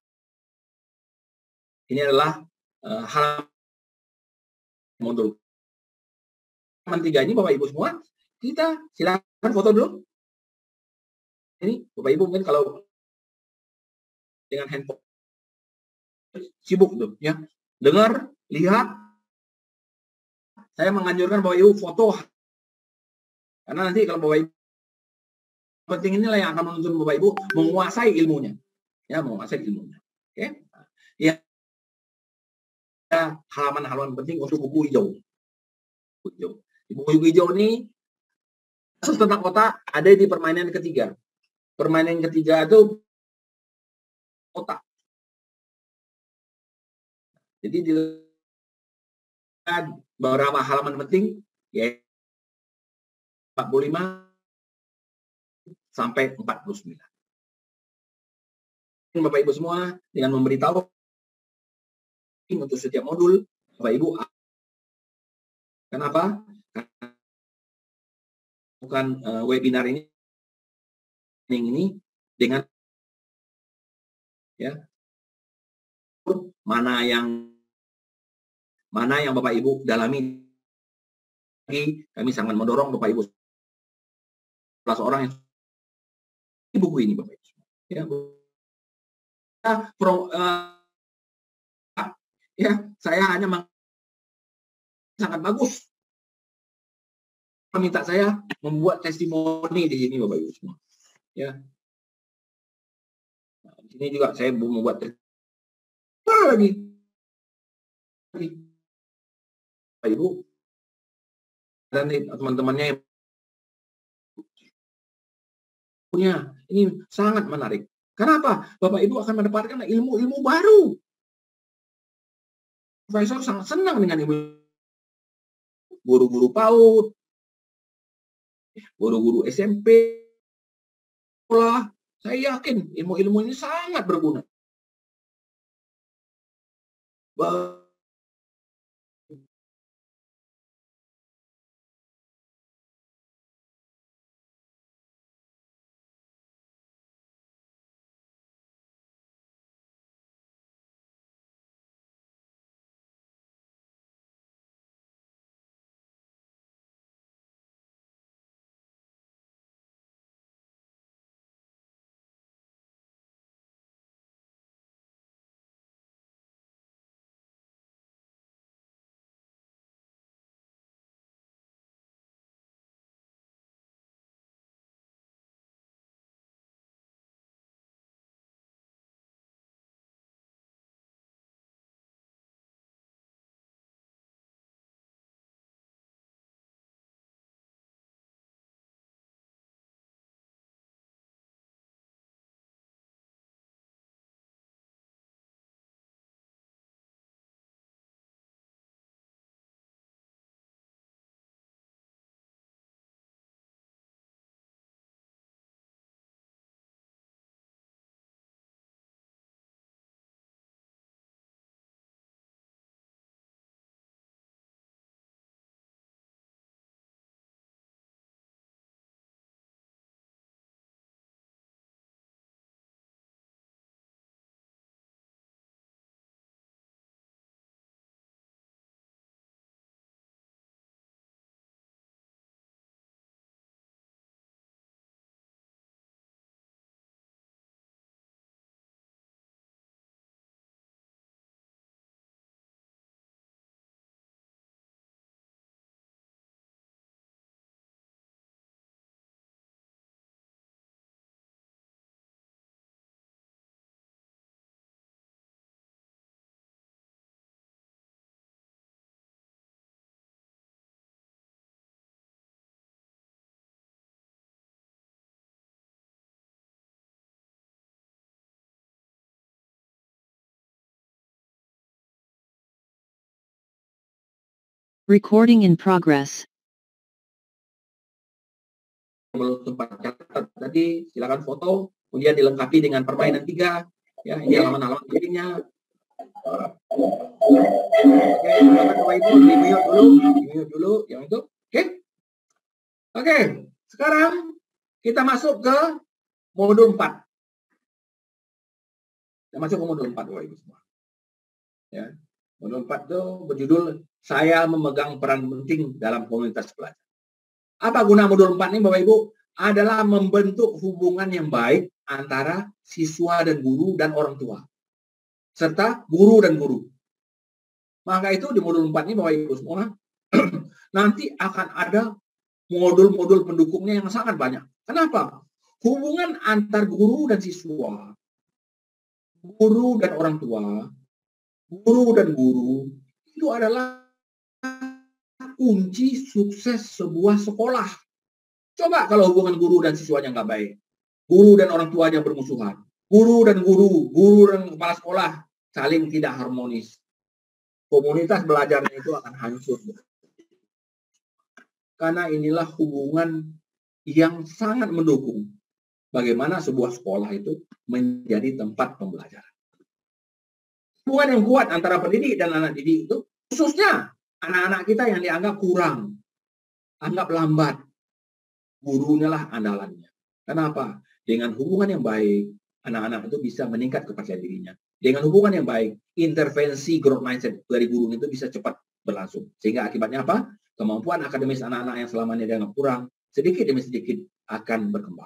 F: Ini adalah uh, hal modul halaman tiga ini Bapak Ibu semua. Kita silakan foto dulu. Ini Bapak Ibu mungkin kalau dengan handphone sibuk tuh ya, dengar, lihat. Saya menganjurkan Bapak Ibu foto, karena nanti kalau Bapak Ibu penting inilah yang akan menuntun Bapak Ibu menguasai ilmunya, ya menguasai ilmunya. Oke, ya halaman-halaman penting untuk buku hijau. Buku hijau. Di buku hijau ini kasus tentang otak ada di permainan ketiga. Permainan ketiga itu otak. Jadi di beberapa halaman penting yaitu empat puluh lima sampai empat puluh sembilan. Bapak Ibu semua dengan memberitahu untuk setiap modul Bapak Ibu. Kenapa? Bukan uh, webinar ini ini dengan ya mana yang mana yang Bapak Ibu dalami. Kami sangat mendorong Bapak Ibu sebelas orang yang di buku ini Bapak Ibu. Ya, pro, uh, ya saya hanya sangat bagus meminta saya membuat testimoni di sini Bapak Ibu semua. Ya. Nah, di sini juga saya membuat testimoni lagi. Bapak Ibu dan teman-temannya yang punya ini sangat menarik. Kenapa? Bapak Ibu akan mendapatkan ilmu-ilmu baru. Profesor sangat senang dengan ilmu guru-guru PAUD, guru-guru S M P, sekolah. Saya yakin ilmu-ilmu ini sangat berguna.
H: Recording in progress.
F: Belum tempat catat tadi, silakan foto, kemudian dilengkapi dengan permainan tiga, ya ini halaman-halaman pentingnya. Oke, silakan Bapak Ibu di mute dulu, di mute dulu yang itu. Oke, oke, sekarang kita masuk ke modul empat. Kita masuk ke modul empat, Bapak Ibu semua. Ya, modul empat itu berjudul Saya Memegang Peran Penting dalam Komunitas Belajar. Apa guna modul empat ini Bapak Ibu? Adalah membentuk hubungan yang baik antara siswa dan guru dan orang tua. Serta guru dan guru. Maka itu di modul empat ini Bapak Ibu semua, nanti akan ada modul-modul pendukungnya yang sangat banyak. Kenapa? Hubungan antar guru dan siswa, guru dan orang tua, guru dan guru, itu adalah kunci sukses sebuah sekolah. Coba kalau hubungan guru dan siswanya nggak baik, guru dan orang tuanya bermusuhan, guru dan guru, guru dan kepala sekolah saling tidak harmonis, komunitas belajarnya itu akan hancur. Karena inilah hubungan yang sangat mendukung bagaimana sebuah sekolah itu menjadi tempat pembelajaran. Hubungan yang kuat antara pendidik dan anak didik itu, khususnya anak-anak kita yang dianggap kurang, anggap lambat, gurunya lah andalannya. Kenapa? Dengan hubungan yang baik, anak-anak itu bisa meningkat kepercayaan dirinya. Dengan hubungan yang baik, intervensi growth mindset dari guru itu bisa cepat berlangsung. Sehingga akibatnya apa? Kemampuan akademis anak-anak yang selama ini dianggap kurang, sedikit demi sedikit akan berkembang.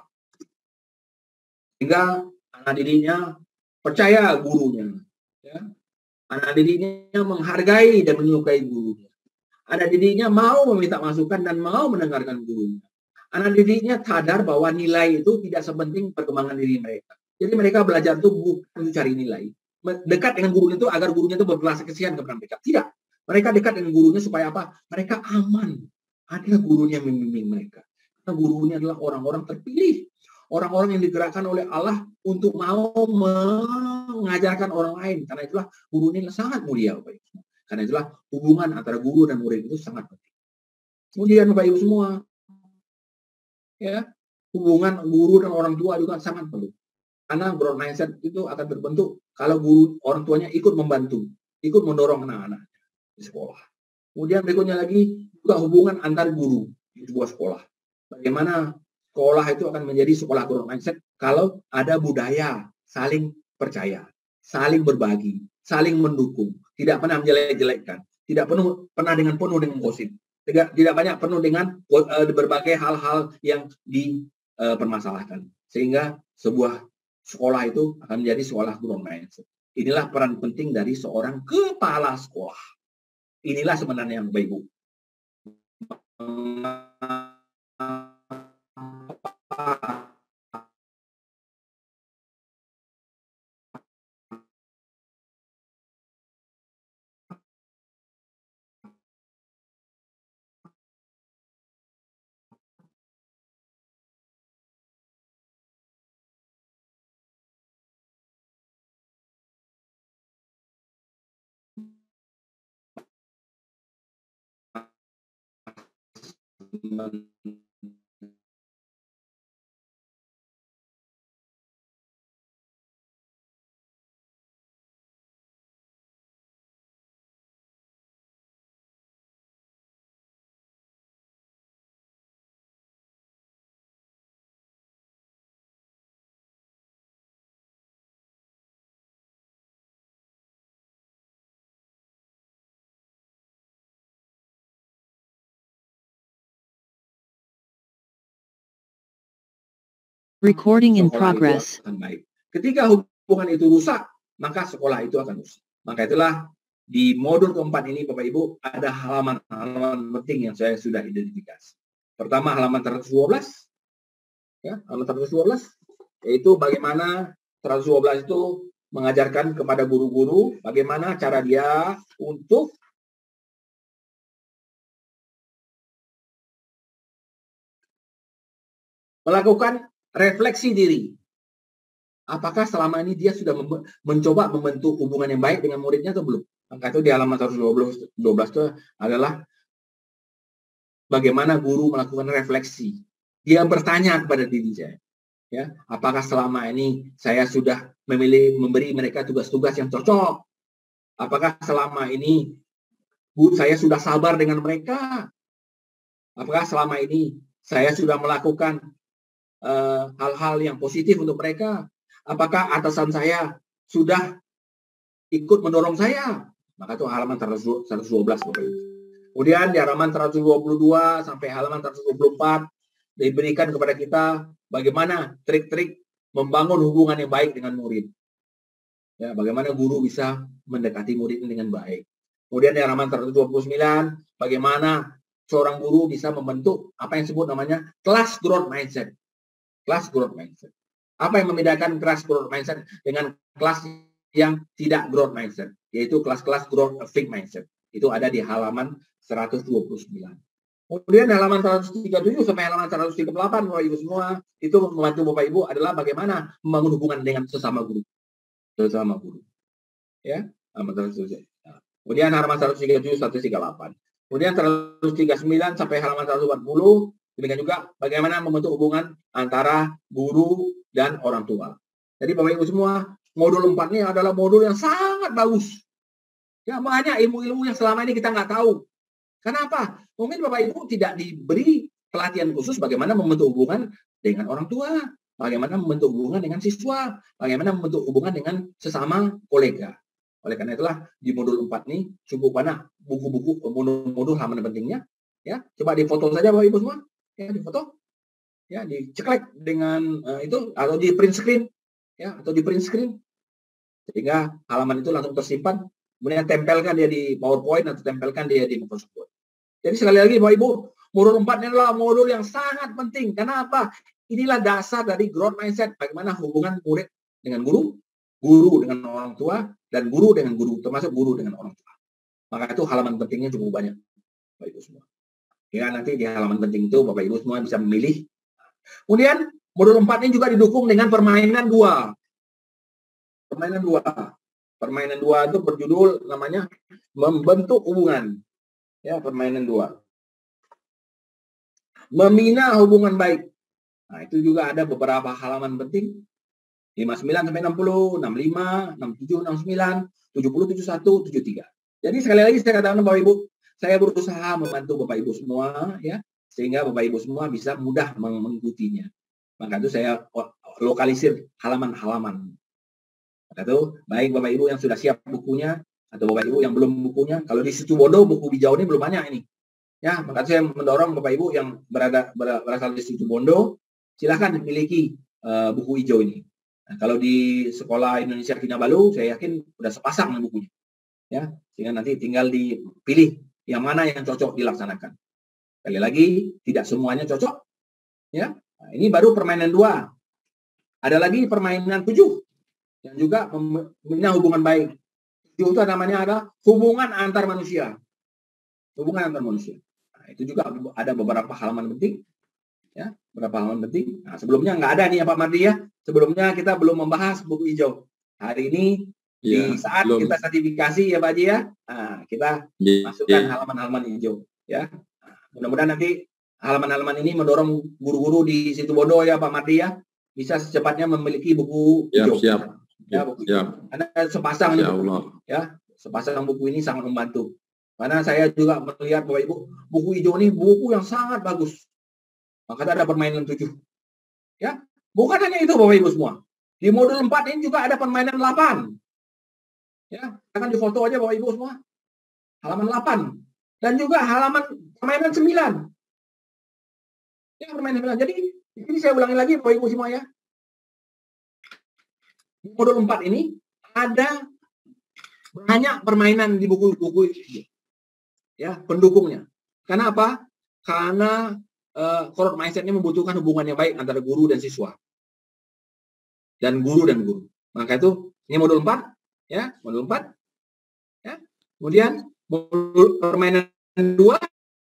F: Sehingga anak didiknya percaya gurunya. Ya. Anak didiknya menghargai dan menyukai gurunya. Anak didiknya mau meminta masukan dan mau mendengarkan gurunya. Anak didiknya sadar bahwa nilai itu tidak sepenting perkembangan diri mereka. Jadi mereka belajar itu bukan mencari nilai. Dekat dengan gurunya itu agar gurunya itu berbelas kasihan kepada mereka. Tidak. Mereka dekat dengan gurunya supaya apa? Mereka aman. Ada gurunya yang membimbing mereka. Karena gurunya adalah orang-orang terpilih. Orang-orang yang digerakkan oleh Allah untuk mau mengajarkan orang lain. Karena itulah gurunya sangat mulia, Bapak Ibu. Karena itulah hubungan antara guru dan murid itu sangat penting. Kemudian Bapak Ibu semua, ya, hubungan guru dan orang tua juga sangat perlu. Karena growth mindset itu akan terbentuk kalau guru orang tuanya ikut membantu, ikut mendorong anak-anak di sekolah. Kemudian berikutnya lagi juga hubungan antar guru di sebuah sekolah. Bagaimana sekolah itu akan menjadi sekolah growth mindset kalau ada budaya saling percaya, saling berbagi, saling mendukung, tidak pernah menjelek-jelekkan, tidak penuh pernah dengan penuh dengan gosip, tidak tidak banyak penuh dengan uh, berbagai hal-hal yang dipermasalahkan, uh, sehingga sebuah sekolah itu akan menjadi sekolah growth mindset. Inilah peran penting dari seorang kepala sekolah. Inilah sebenarnya yang Bapak Ibu.
H: Recording in progress.
F: Akan baik. Ketika hubungan itu rusak, maka sekolah itu akan rusak. Maka itulah di modul keempat ini Bapak Ibu ada halaman-halaman penting yang saya sudah identifikasi. Pertama halaman seratus dua belas, ya halaman seratus dua belas, yaitu bagaimana seratus dua belas itu mengajarkan kepada guru-guru bagaimana cara dia untuk melakukan refleksi diri. Apakah selama ini dia sudah mem mencoba membentuk hubungan yang baik dengan muridnya atau belum? Maka itu di halaman seratus dua belas itu adalah bagaimana guru melakukan refleksi. Dia bertanya kepada diri saya, ya, apakah selama ini saya sudah memilih memberi mereka tugas-tugas yang cocok? Apakah selama ini bu, saya sudah sabar dengan mereka? Apakah selama ini saya sudah melakukan hal-hal uh, yang positif untuk mereka? Apakah atasan saya sudah ikut mendorong saya? Maka itu halaman seratus dua belas. Kemudian di halaman seratus dua puluh dua sampai halaman seratus dua puluh empat diberikan kepada kita bagaimana trik-trik membangun hubungan yang baik dengan murid. Ya, bagaimana guru bisa mendekati murid dengan baik. Kemudian di halaman seratus dua puluh sembilan, bagaimana seorang guru bisa membentuk apa yang disebut namanya class growth mindset. Class growth mindset. Apa yang membedakan class growth mindset dengan kelas yang tidak growth mindset? Yaitu kelas-kelas growth fixed mindset. Itu ada di halaman seratus dua puluh sembilan. Kemudian halaman seratus tiga puluh tujuh sampai halaman seratus tiga puluh delapan, Bapak Ibu semua, itu membantu Bapak Ibu adalah bagaimana membangun hubungan dengan sesama guru. Sesama guru. Ya, halaman seratus tujuh. Kemudian halaman seratus tiga puluh tujuh sampai seratus tiga puluh delapan. Kemudian seratus tiga puluh sembilan sampai halaman seratus empat puluh, demikian juga bagaimana membentuk hubungan antara guru dan orang tua. Jadi Bapak Ibu semua, modul empat ini adalah modul yang sangat bagus. Ya, banyak ilmu-ilmu yang selama ini kita nggak tahu. Kenapa? Mungkin Bapak Ibu tidak diberi pelatihan khusus bagaimana membentuk hubungan dengan orang tua, bagaimana membentuk hubungan dengan siswa, bagaimana membentuk hubungan dengan sesama kolega. Oleh karena itulah di modul empat ini cukup banyak buku-buku, modul-modul halaman pentingnya. Ya, coba difoto saja Bapak Ibu semua, ya difoto, ya diceklek dengan uh, itu atau di print screen, ya atau di print screen, sehingga halaman itu langsung tersimpan. Kemudian tempelkan dia di PowerPoint atau tempelkan dia di Microsoft Word. Jadi sekali lagi Bapak Ibu, modul empat ini adalah modul yang sangat penting. Kenapa? Inilah dasar dari growth mindset. Bagaimana hubungan murid dengan guru, guru dengan orang tua, dan guru dengan guru, termasuk guru dengan orang tua. Maka itu halaman pentingnya cukup banyak, Bapak Ibu semua. Ya, nanti di halaman penting itu Bapak Ibu semua bisa memilih. Kemudian modul empat ini juga didukung dengan permainan dua. Permainan dua. Permainan dua itu berjudul namanya membentuk hubungan. Ya, permainan dua. Membina hubungan baik. Nah, itu juga ada beberapa halaman penting. lima puluh sembilan sampai enam puluh, enam puluh lima, enam puluh tujuh, enam puluh sembilan, tujuh puluh, tujuh puluh satu, tujuh puluh tiga. Jadi sekali lagi saya katakan Bapak Ibu, saya berusaha membantu Bapak Ibu semua ya, sehingga Bapak Ibu semua bisa mudah mengikutinya. Maka itu saya lokalisir halaman-halaman. Maka itu baik Bapak Ibu yang sudah siap bukunya atau Bapak Ibu yang belum bukunya. Kalau di Situbondo buku hijau ini belum banyak ini. Ya, maka saya mendorong Bapak Ibu yang berada berasal di Situbondo, silakan memiliki uh, buku hijau ini. Nah, kalau di Sekolah Indonesia Kinabalu, saya yakin sudah sepasang bukunya. Ya, sehingga nanti tinggal dipilih yang mana yang cocok dilaksanakan. Sekali lagi, tidak semuanya cocok. Ya, nah, ini baru permainan dua. Ada lagi permainan tujuh yang juga membina hubungan baik. Tujuh itu namanya ada hubungan antar manusia. Hubungan antar manusia. Nah, itu juga ada beberapa halaman penting. Ya, beberapa halaman penting. Nah, sebelumnya nggak ada nih ya Pak Mardi ya. Sebelumnya kita belum membahas buku hijau. Hari ini ya, di saat belum. Kita sertifikasi ya Pak Haji ya, nah, kita ya, masukkan halaman-halaman ya. hijau. Ya, nah, mudah-mudahan nanti halaman-halaman ini mendorong guru-guru di Situbondo ya Pak Mardi ya, bisa secepatnya memiliki buku
C: siap,
F: hijau.
C: Siap.
F: Ya, buku
C: siap.
F: Karena sepasang
C: ya,
F: buku, ya, sepasang buku ini sangat membantu. Karena saya juga melihat Bapak Ibu, buku hijau ini buku yang sangat bagus. Maka ada permainan tujuh. Ya, bukan hanya itu Bapak Ibu semua. Di modul empat ini juga ada permainan delapan. Ya, akan difoto aja Bapak Ibu semua. Halaman delapan. Dan juga halaman permainan sembilan. Ya, permainan sembilan. Jadi, ini saya ulangi lagi Bapak Ibu semua ya. Di modul empat ini ada banyak permainan di buku-buku ya, pendukungnya. Karena apa? Karena Uh, growth mindset ini membutuhkan hubungan yang baik antara guru dan siswa. Dan guru dan guru. Maka itu, ini modul empat. Ya, modul empat. Ya. Kemudian, modul permainan dua.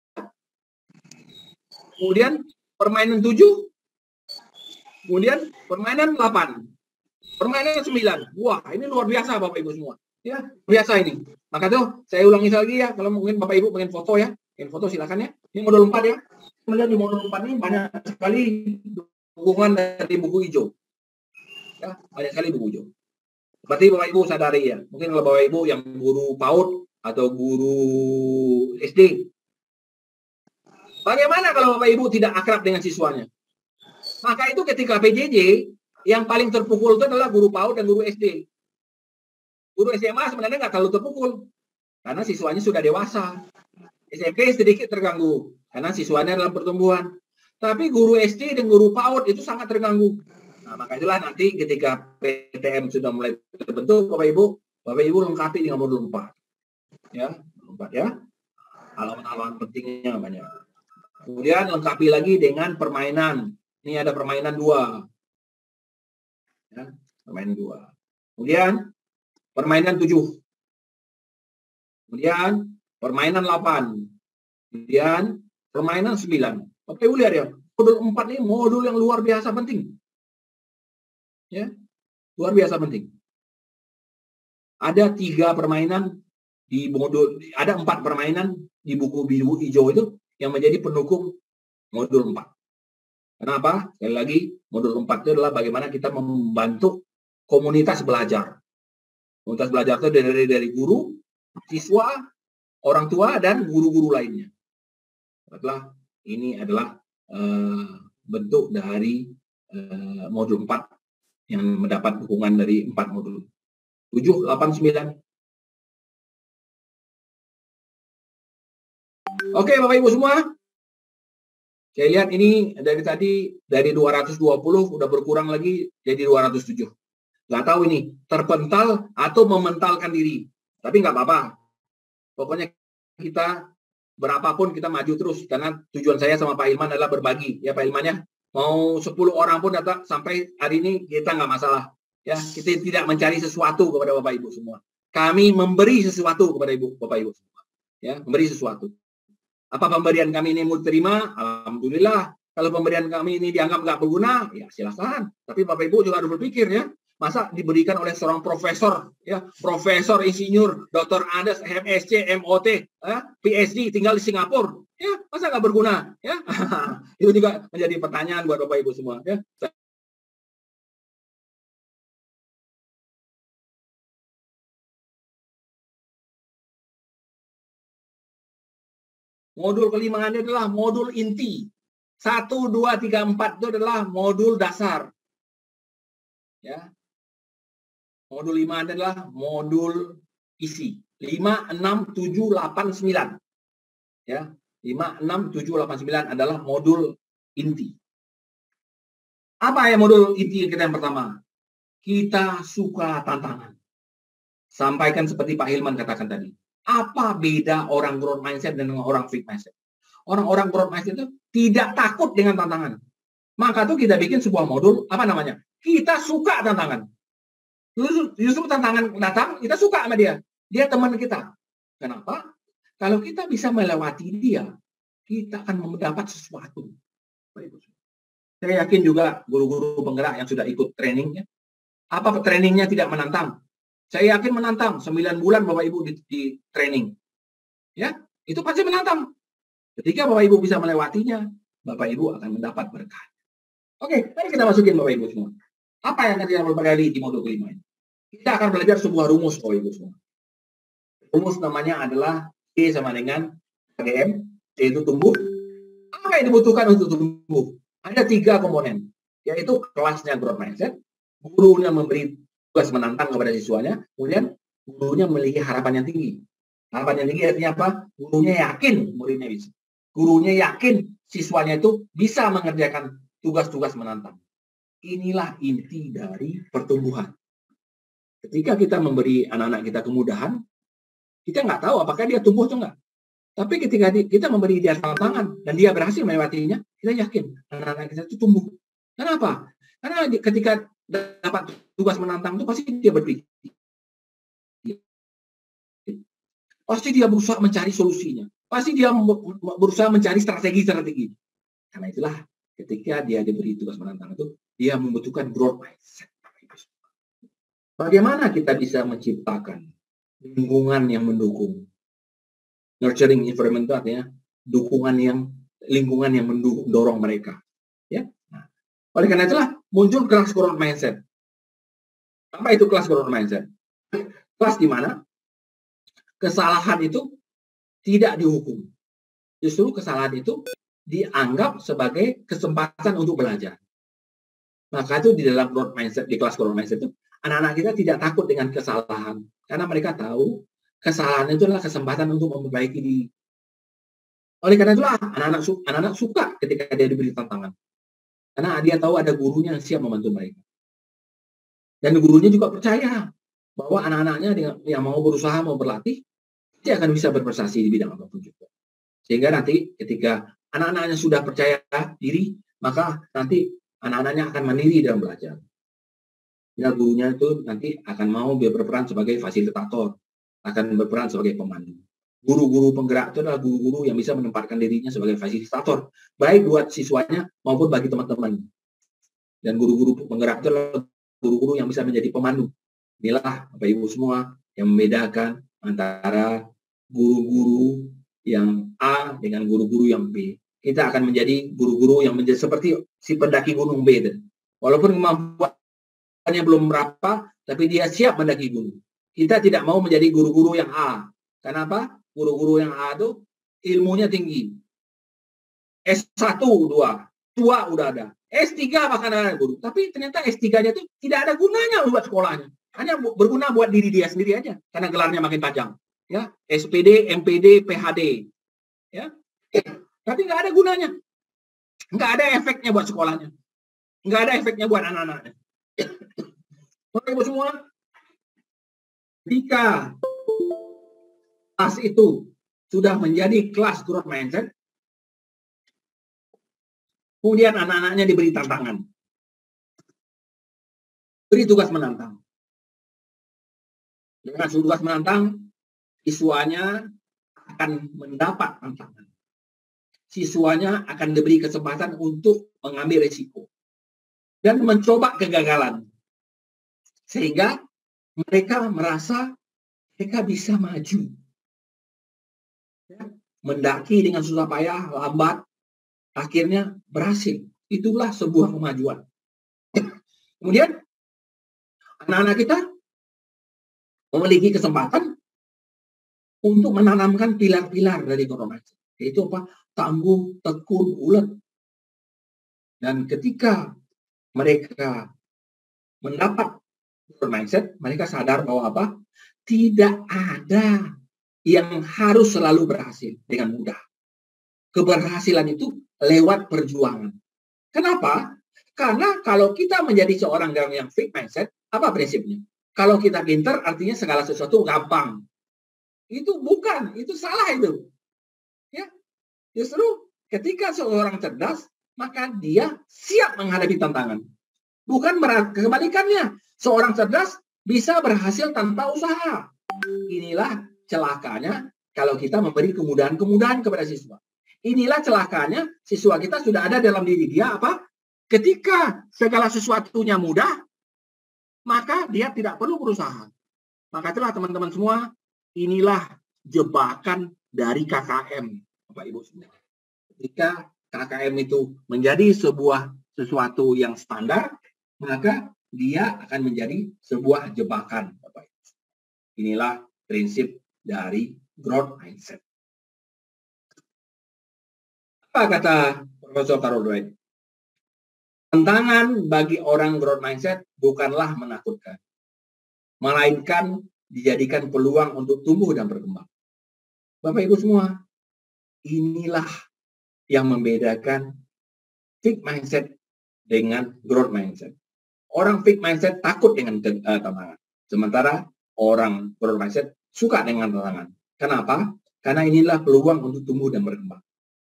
F: Kemudian, permainan tujuh. Kemudian, permainan delapan. Permainan sembilan. Wah, ini luar biasa Bapak Ibu semua. Ya, biasa ini. Maka itu, saya ulangi lagi ya. Kalau mungkin Bapak Ibu pengen foto ya. Ini foto silakan ya. Ini modul empat ya. Melihat di modul empat ini banyak sekali dukungan dari buku hijau. Ya, banyak sekali buku hijau. Berarti Bapak Ibu sadari ya. Mungkin kalau Bapak Ibu yang guru PAUD atau guru S D. Bagaimana kalau Bapak Ibu tidak akrab dengan siswanya? Maka itu ketika P J J, yang paling terpukul itu adalah guru PAUD dan guru S D. Guru S M A sebenarnya nggak terlalu terpukul, karena siswanya sudah dewasa. S M P sedikit terganggu, karena siswanya dalam pertumbuhan. Tapi guru S D dan guru PAUD itu sangat terganggu. Nah, maka itulah nanti ketika P T M sudah mulai terbentuk, Bapak Ibu, Bapak Ibu lengkapi dengan modul empat. Ya, empat ya. Halaman-halaman pentingnya banyak. Kemudian lengkapi lagi dengan permainan. Ini ada permainan dua. Ya, permainan dua. Kemudian permainan tujuh. Kemudian permainan delapan. Kemudian permainan sembilan. Bapak Ibu lihat ya, modul empat ini modul yang luar biasa penting. Ya, luar biasa penting. Ada tiga permainan di modul, ada empat permainan di buku biru hijau itu yang menjadi pendukung modul empat. Kenapa? Sekali lagi, modul empat itu adalah bagaimana kita membantu komunitas belajar. Komunitas belajar itu dari, dari guru, siswa, orang tua, dan guru-guru lainnya. Setelah ini adalah uh, bentuk dari uh, modul empat yang mendapat dukungan dari empat modul. tujuh, delapan, sembilan. Oke, Bapak Ibu semua. Saya lihat ini dari tadi, dari dua ratus dua puluh udah berkurang lagi jadi dua ratus tujuh. Nggak tahu ini, terpental atau mementalkan diri. Tapi nggak apa-apa. Pokoknya kita, berapapun kita maju terus. Karena tujuan saya sama Pak Hilman adalah berbagi. Ya Pak Hilman ya. Mau sepuluh orang pun datang sampai hari ini kita nggak masalah. Ya, kita tidak mencari sesuatu kepada Bapak Ibu semua. Kami memberi sesuatu kepada Ibu Bapak Ibu semua. Ya, memberi sesuatu. Apa pemberian kami ini mau terima? Alhamdulillah. Kalau pemberian kami ini dianggap nggak berguna, ya silakan. Tapi Bapak Ibu juga harus berpikir ya. Masa diberikan oleh seorang profesor, ya, profesor insinyur, doktor Andes, M S C, M O T, ya, P H D, tinggal di Singapura, ya, masa nggak berguna, ya? Itu juga menjadi pertanyaan buat Bapak Ibu semua, ya. Modul kelima ini adalah modul inti. Satu, dua, tiga, empat itu adalah modul dasar. Ya. Modul lima adalah modul isi. lima, enam, tujuh, delapan, sembilan. Ya. lima, enam, tujuh, delapan, sembilan adalah modul inti. Apa ya modul inti kita yang pertama? Kita suka tantangan. Sampaikan seperti Pak Hilman katakan tadi. Apa beda orang growth mindset dan orang fixed mindset? Orang-orang growth mindset itu tidak takut dengan tantangan. Maka tuh kita bikin sebuah modul, apa namanya? Kita suka tantangan. Justru tantangan datang, kita suka sama dia. Dia teman kita. Kenapa? Kalau kita bisa melewati dia, kita akan mendapat sesuatu. Saya yakin juga guru-guru penggerak yang sudah ikut trainingnya. Apa trainingnya tidak menantang? Saya yakin menantang. sembilan bulan Bapak Ibu di, di training. Ya, itu pasti menantang. Ketika Bapak Ibu bisa melewatinya, Bapak Ibu akan mendapat berkah. Oke, mari kita masukin Bapak Ibu semua. Apa yang nanti kita pelajari di modul kelima ini? Kita akan belajar sebuah rumus Bapak Ibu semua. Rumus namanya adalah T sama dengan K G M, T itu tumbuh. Apa yang dibutuhkan untuk tumbuh? Ada tiga komponen, yaitu kelasnya growth mindset, gurunya memberi tugas menantang kepada siswanya, kemudian gurunya memiliki harapan yang tinggi. Harapan yang tinggi artinya apa? Gurunya yakin muridnya bisa. Gurunya yakin siswanya itu bisa mengerjakan tugas-tugas menantang. Inilah inti dari pertumbuhan. Ketika kita memberi anak-anak kita kemudahan, kita nggak tahu apakah dia tumbuh atau enggak. Tapi ketika kita memberi dia tantangan dan dia berhasil melewatinya, kita yakin anak-anak kita itu tumbuh. Kenapa? Karena ketika dapat tugas menantang itu pasti dia berpikir. Pasti dia berusaha mencari solusinya. Pasti dia berusaha mencari strategi-strategi. Karena itulah ketika dia diberi tugas menantang itu, dia membutuhkan growth mindset. Bagaimana kita bisa menciptakan lingkungan yang mendukung? Nurturing environment itu artinya dukungan yang lingkungan yang mendorong mereka. Ya. Nah, oleh karena itulah muncul kelas growth mindset. Apa itu kelas growth mindset? Kelas di mana kesalahan itu tidak dihukum. Justru kesalahan itu dianggap sebagai kesempatan untuk belajar. Maka itu di dalam growth mindset, di kelas growth mindset itu, anak-anak kita tidak takut dengan kesalahan. Karena mereka tahu kesalahan itu adalah kesempatan untuk memperbaiki diri. Oleh karena itulah anak-anak su anak-anak suka ketika dia diberi tantangan. Karena dia tahu ada gurunya yang siap membantu mereka. Dan gurunya juga percaya bahwa anak-anaknya yang mau berusaha, mau berlatih, dia akan bisa berprestasi di bidang apapun juga. Sehingga nanti ketika anak-anaknya sudah percaya diri, maka nanti anak-anaknya akan mandiri dalam belajar. Ya, gurunya itu nanti akan mau berperan sebagai fasilitator, akan berperan sebagai pemandu. Guru-guru penggerak itu adalah guru-guru yang bisa menempatkan dirinya sebagai fasilitator, baik buat siswanya maupun bagi teman-teman. Dan guru-guru penggerak itu adalah guru-guru yang bisa menjadi pemandu. Inilah Bapak Ibu semua yang membedakan antara guru-guru yang A dengan guru-guru yang B. Kita akan menjadi guru-guru yang menjadi seperti si pendaki gunung B. Walaupun kemampuannya belum merata, tapi dia siap mendaki gunung. Kita tidak mau menjadi guru-guru yang A. Kenapa? Guru-guru yang A itu ilmunya tinggi. S satu, dua, tua udah ada. S tiga bahkan ada guru. Tapi ternyata S tiga-nya itu tidak ada gunanya buat sekolahnya. Hanya berguna buat diri dia sendiri aja. Karena gelarnya makin panjang. Ya, S P D, M P D, P H D. Ya. Tapi nggak ada gunanya. Nggak ada efeknya buat sekolahnya. Nggak ada efeknya buat anak-anaknya. Bapak Ibu semua, jika kelas itu sudah menjadi kelas growth mindset, kemudian anak-anaknya diberi tantangan. Beri tugas menantang. Dengan tugas menantang, siswanya akan mendapat tantangan. Siswanya akan diberi kesempatan untuk mengambil risiko dan mencoba kegagalan. Sehingga mereka merasa mereka bisa maju. Ya, mendaki dengan susah payah, lambat, akhirnya berhasil. Itulah sebuah kemajuan. Kemudian, anak-anak kita memiliki kesempatan untuk menanamkan pilar-pilar dari growth mindset. Yaitu apa? Tangguh, tekun, ulet. Dan ketika mereka mendapat growth mindset, mereka sadar bahwa apa? Tidak ada yang harus selalu berhasil dengan mudah. Keberhasilan itu lewat perjuangan. Kenapa? Karena kalau kita menjadi seorang yang fixed mindset, apa prinsipnya? Kalau kita pintar, artinya segala sesuatu gampang. Itu bukan, itu salah itu. Ya, justru ketika seorang cerdas, maka dia siap menghadapi tantangan. Bukan kebalikannya, seorang cerdas bisa berhasil tanpa usaha. Inilah celakanya kalau kita memberi kemudahan-kemudahan kepada siswa. Inilah celakanya siswa kita sudah ada dalam diri dia apa? Ketika segala sesuatunya mudah, maka dia tidak perlu berusaha. Maka itulah teman-teman semua, inilah jebakan dari K K M, Bapak Ibu semua. Ketika K K M itu menjadi sebuah sesuatu yang standar, maka dia akan menjadi sebuah jebakan, Bapak Ibu. Inilah prinsip dari growth mindset. Apa kata Profesor Carol Dweck? Tantangan bagi orang growth mindset bukanlah menakutkan, melainkan dijadikan peluang untuk tumbuh dan berkembang. Bapak Ibu semua, inilah yang membedakan fixed mindset dengan growth mindset. Orang fixed mindset takut dengan uh, tantangan, sementara orang growth mindset suka dengan tantangan. Kenapa? Karena inilah peluang untuk tumbuh dan berkembang.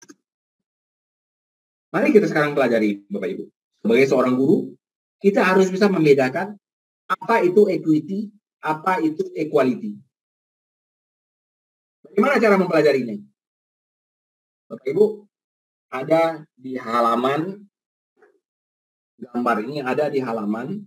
F: Mari kita sekarang pelajari, Bapak Ibu. Sebagai seorang guru, kita harus bisa membedakan apa itu equity, apa itu equality. Bagaimana cara mempelajarinya? Bapak Ibu, ada di halaman, gambar ini ada di halaman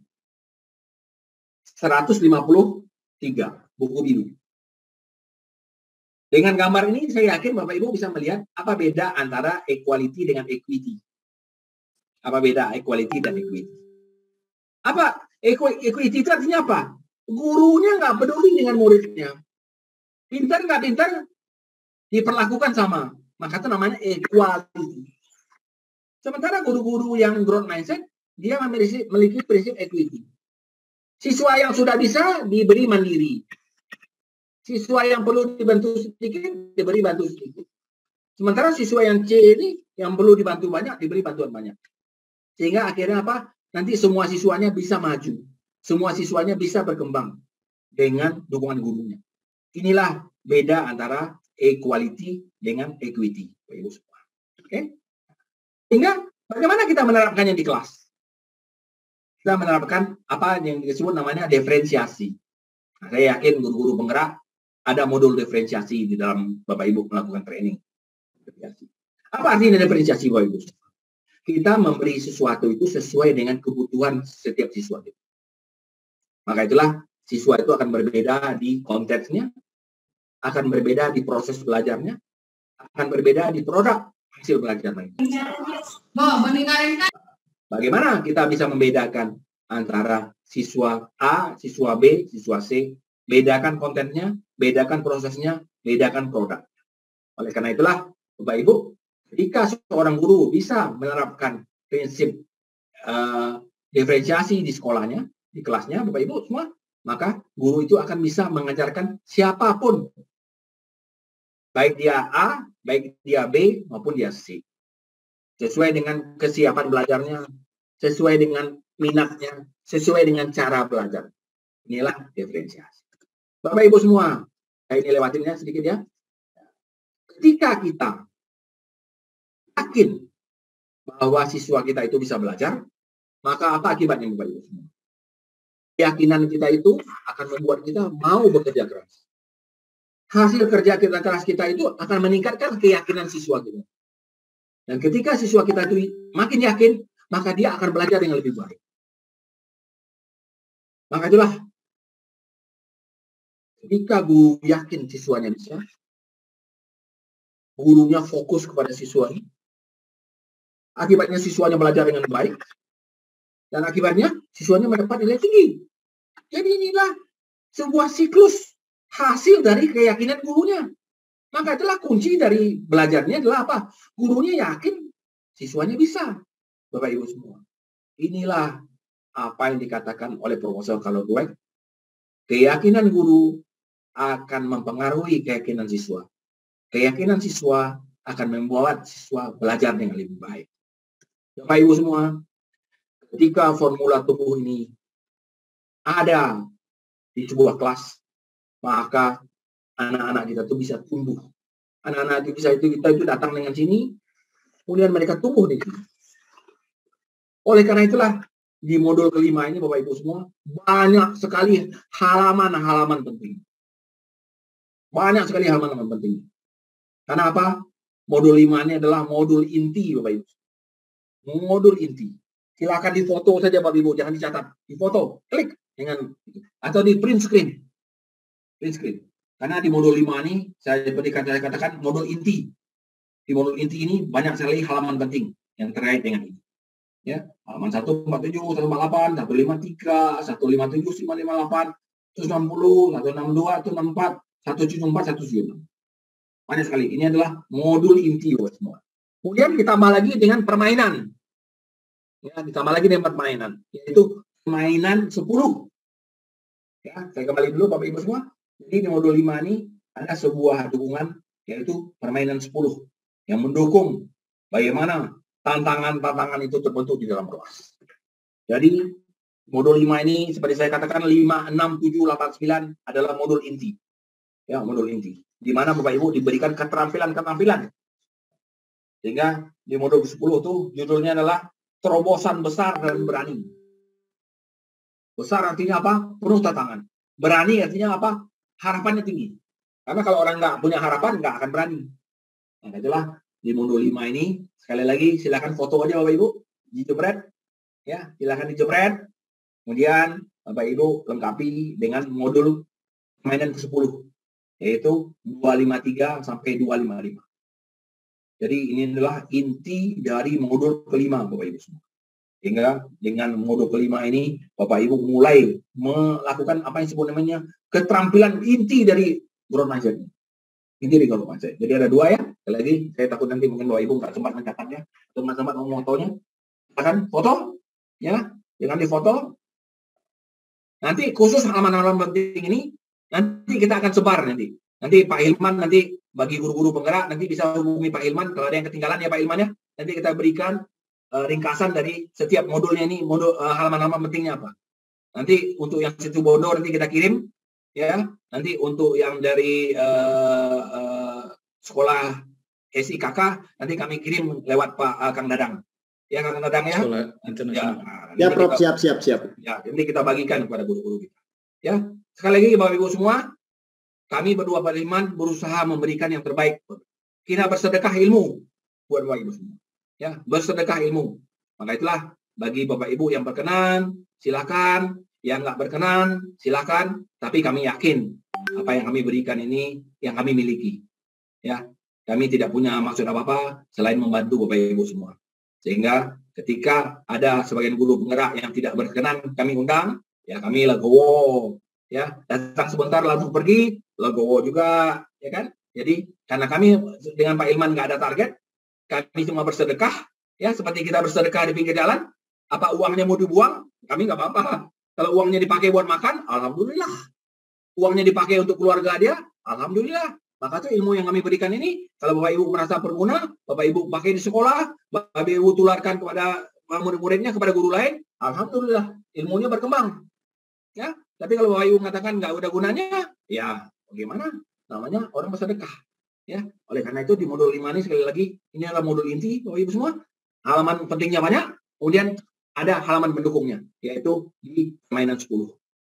F: seratus lima puluh tiga, buku biru.
I: Dengan gambar ini saya yakin Bapak Ibu bisa melihat apa beda antara equality dengan equity. Apa beda equality dan equity? Apa equity itu artinya apa? Gurunya nggak peduli dengan muridnya. Pintar nggak pintar, diperlakukan sama. Maka itu namanya equality. Sementara guru-guru yang growth mindset, dia memiliki, memiliki prinsip equity. Siswa yang sudah bisa diberi mandiri. Siswa yang perlu dibantu sedikit, diberi bantu sedikit. Sementara siswa yang C ini, yang perlu dibantu banyak, diberi bantuan banyak. Sehingga akhirnya apa? Nanti semua siswanya bisa maju. Semua siswanya bisa berkembang dengan dukungan gurunya. Inilah beda antara equality dengan equity. Oke? Okay? Sehingga bagaimana kita menerapkannya di kelas? Kita menerapkan apa yang disebut namanya diferensiasi. Nah, saya yakin guru-guru penggerak ada modul diferensiasi di dalam Bapak Ibu melakukan training. Apa artinya diferensiasi Bapak Ibu? Kita memberi sesuatu itu sesuai dengan kebutuhan setiap siswa. Maka itulah siswa itu akan berbeda di konteksnya, akan berbeda di proses belajarnya, akan berbeda di produk hasil belajarnya. Bagaimana kita bisa membedakan antara siswa A, siswa B, siswa C? Bedakan kontennya, bedakan prosesnya, bedakan produk. Oleh karena itulah, Bapak Ibu, ketika seorang guru bisa menerapkan prinsip uh, diferensiasi di sekolahnya, di kelasnya, Bapak Ibu semua, maka guru itu akan bisa mengajarkan siapapun. Baik dia A, baik dia B, maupun dia C. Sesuai dengan kesiapan belajarnya, sesuai dengan minatnya, sesuai dengan cara belajar. Inilah diferensiasi. Bapak Ibu semua, saya ini lewatinnya sedikit ya. Ketika kita yakin bahwa siswa kita itu bisa belajar, maka apa akibatnya Bapak Ibu semua? Keyakinan kita itu akan membuat kita mau bekerja keras. Hasil kerja kita keras kita itu akan meningkatkan keyakinan siswa kita. Dan ketika siswa kita itu makin yakin, maka dia akan belajar dengan lebih baik. Maka itulah, ketika guru yakin siswanya bisa, gurunya fokus kepada siswanya, akibatnya siswanya belajar dengan baik, dan akibatnya siswanya mendapat nilai tinggi. Jadi inilah sebuah siklus hasil dari keyakinan gurunya. Maka itulah kunci dari belajarnya adalah apa? Gurunya yakin siswanya bisa. Bapak Ibu semua. Inilah apa yang dikatakan oleh Profesor Carol Dweck. Keyakinan guru akan mempengaruhi keyakinan siswa. Keyakinan siswa akan membuat siswa belajar dengan lebih baik. Bapak Ibu semua, ketika formula tubuh ini ada di sebuah kelas, maka anak-anak kita itu bisa tumbuh. Anak-anak itu bisa itu kita itu datang dengan sini, kemudian mereka tumbuh di sini. Oleh karena itulah di modul kelima ini Bapak Ibu semua banyak sekali halaman-halaman penting. Banyak sekali halaman-halaman penting. Karena apa? Modul lima ini adalah modul inti Bapak Ibu. Modul inti. Silakan difoto saja Bapak Ibu, jangan dicatat. Difoto, klik dengan atau di print screen. Print screen. Karena di modul lima ini, saya seperti saya katakan, modul inti. Di modul inti ini banyak sekali halaman penting yang terkait dengan ini. Ya, halaman seratus empat puluh tujuh, seratus empat puluh delapan, seratus lima puluh tiga, seratus lima puluh tujuh, seratus lima puluh delapan, seratus enam puluh, seratus enam puluh dua, seratus enam puluh empat, seratus tujuh puluh empat, seratus tujuh puluh enam. Banyak sekali. Ini adalah modul inti buat semua. Kemudian ditambah lagi dengan permainan. Ya, ditambah lagi dengan permainan. Yaitu permainan sepuluh. Ya, saya kembali dulu Bapak Ibu semua. Jadi di modul lima ini ada sebuah dukungan yaitu permainan sepuluh yang mendukung bagaimana tantangan-tantangan itu terbentuk di dalam kelas. Jadi modul lima ini seperti saya katakan lima, enam, tujuh, delapan, sembilan adalah modul inti. Ya, modul inti. Di mana Bapak Ibu diberikan keterampilan-keterampilan. Sehingga di modul sepuluh itu judulnya adalah terobosan besar dan berani. Besar artinya apa? Penuh tantangan. Berani artinya apa? Harapannya tinggi. Karena kalau orang nggak punya harapan, nggak akan berani. Nah, itulah di modul lima ini, sekali lagi silakan foto aja Bapak Ibu, dijepret. Ya, silakan dijepret. Kemudian Bapak Ibu lengkapi dengan modul permainan ke sepuluh. yaitu dua lima tiga sampai dua lima lima. Jadi ini adalah inti dari modul kelima, Bapak Ibu semua. Sehingga dengan modul kelima ini, Bapak Ibu mulai melakukan apa yang disebut namanya keterampilan inti dari growth mindset. Inti dari growth mindset. Jadi ada dua ya. Sekali lagi, saya takut nanti mungkin Bapak Ibu nggak sempat mencatatnya, teman-teman mau fotonya. Akan foto, ya, jangan difoto. Nanti khusus halaman-halaman penting ini, nanti kita akan sebar nanti. Nanti Pak Hilman nanti bagi guru-guru penggerak nanti bisa hubungi Pak Hilman kalau ada yang ketinggalan ya Pak Hilman ya. Nanti kita berikan uh, ringkasan dari setiap modulnya ini, modul uh, halaman-halaman pentingnya apa. Nanti untuk yang situ Bondo nanti kita kirim ya. Nanti untuk yang dari uh, uh, sekolah S I K K nanti kami kirim lewat Pak uh, Kang Dadang. Ya Kang Dadang ya.
B: Sekolah internasional.
I: Ya,
J: Ya Prof, siap siap siap.
I: Ya, ini kita bagikan kepada guru-guru kita. Ya, sekali lagi Bapak Ibu semua, kami berdua Pak Hilman berusaha memberikan yang terbaik. Kita bersedekah ilmu buat Bapak Ibu semua. Ya, bersedekah ilmu. Maka itulah bagi Bapak Ibu yang berkenan, silakan. Yang nggak berkenan, silakan. Tapi kami yakin apa yang kami berikan ini yang kami miliki. Ya, kami tidak punya maksud apa-apa selain membantu Bapak Ibu semua. Sehingga ketika ada sebagian guru penggerak yang tidak berkenan kami undang, ya kami legowo. Ya, datang sebentar langsung pergi, legowo juga, ya kan? Jadi karena kami dengan Pak Ilman nggak ada target, kami cuma bersedekah, ya seperti kita bersedekah di pinggir jalan, apa uangnya mau dibuang, kami nggak apa-apa. Kalau uangnya dipakai buat makan, alhamdulillah. Uangnya dipakai untuk keluarga dia, alhamdulillah. Maka itu ilmu yang kami berikan ini, kalau Bapak Ibu merasa berguna, Bapak Ibu pakai di sekolah, Bapak Ibu tularkan kepada murid-muridnya, kepada guru lain, alhamdulillah ilmunya berkembang. Ya, tapi kalau Bapak Ibu mengatakan nggak ada gunanya, ya bagaimana? Namanya orang bersedekah. Ya, oleh karena itu di modul lima ini sekali lagi ini adalah modul inti Bapak Ibu semua. Halaman pentingnya banyak, kemudian ada halaman pendukungnya, yaitu di permainan sepuluh.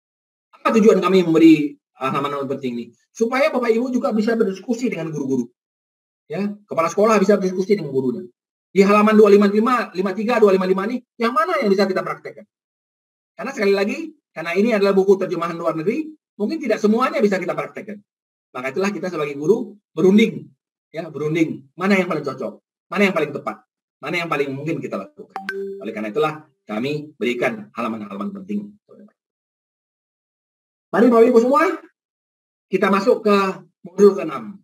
I: Apa tujuan kami memberi halaman-halaman penting ini? Supaya Bapak Ibu juga bisa berdiskusi dengan guru-guru. Ya, kepala sekolah bisa berdiskusi dengan gurunya. Di halaman dua lima lima, lima tiga, dua lima lima ini, yang mana yang bisa kita praktekkan? Karena sekali lagi, karena ini adalah buku terjemahan luar negeri, mungkin tidak semuanya bisa kita praktekkan. Maka itulah kita sebagai guru berunding, ya berunding. Mana yang paling cocok? Mana yang paling tepat? Mana yang paling mungkin kita lakukan? Oleh karena itulah kami berikan halaman-halaman penting. Mari Bapak Ibu semua, kita masuk ke modul keenam.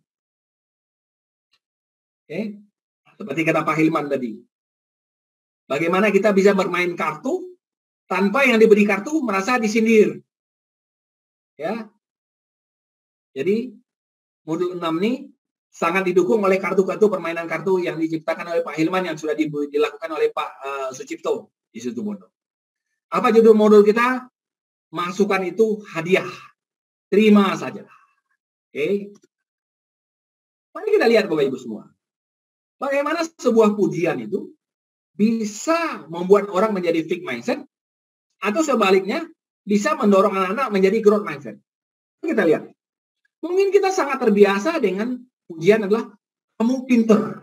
I: Oke, seperti kata Pak Hilman tadi. Bagaimana kita bisa bermain kartu tanpa yang diberi kartu merasa disindir. Ya. Jadi modul enam ini sangat didukung oleh kartu-kartu permainan kartu yang diciptakan oleh Pak Hilman yang sudah dilakukan oleh Pak uh, Sucipto di situ Bondo. Apa judul modul kita? Masukan itu hadiah. Terima saja. Oke. Mari kita lihat Bapak Ibu semua. Bagaimana sebuah pujian itu bisa membuat orang menjadi fixed mindset atau sebaliknya bisa mendorong anak-anak menjadi growth mindset. Kita lihat. Mungkin kita sangat terbiasa dengan pujian adalah kamu pinter.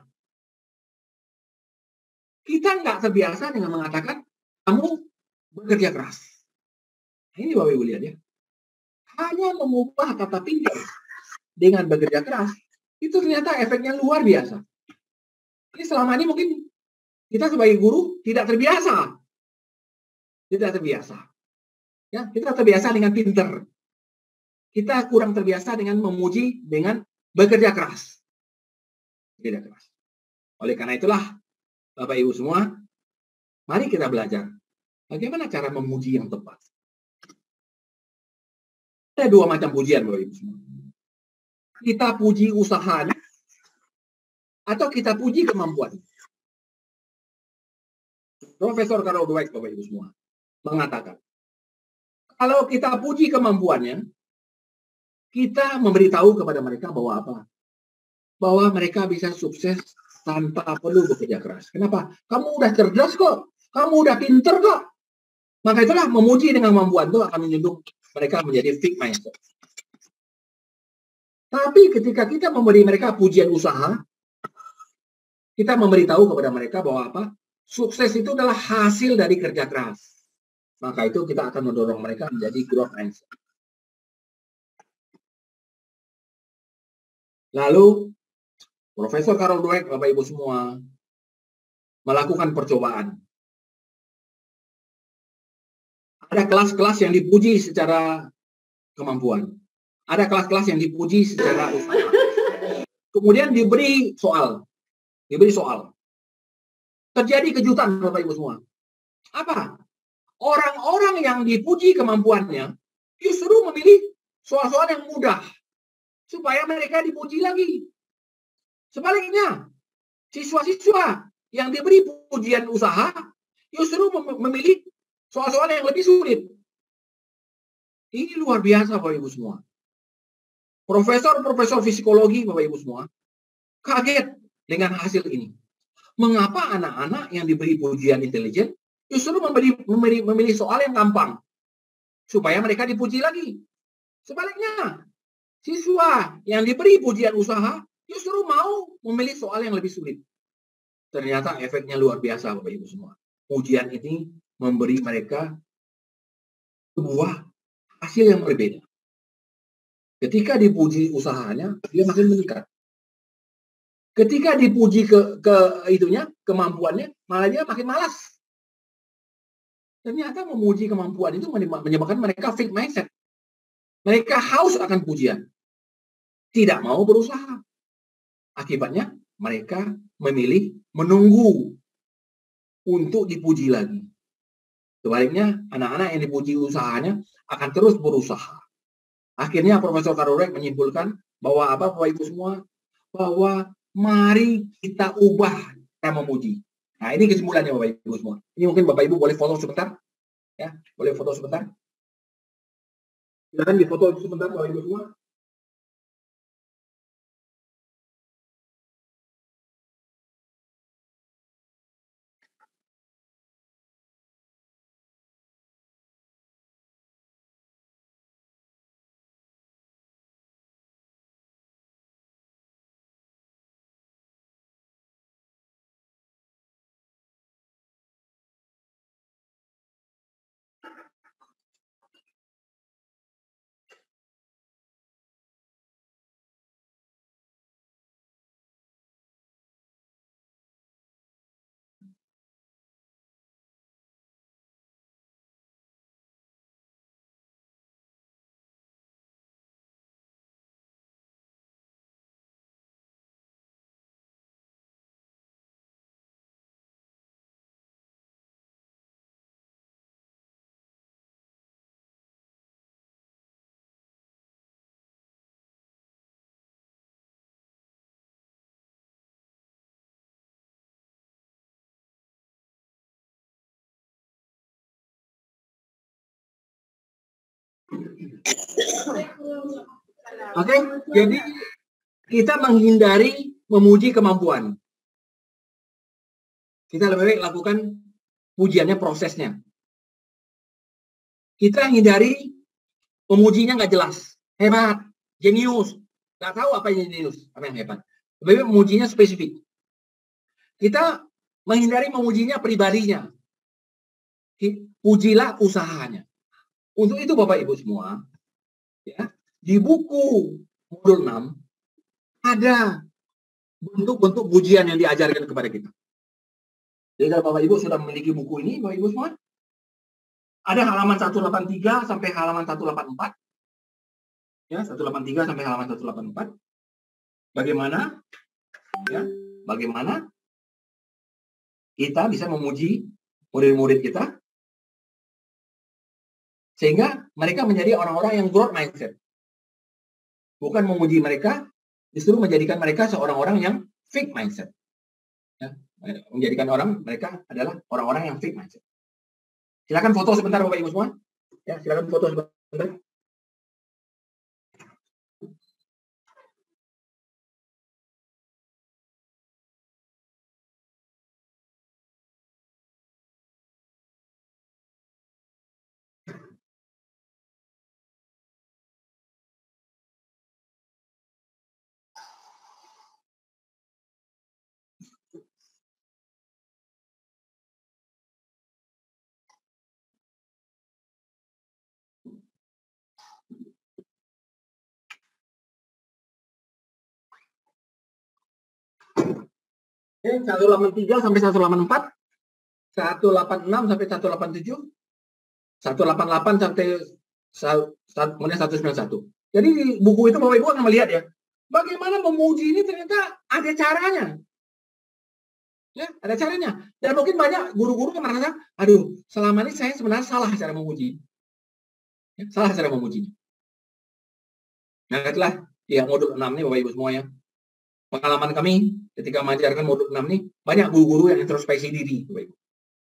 I: Kita nggak terbiasa dengan mengatakan kamu bekerja keras. Ini Bapak Ibu lihat ya. Hanya mengubah kata pinter dengan bekerja keras, itu ternyata efeknya luar biasa. Ini selama ini mungkin kita sebagai guru tidak terbiasa. Tidak terbiasa. Ya, kita terbiasa dengan pinter. Kita kurang terbiasa dengan memuji dengan bekerja keras. Bekerja keras. Oleh karena itulah, Bapak Ibu semua, mari kita belajar bagaimana cara memuji yang tepat. Ada dua macam pujian, Bapak Ibu semua. Kita puji usahanya, atau kita puji kemampuan. Profesor Carol Dweck, Bapak Ibu semua, mengatakan, kalau kita puji kemampuannya, kita memberitahu kepada mereka bahwa apa? Bahwa mereka bisa sukses tanpa perlu bekerja keras. Kenapa? Kamu udah cerdas kok. Kamu udah pinter kok. Maka itulah memuji dengan kemampuan itu akan menyundung mereka menjadi fixed mindset. Tapi ketika kita memberi mereka pujian usaha, kita memberitahu kepada mereka bahwa apa? Sukses itu adalah hasil dari kerja keras. Maka itu kita akan mendorong mereka menjadi growth mindset. Lalu Profesor Carol Dweck, Bapak Ibu semua, melakukan percobaan. Ada kelas-kelas yang dipuji secara kemampuan. Ada kelas-kelas yang dipuji secara usaha. Kemudian diberi soal. Diberi soal. Terjadi kejutan, Bapak Ibu semua. Apa? Orang-orang yang dipuji kemampuannya justru memilih soal-soal yang mudah supaya mereka dipuji lagi. Sebaliknya, siswa-siswa yang diberi pujian usaha justru mem- memilih soal-soal yang lebih sulit. Ini luar biasa, Bapak Ibu semua. Profesor-profesor psikologi, Bapak Ibu semua, kaget dengan hasil ini. Mengapa anak-anak yang diberi pujian intelijen justru memberi, memberi, memilih soal yang gampang supaya mereka dipuji lagi? Sebaliknya, siswa yang diberi pujian usaha justru mau memilih soal yang lebih sulit. Ternyata efeknya luar biasa, Bapak Ibu semua. Ujian ini memberi mereka sebuah hasil yang berbeda. Ketika dipuji usahanya, dia makin meningkat. Ketika dipuji ke, ke itunya, kemampuannya, malah dia makin malas. Ternyata memuji kemampuan itu menyebabkan mereka fixed mindset. Mereka haus akan pujian. Tidak mau berusaha. Akibatnya, mereka memilih menunggu untuk dipuji lagi. Sebaliknya, anak-anak yang dipuji usahanya akan terus berusaha. Akhirnya Profesor Carol Dweck menyimpulkan bahwa apa, Bapak Ibu semua? Bahwa mari kita ubah cara memuji. Nah, ini kesimpulannya, Bapak Ibu semua. Ini mungkin Bapak Ibu boleh foto sebentar. Ya, boleh foto sebentar. Silakan difoto sebentar, Bapak Ibu semua. Oke, jadi kita menghindari memuji kemampuan. Kita lebih baik lakukan pujiannya, prosesnya. Kita hindari memujinya nggak jelas, hebat, jenius, nggak tahu apa yang jenius, apa yang hebat. Lebih baik memujinya spesifik. Kita menghindari memujinya pribadinya. Pujilah usahanya. Untuk itu Bapak Ibu semua, ya, di buku modul enam ada bentuk-bentuk pujian yang diajarkan kepada kita. Jadi kalau Bapak Ibu sudah memiliki buku ini, Bapak Ibu semua, ada halaman seratus delapan puluh tiga sampai halaman seratus delapan puluh empat. Ya, seratus delapan puluh tiga sampai halaman seratus delapan puluh empat. Bagaimana ya, bagaimana kita bisa memuji murid-murid kita sehingga mereka menjadi orang-orang yang growth mindset. Bukan memuji mereka, justru menjadikan mereka seorang orang yang fixed mindset. Ya, menjadikan orang mereka adalah orang-orang yang fixed mindset. Silakan foto sebentar Bapak Ibu semua. Ya, silakan foto sebentar. Oke, seratus delapan puluh tiga sampai seratus delapan puluh empat, seratus delapan puluh enam sampai seratus delapan puluh tujuh, seratus delapan puluh delapan sampai kemudian seratus sembilan puluh satu. Jadi di buku itu Bapak Ibu akan melihat ya, bagaimana memuji ini ternyata ada caranya. Ya, ada caranya. Dan mungkin banyak guru-guru yang merasa, aduh, selama ini saya sebenarnya salah cara memuji. Ya, salah cara memuji. Nah, itulah ya modul enam ini Bapak Ibu semuanya. Pengalaman kami ketika mengajarkan modul enam ini, banyak guru-guru yang introspeksi diri, Bapak Ibu.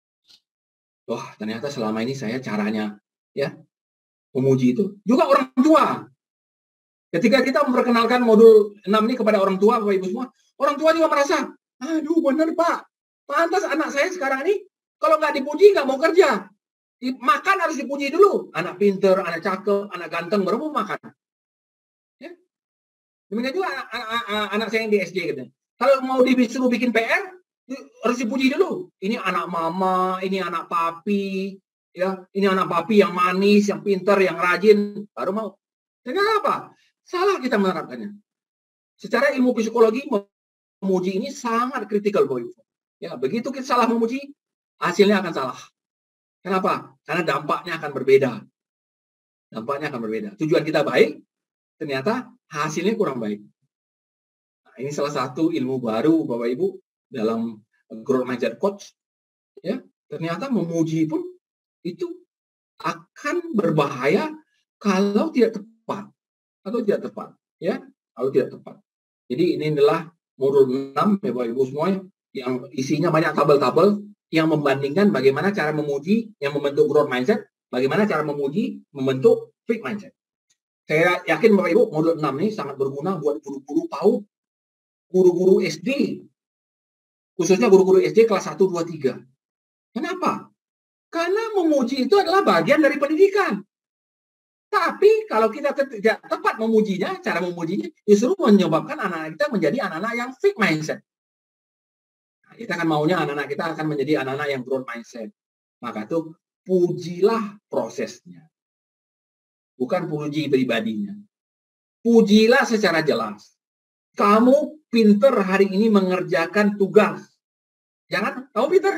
I: Wah, ternyata selama ini saya caranya ya memuji itu. Juga orang tua. Ketika kita memperkenalkan modul enam ini kepada orang tua, Bapak Ibu semua, orang tua juga merasa, aduh benar Pak, pantas anak saya sekarang ini kalau nggak dipuji nggak mau kerja. Makan harus dipuji dulu. Anak pinter, anak cakep, anak ganteng, baru mau makan. Ya. Demikian juga anak, anak, anak saya yang di S D gitu. Kalau mau disuruh bikin P R, harus dipuji dulu. Ini anak mama, ini anak papi, ya, ini anak papi yang manis, yang pintar, yang rajin, baru mau. Dengan apa? Salah kita menerapkannya. Secara ilmu psikologi, memuji ini sangat kritikal, Bapak Ibu. Ya, begitu kita salah memuji, hasilnya akan salah. Kenapa? Karena dampaknya akan berbeda. Dampaknya akan berbeda. Tujuan kita baik, ternyata hasilnya kurang baik. Nah, ini salah satu ilmu baru, Bapak Ibu, dalam growth mindset coach. Ya, ternyata memuji pun itu akan berbahaya kalau tidak tepat. Atau tidak tepat. Ya, kalau tidak tepat. Jadi ini adalah modul enam, ya Bapak Ibu semuanya, yang isinya banyak tabel-tabel yang membandingkan bagaimana cara memuji yang membentuk growth mindset, bagaimana cara memuji membentuk fixed mindset. Saya yakin Bapak Ibu modul enam ini sangat berguna buat guru-guru PAUD, guru-guru S D, khususnya guru-guru S D kelas satu, dua, tiga. Kenapa? Karena memuji itu adalah bagian dari pendidikan. Tapi kalau kita tidak tepat memujinya, cara memujinya justru menyebabkan anak-anak kita menjadi anak-anak yang fixed mindset. Nah, kita kan maunya anak-anak kita akan menjadi anak-anak yang growth mindset. Maka itu pujilah prosesnya. Bukan puji pribadinya. Pujilah secara jelas. Kamu pinter hari ini mengerjakan tugas. Jangan, kamu pinter.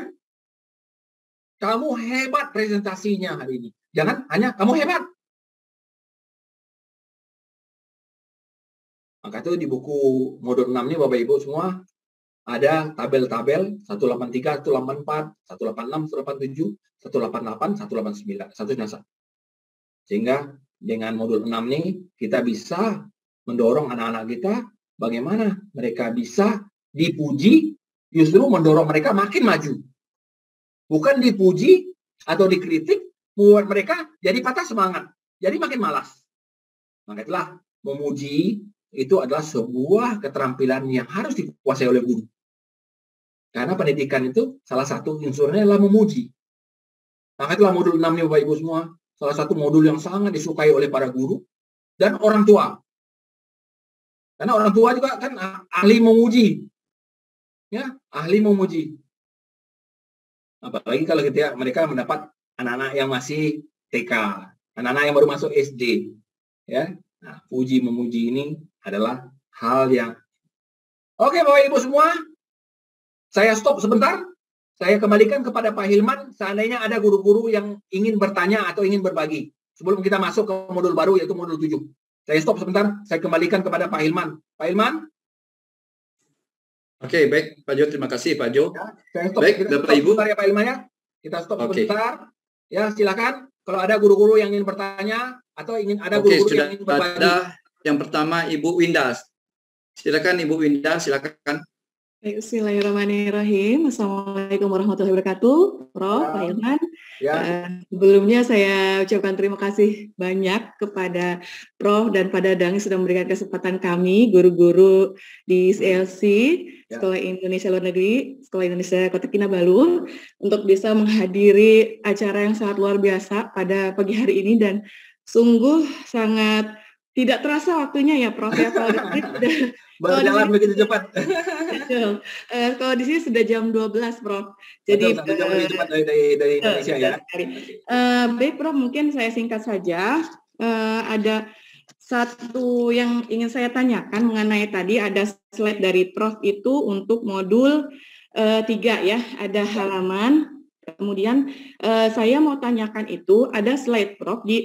I: Kamu hebat presentasinya hari ini. Jangan hanya kamu hebat. Maka itu di buku modul enam ini Bapak Ibu semua ada tabel-tabel seratus delapan puluh tiga, seratus delapan puluh empat, seratus delapan puluh enam, seratus delapan puluh tujuh, seratus delapan puluh delapan, seratus delapan puluh sembilan, seratus sembilan puluh satu. Sehingga dengan modul enam ini kita bisa mendorong anak-anak kita bagaimana mereka bisa dipuji, justru mendorong mereka makin maju. Bukan dipuji atau dikritik buat mereka jadi patah semangat, jadi makin malas. Maka itulah memuji itu adalah sebuah keterampilan yang harus dikuasai oleh guru. Karena pendidikan itu salah satu unsurnya adalah memuji. Maka itulah modul enam ini Bapak Ibu semua, salah satu modul yang sangat disukai oleh para guru dan orang tua. Karena orang tua juga kan ahli memuji. Ya, ahli memuji. Apalagi kalau ketika mereka mendapat anak-anak yang masih T K, anak-anak yang baru masuk S D. Ya. Nah, puji memuji ini adalah hal yang oke Bapak Ibu semua, saya stop sebentar, saya kembalikan kepada Pak Hilman, seandainya ada guru-guru yang ingin bertanya atau ingin berbagi, sebelum kita masuk ke modul baru yaitu modul tujuh. Saya stop sebentar, saya kembalikan kepada Pak Hilman. Pak Hilman?
B: Oke, baik Pak Jo, terima kasih Pak Jo.
I: Ya, saya stop,
B: baik,
I: kita
B: Bapak
I: stop
B: Ibu.
I: Sebentar ya Pak Hilman ya, kita stop
B: Oke.
I: sebentar. Ya, silakan. Kalau ada guru-guru yang ingin bertanya atau ingin ada
B: Oke,
I: guru-guru
B: sudah
I: yang ingin berbagi.
B: ada yang pertama Ibu Winda. Silakan Ibu Winda, silakan.
J: Bismillahirrahmanirrahim. Assalamualaikum warahmatullahi wabarakatuh. Prof, Pak Hilman.
I: Ya.
J: Uh, sebelumnya saya ucapkan terima kasih banyak kepada Prof dan Pak Dadang yang sudah memberikan kesempatan kami, guru-guru di S L C, ya. Sekolah Indonesia Luar Negeri, Sekolah Indonesia Kota Kinabalu, untuk bisa menghadiri acara yang sangat luar biasa pada pagi hari ini, dan sungguh sangat tidak terasa waktunya ya Prof ya. Kalau di sini sudah
I: berjalan begitu cepat.
J: uh, kalau di sini sudah jam dua belas Prof. Jadi
I: Betul, jam lebih cepat dari, dari, dari Indonesia uh, ya.
J: Uh, baik Prof, mungkin saya singkat saja. Uh, ada satu yang ingin saya tanyakan mengenai tadi ada slide dari Prof itu untuk modul uh, tiga ya, ada halaman. Kemudian uh, saya mau tanyakan itu ada slide Prof di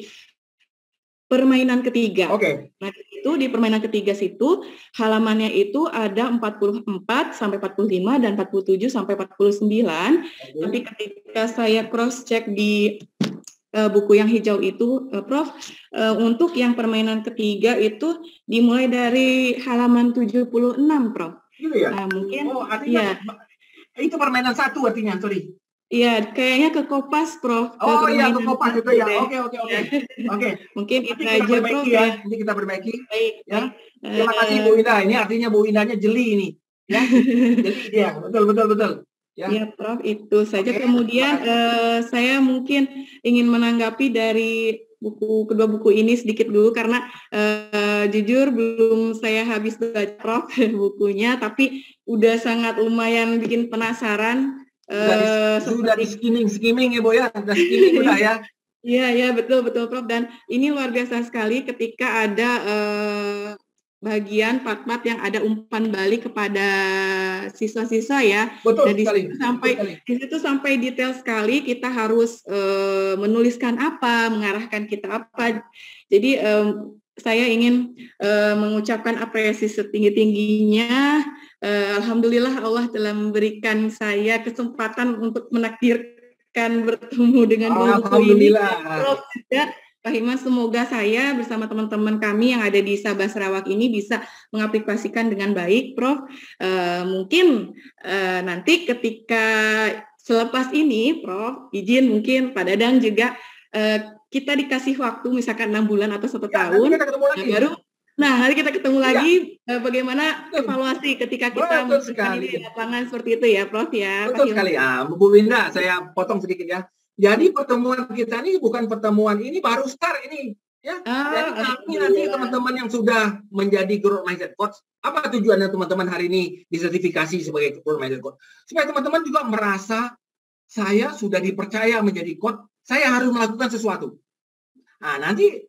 J: permainan ketiga.
I: Oke. Okay.
J: Nah, itu di permainan ketiga situ halamannya itu ada empat puluh empat sampai empat puluh lima dan empat puluh tujuh sampai empat puluh sembilan. Okay. Tapi ketika saya cross check di uh, buku yang hijau itu, uh, Prof, uh, untuk yang permainan ketiga itu dimulai dari halaman tujuh puluh enam, Prof.
I: Gitu ya?
J: Nah, mungkin
I: oh, artinya ya. Itu permainan satu artinya, sorry.
J: Iya, kayaknya ke Kopas, Prof. Ke
I: oh iya, ke Kopas itu ya. Oke, oke, oke. Oke.
J: Mungkin itu aja, Prof.
I: Ya. Ini kita perbaiki.
J: Baik.
I: Ya. Terima kasih Bu Indah. Ini artinya Bu Indahnya jeli ini. Ya. Jeli dia. Betul, betul, betul.
J: Ya, ya Prof. Itu saja. Okay. Kemudian uh, saya mungkin ingin menanggapi dari buku kedua buku ini sedikit dulu karena uh, jujur belum saya habis baca Prof bukunya, tapi udah sangat lumayan bikin penasaran.
I: Sudah, uh, sudah di skimming, skimming ya Bu ya, sudah skimming udah ya.
J: Iya, ya betul betul Prof. Dan ini luar biasa sekali ketika ada uh, bagian part-part yang ada umpan balik kepada siswa-siswa ya.
I: Betul
J: Dan di
I: sekali.
J: situ sampai
I: betul
J: di situ sampai detail sekali kita harus uh, menuliskan apa, mengarahkan kita apa. Jadi um, saya ingin uh, mengucapkan apresiasi setinggi-tingginya. Uh, Alhamdulillah Allah telah memberikan saya kesempatan untuk menakdirkan bertemu dengan dua buku ini. Prof juga, Pak Hilman, semoga saya bersama teman-teman kami yang ada di Sabah Sarawak ini bisa mengaplikasikan dengan baik, Prof. Uh, mungkin uh, nanti ketika selepas ini, Prof, izin mungkin Pak Dadang juga uh, kita dikasih waktu misalkan enam bulan atau satu
I: ya,
J: tahun,
I: kita ketemu lagi.
J: baru nah hari kita ketemu
I: ya.
J: lagi uh, bagaimana Betul. evaluasi ketika kita
I: melakukan
J: di lapangan seperti itu ya, Prof ya.
I: Betul sekali ya, Bu Winda, saya potong sedikit ya. Jadi pertemuan kita ini bukan pertemuan ini baru start ini ya. Ah, Jadi kami ah, nanti teman-teman yang sudah menjadi growth mindset coach, apa tujuannya teman-teman hari ini disertifikasi sebagai growth mindset coach? Supaya teman-teman juga merasa saya sudah dipercaya menjadi coach, saya harus melakukan sesuatu. Nah, nanti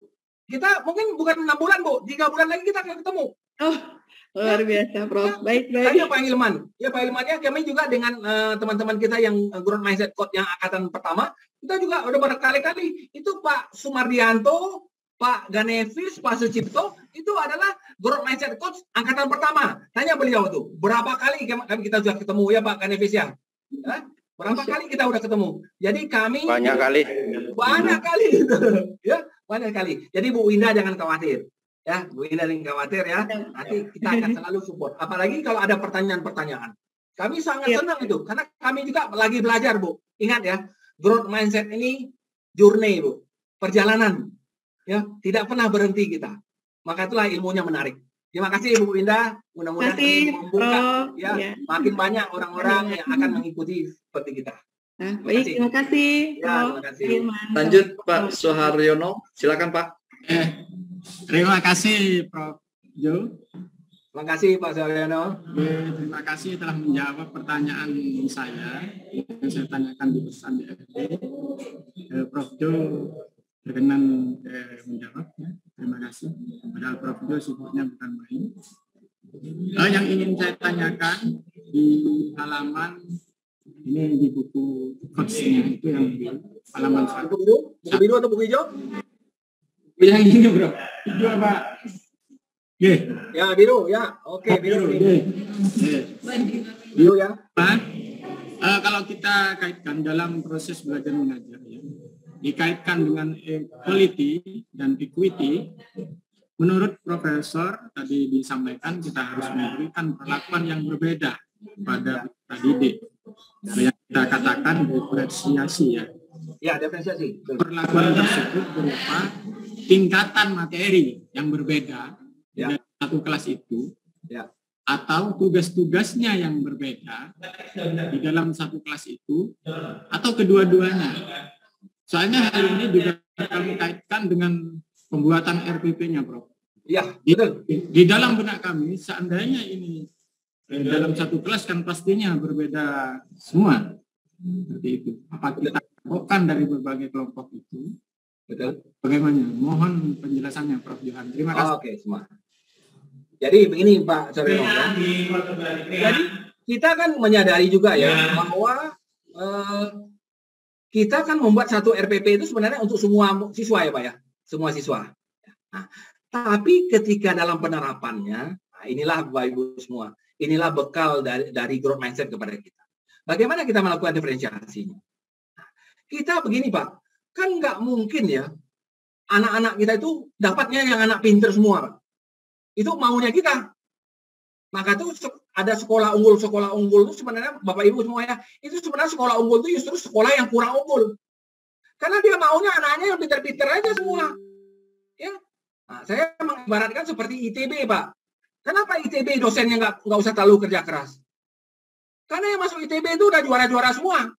I: kita mungkin bukan enam bulan, Bu, tiga bulan lagi kita akan ketemu.
J: Oh, luar biasa, Prof. Ya, baik, baik.
I: Tanya Pak Hilman. Ya, Pak Hilman, ya kami juga dengan uh, teman-teman kita yang uh, Growth Mindset Coach yang angkatan pertama, kita juga udah berkali-kali. Itu Pak Sumardianto, Pak Ganevis, Pak Sucipto, itu adalah Growth Mindset Coach angkatan pertama. Tanya beliau tuh, berapa kali kami kita sudah ketemu ya Pak Ganevis ya? Ya? Berapa kali kita udah ketemu? Jadi kami
D: banyak kali,
I: banyak kali, ya banyak kali. Jadi Bu Winda jangan khawatir, ya Bu Winda jangan khawatir ya. Nanti kita akan selalu support. Apalagi kalau ada pertanyaan-pertanyaan, kami sangat yep. senang itu, karena kami juga lagi belajar Bu. Ingat ya, growth mindset ini journey Bu, perjalanan, ya tidak pernah berhenti kita. Maka itulah ilmunya menarik. Terima kasih Bu Winda, mudah-mudahan ini membuka ya, ya makin banyak orang-orang yang akan mengikuti seperti kita.
J: Nah, baik, terima kasih.
I: Ya, terima kasih.
B: Lanjut Pak Suharyono, silakan Pak.
K: Eh, terima kasih Prof Jo.
I: Terima kasih Pak Suharyono.
K: Eh, terima kasih telah menjawab pertanyaan saya yang saya tanyakan di pesan D F D. Eh, Prof Jo berkenan eh, menjawab. Ya. Terima kasih. Padahal Prof Jo sibuknya bukan main. Eh, yang ingin saya tanyakan di halaman ini di buku coachnya itu yang di halaman satu.
I: Buku biru, buku biru atau buku hijau?
K: Yang ini Bro. Hijau apa? Yeah.
I: Ya biru ya. Oke okay, biru. Biru,
K: yeah.
I: Biru ya.
K: Pak, uh, kalau kita kaitkan dalam proses belajar mengajar ya, dikaitkan dengan equality dan equity, menurut Profesor tadi disampaikan kita harus memberikan perlakuan yang berbeda pada peserta didik. Yang kita katakan diferensiasi ya.
I: Ya, diferensiasi.
K: Perlakuan tersebut berupa tingkatan materi yang berbeda ya. Dari satu kelas itu,
I: ya.
K: Atau tugas-tugasnya yang berbeda di dalam satu kelas itu, atau kedua-duanya. Soalnya hari ini juga kami kaitkan dengan pembuatan R P P-nya, Prof.
I: Iya,
K: betul. Di, di dalam benak kami, seandainya ini eh, dalam satu kelas kan pastinya berbeda semua. Seperti itu. Apa kita bukan dari berbagai kelompok itu,
B: Betul.
K: Bagaimana? Mohon penjelasannya Prof Johan. Terima kasih.
B: Oh, Oke, okay, semua. Jadi begini Pak Soreno ya. Jadi kita kan menyadari juga ya bahwa eh, kita kan membuat satu R P P itu sebenarnya untuk semua siswa ya Pak ya, semua siswa. Nah, tapi ketika dalam penerapannya, nah inilah Bapak Ibu semua, inilah bekal dari, dari growth mindset kepada kita. Bagaimana kita melakukan diferensiasinya? Nah, kita begini Pak, kan nggak mungkin ya anak-anak kita itu dapatnya yang anak pinter semua Pak. Itu maunya kita. Maka itu ada sekolah unggul, sekolah unggul itu sebenarnya Bapak Ibu semuanya, itu sebenarnya sekolah unggul itu justru sekolah yang kurang unggul. Karena dia maunya anaknya yang pinter-pinter aja semua. Ya. Nah, saya mengibaratkan seperti I T B, Pak. Kenapa I T B dosennya nggak nggak usah terlalu kerja keras? Karena yang masuk I T B itu udah juara-juara semua.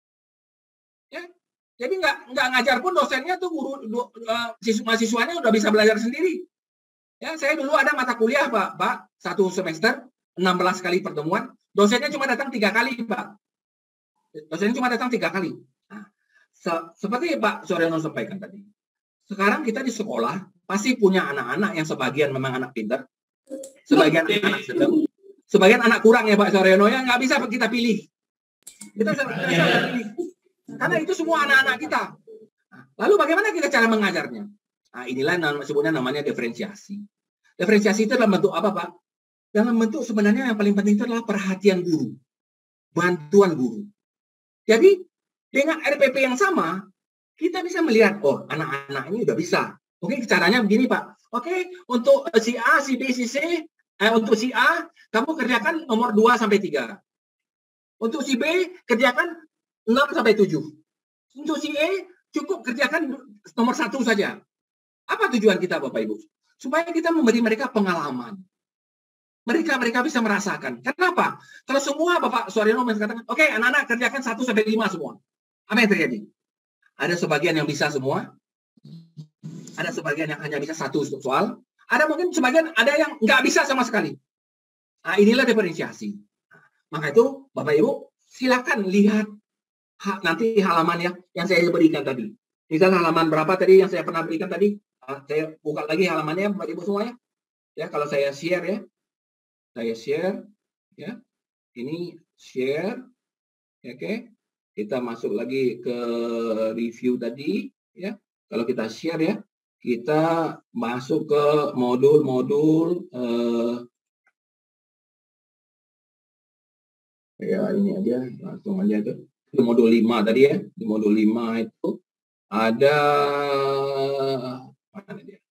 B: Ya. Jadi nggak nggak ngajar pun dosennya tuh guru uh, mahasiswanya udah bisa belajar sendiri. Ya, saya dulu ada mata kuliah, Pak, Pak, satu semester, enam belas kali pertemuan, dosennya cuma datang tiga kali, Pak. Dosennya cuma datang tiga kali. Nah, se seperti Pak Soreno sampaikan tadi, sekarang kita di sekolah pasti punya anak-anak yang sebagian memang anak pintar, sebagian anak sedang, sebagian anak kurang ya Pak Soreno, yang nggak bisa kita pilih. Kita bisa pilih. Karena itu semua anak-anak kita. Nah, lalu bagaimana kita cara mengajarnya? Nah, inilah yang sebutnya namanya diferensiasi. Diferensiasi itu dalam bentuk apa, Pak? Dalam bentuk sebenarnya yang paling penting itu adalah perhatian guru. Bantuan guru. Jadi, dengan R P P yang sama, kita bisa melihat, oh, anak-anak ini udah bisa. Mungkin caranya begini, Pak. Oke, untuk si A, si B, si C, eh, untuk si A, kamu kerjakan nomor dua sampai tiga. Untuk si B, kerjakan enam sampai tujuh. Untuk si E, cukup kerjakan nomor satu saja. Apa tujuan kita Bapak Ibu? Supaya kita memberi mereka pengalaman. Mereka mereka bisa merasakan. Kenapa? Kalau semua Bapak Soreno mengatakan, oke okay, anak-anak kerjakan satu sampai lima semua. Apa yang terjadi? Ada sebagian yang bisa semua. Ada sebagian yang hanya bisa satu soal. Ada mungkin sebagian ada yang nggak bisa sama sekali. Nah, inilah diferensiasi. Maka itu Bapak Ibu silakan lihat ha, nanti halaman ya yang saya berikan tadi. Misalnya halaman berapa tadi yang saya pernah berikan tadi? Saya buka lagi halamannya Bapak Ibu semuanya. Ya, kalau saya share ya. Saya share ya. Ini share. Oke. Okay. Kita masuk lagi ke review tadi ya. Kalau kita share ya, kita masuk ke modul-modul eh, ya ini aja, langsung aja tuh. Di modul lima tadi ya. Di modul lima itu ada mana dia?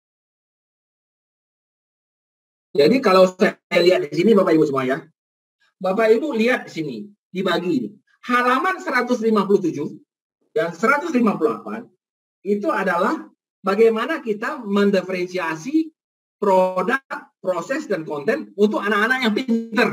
B: Jadi kalau saya lihat di sini Bapak Ibu semua ya. Bapak Ibu lihat di sini, dibagi. Halaman seratus lima puluh tujuh dan seratus lima puluh delapan itu adalah bagaimana kita mendiferensiasi produk, proses dan konten untuk anak-anak yang pinter.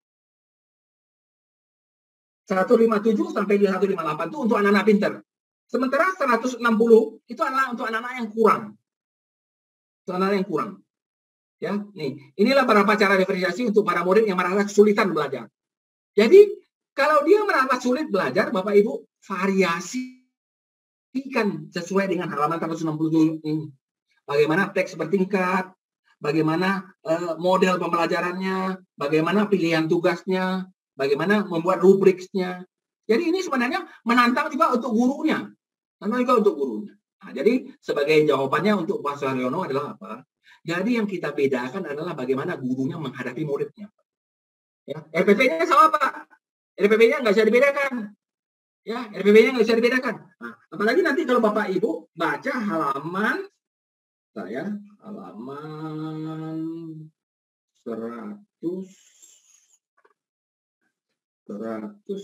B: seratus lima puluh tujuh sampai seratus lima puluh delapan itu untuk anak-anak pinter. Sementara seratus enam puluh itu adalah untuk anak-anak yang kurang. Untuk anak-anak yang kurang. Ya, nih, inilah beberapa cara diferensiasi untuk para murid yang merasa kesulitan belajar. Jadi, kalau dia merasa sulit belajar, Bapak Ibu variasikan sesuai dengan halaman seratus enam puluh tujuh ini. Bagaimana teks bertingkat, bagaimana uh, model pembelajarannya, bagaimana pilihan tugasnya, bagaimana membuat rubriknya. Jadi ini sebenarnya menantang juga untuk gurunya. Menantang juga untuk gurunya. Nah, jadi sebagai jawabannya untuk Pak Soreno adalah apa? Jadi yang kita bedakan adalah bagaimana gurunya menghadapi muridnya. Ya, R P P-nya sama Pak. R P P-nya nggak bisa dibedakan. Ya, R P P-nya nggak bisa dibedakan. Nah, apalagi nanti kalau Bapak Ibu baca halaman saya, halaman seratus seratus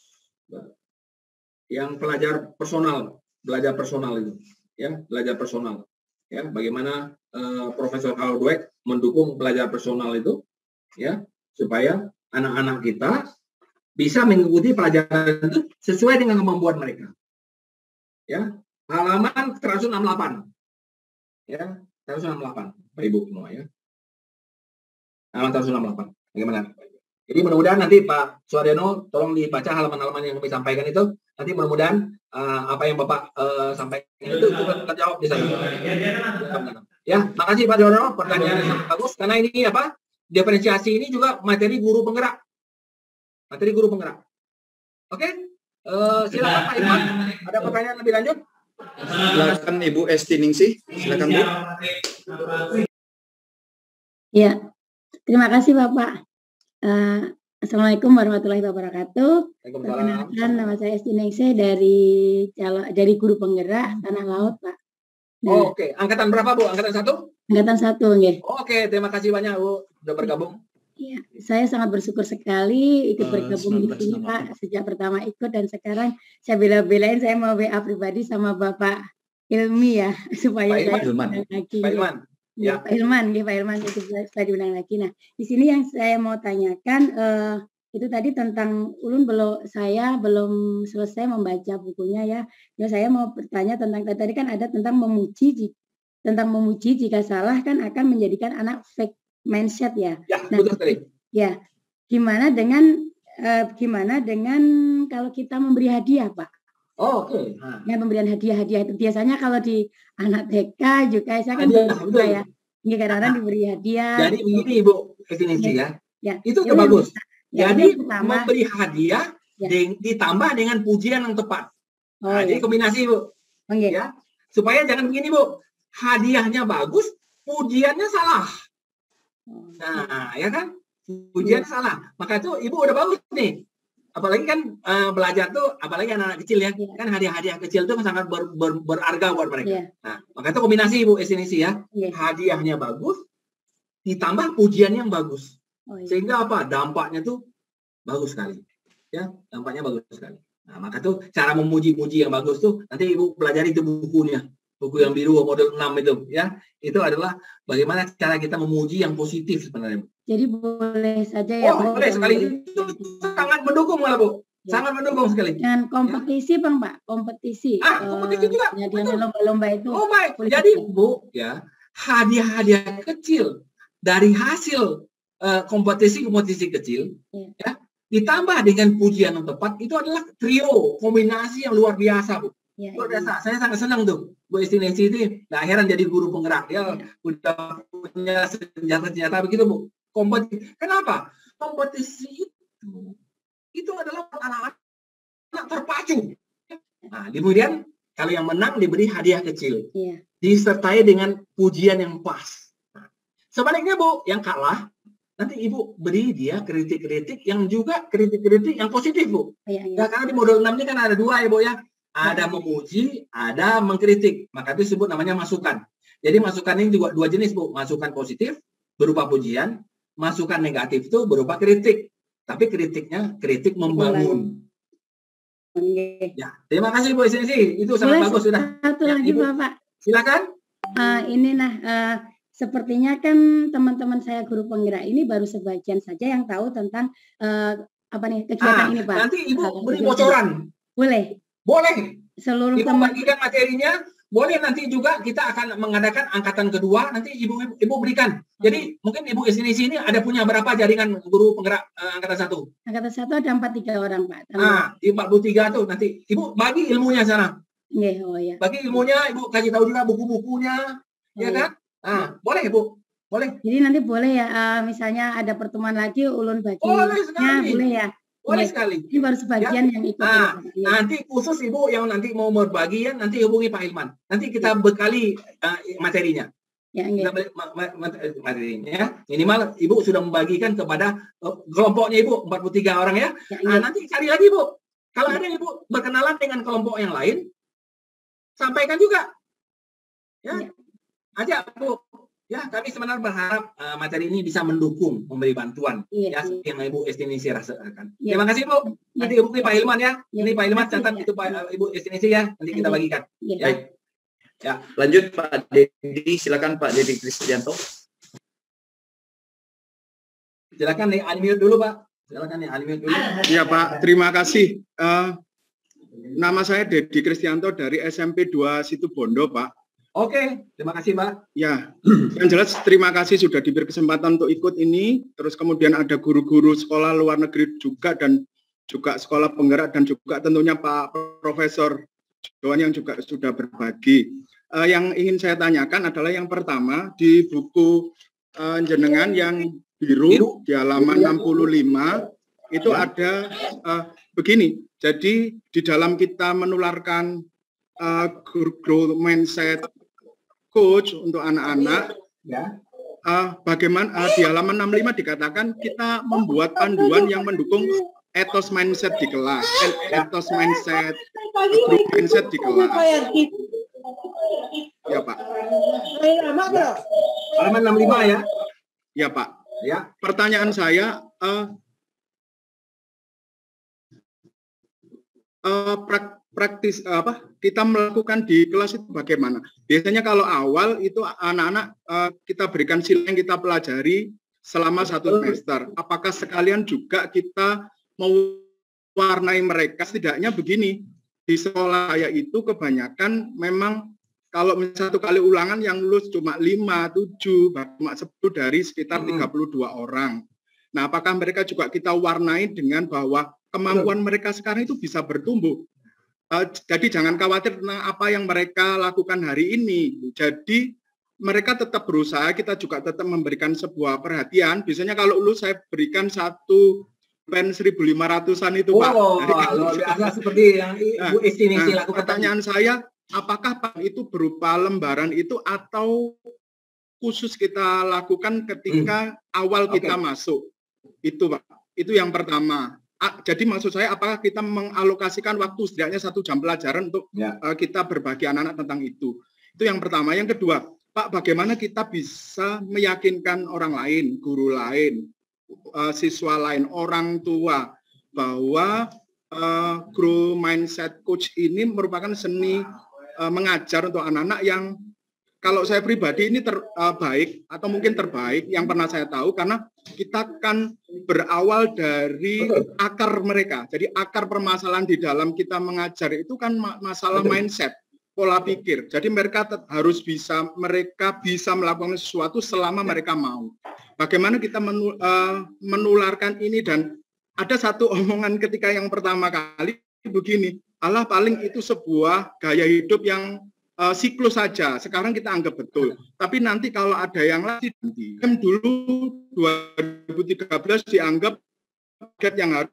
B: yang pelajar personal, belajar personal itu, ya, belajar personal, ya, bagaimana uh, Profesor Carl Dweck mendukung belajar personal itu, ya, supaya anak-anak kita bisa mengikuti pelajaran itu sesuai dengan kemampuan mereka, ya, halaman seratus enam puluh delapan, ya, seratus enam puluh delapan, Pak Ibu semua, ya, halaman seratus enam puluh delapan, bagaimana? Jadi mudah-mudahan nanti Pak Soreno tolong dibaca halaman-halaman yang kami sampaikan itu,
I: Nanti mudah-mudahan uh, apa yang Bapak uh, sampaikan itu itu terjawab di sana. Ya, makasih Pak Jono, pertanyaan yang bagus karena ini apa? Diferensiasi ini juga materi guru penggerak. Materi guru penggerak. Oke? Uh, silakan Pak Iman, ada pertanyaan lebih lanjut?
B: Silakan Ibu Esti Ningsih, silakan Bu.
L: Ya, terima kasih Bapak. Uh, Assalamualaikum warahmatullahi wabarakatuh. Perkenalkan, nama saya Esti Ningsih dari dari guru penggerak Tanah Laut, Pak.
I: Nah, oh, Oke, okay. Angkatan berapa Bu? Angkatan satu?
L: Angkatan satu, nggih.
I: Oh, Oke, okay. Terima kasih banyak Bu sudah bergabung.
L: Iya, saya sangat bersyukur sekali ikut bergabung uh, di sini Pak. Sejak pertama ikut dan sekarang saya bela-belain saya mau W A pribadi sama Bapak Ilmi ya supaya
I: Pak
L: saya
I: Ilman.
L: lagi.
I: Pak Ilman.
L: Ya, Pak Ilman, ya, Pak Ilman itu saya diundang lagi. Nah, di sini yang saya mau tanyakan uh, itu tadi tentang ulun belum saya belum selesai membaca bukunya ya. Ya saya mau bertanya tentang tadi kan ada tentang memuji tentang memuji jika salah kan akan menjadikan anak fake mindset ya.
I: Ya,
L: nah,
I: betul sekali.
L: Ya, gimana dengan uh, gimana dengan kalau kita memberi hadiah, Pak?
I: Oh, oke. Okay. Nah.
L: Dengan pemberian hadiah-hadiah itu biasanya kalau di anak T K juga saya kan
I: betul
L: ya. Ini kadang-kadang diberi hadiah.
I: Jadi begini Ibu, definisi ya.
L: Ya.
I: Itu udah bagus.
L: Ya,
I: jadi
L: pertama,
I: memberi hadiah ya. Ditambah dengan pujian yang tepat.
L: Oh,
I: nah,
L: ya.
I: Jadi kombinasi Bu.
L: Okay.
I: Ya. Supaya jangan begini Bu. Hadiahnya bagus, pujiannya salah. Nah, ya kan? Pujiannya ya. Salah. Maka itu Ibu udah bagus nih. Apalagi kan uh, belajar tuh, apalagi anak-anak kecil ya, ya. Kan hadiah-hadiah kecil itu sangat ber, ber, berharga buat mereka. Ya. Nah, maka itu kombinasi Ibu esensi ya. Ya. Hadiahnya bagus, ditambah pujian yang bagus. Oh, iya. Sehingga apa? Dampaknya tuh bagus sekali. Ya, dampaknya bagus sekali. Nah, maka tuh cara memuji-muji yang bagus tuh nanti Ibu pelajari itu bukunya. Buku yang biru model enam itu ya. Itu adalah bagaimana cara kita memuji yang positif sebenarnya.
L: Jadi boleh saja ya.
I: Oh, boleh sekali. Itu sangat mendukung malah Bu. Ya. Sangat mendukung sekali.
L: Dan kompetisi ya. Bang, Pak. Kompetisi.
I: Ah, kompetisi uh, juga.
L: Jadi lomba-lomba itu.
I: Oh, baik. Jadi Bu, ya, hadiah-hadiah kecil dari hasil kompetisi-kompetisi uh, kecil ya. Ya, ditambah dengan pujian yang tepat itu adalah trio kombinasi yang luar biasa Bu. Ya, luar biasa. Ya. Saya sangat senang tuh Bu Esti Ningsih itu. Nah, heran jadi guru penggerak ya, ya. Udah punya senjata-senjata begitu Bu. Kompetisi. Kenapa? Kompetisi itu itu adalah anak-anak terpacu. Nah, kemudian kalau yang menang diberi hadiah kecil, ya. Disertai dengan pujian yang pas. Nah, sebaliknya Bu, yang kalah nanti Ibu beri dia kritik-kritik yang juga kritik-kritik yang positif Bu. Ya, ya. Nah, karena di modul enam ini kan ada dua ya Bu ya. Ada memuji, ada mengkritik. Maka itu disebut namanya masukan. Jadi masukan ini juga dua jenis Bu. Masukan positif berupa pujian, masukan negatif itu berupa kritik. Tapi kritiknya kritik membangun. Ya, terima kasih Bu Esti Ningsih. Itu sangat bagus sudah.
L: Satu
I: ya,
L: lagi
I: Ibu.
L: Bapak.
I: Silakan.
L: Uh, ini nah uh, sepertinya kan teman-teman saya guru penggerak ini baru sebagian saja yang tahu tentang uh, apa nih kegiatan
I: ah,
L: ini Pak.
I: Nanti Ibu uh, beri bocoran.
L: Boleh.
I: Boleh.
L: Seluruh
I: Ibu
L: teman
I: bagikan materinya. Boleh nanti juga kita akan mengadakan angkatan kedua. Nanti Ibu Ibu berikan. Jadi mungkin Ibu Esti Ningsih ini ada punya berapa jaringan guru penggerak uh, angkatan satu?
L: Angkatan satu ada empat puluh tiga orang Pak.
I: Ah, di empat puluh tiga tuh nanti Ibu bagi ilmunya sana.
L: Yeah, oh, ya.
I: Bagi ilmunya Ibu kasih tahu juga buku-bukunya, oh, ya kan? Ah, boleh Bu. Boleh.
L: Jadi nanti boleh ya, uh, misalnya ada pertemuan lagi ulun baginya,
I: boleh sekali.
L: Boleh ya.
I: Boleh
L: ya.
I: sekali.
L: Ini baru sebagian ya. Yang ikut.
I: Nah,
L: ya.
I: Nanti khusus Ibu yang nanti mau berbagi ya, nanti hubungi Pak Ilman. Nanti kita bekali uh, materinya.
L: Ya, ya.
I: Materinya. Minimal Ibu sudah membagikan kepada uh, kelompoknya Ibu empat puluh tiga orang ya. ya, ya. Nah, nanti cari lagi Bu. Kalau ya. Ada Ibu berkenalan dengan kelompok yang lain, sampaikan juga. Ya. Ya. Ajak Bu. Ya, kami sebenarnya berharap uh, materi ini bisa mendukung, memberi bantuan iya, ya iya. Yang Ibu Esti Ningsih rasakan. Iya. Terima kasih Bu. Nanti Ibu Pak Ilman ya. Iya. Ini Pak Ilman catat iya. Itu Pak uh, Ibu Esti Ningsih ya. Nanti kita bagikan. Iya. Ya. Ya, lanjut Pak Dedi, silakan Pak Dedi Kristianto. Silakan nih unmute dulu Pak. Silakan nih unmute dulu.
M: Iya Pak, terima kasih. Uh, nama saya Dedi Kristianto dari S M P dua Situbondo Pak.
I: Oke, terima kasih Pak.
M: Ya, yang jelas terima kasih sudah diberi kesempatan untuk ikut ini. Terus kemudian ada guru-guru sekolah luar negeri juga dan juga sekolah penggerak, dan juga tentunya Pak Profesor Johan yang juga sudah berbagi. Uh, yang ingin saya tanyakan adalah yang pertama, di buku uh, jenengan yang biru, biru di halaman enam puluh lima itu ya. Ada uh, begini. Jadi di dalam kita menularkan uh, growth mindset coach untuk anak-anak, ya. uh, bagaimana uh, di halaman enam puluh lima dikatakan kita membuat panduan yang mendukung ethos mindset di kelas, ethos mindset, growth mindset di kelas. Ya Pak.
I: Halaman enam puluh lima ya.
M: Ya Pak. Ya. Pertanyaan saya, uh, uh, prak, praktis uh, apa? Kita melakukan di kelas itu bagaimana? Biasanya kalau awal itu anak-anak uh, kita berikan sila yang kita pelajari selama satu semester. Apakah sekalian juga kita mewarnai mereka? Setidaknya begini, di sekolah saya itu kebanyakan memang kalau satu kali ulangan yang lulus cuma lima, tujuh, cuma sepuluh dari sekitar tiga puluh dua orang. Nah, apakah mereka juga kita warnai dengan bahwa kemampuan mereka sekarang itu bisa bertumbuh? Uh, jadi jangan khawatir tentang apa yang mereka lakukan hari ini. Jadi mereka tetap berusaha, kita juga tetap memberikan sebuah perhatian. Biasanya kalau lulus saya berikan satu pen seribu lima ratusan itu, Pak.
I: Oh, luar biasa seperti yang Ibu Esti
M: nah,
I: lakukan.
M: Pertanyaan saya, apakah Pak itu berupa lembaran itu atau khusus kita lakukan ketika hmm. awal kita okay. masuk? Itu Pak, itu yang pertama. A, jadi maksud saya apakah kita mengalokasikan waktu setidaknya satu jam pelajaran untuk ya. uh, kita berbagi anak-anak tentang itu. Itu yang pertama. Yang kedua, Pak, bagaimana kita bisa meyakinkan orang lain, guru lain, uh, siswa lain, orang tua bahwa uh, growth mindset coach ini merupakan seni uh, mengajar untuk anak-anak yang kalau saya pribadi ini terbaik uh, atau mungkin terbaik yang pernah saya tahu, karena kita kan berawal dari Betul. akar mereka. Jadi akar permasalahan di dalam kita mengajar itu kan masalah Betul. mindset, pola pikir. Jadi mereka harus bisa mereka bisa melakukan sesuatu selama mereka mau. Bagaimana kita menularkan ini, dan ada satu omongan ketika yang pertama kali begini, Allah paling itu sebuah gaya hidup yang Uh, siklus saja, sekarang kita anggap betul. Tapi nanti kalau ada yang lain, kan dulu dua ribu tiga belas dianggap target yang harus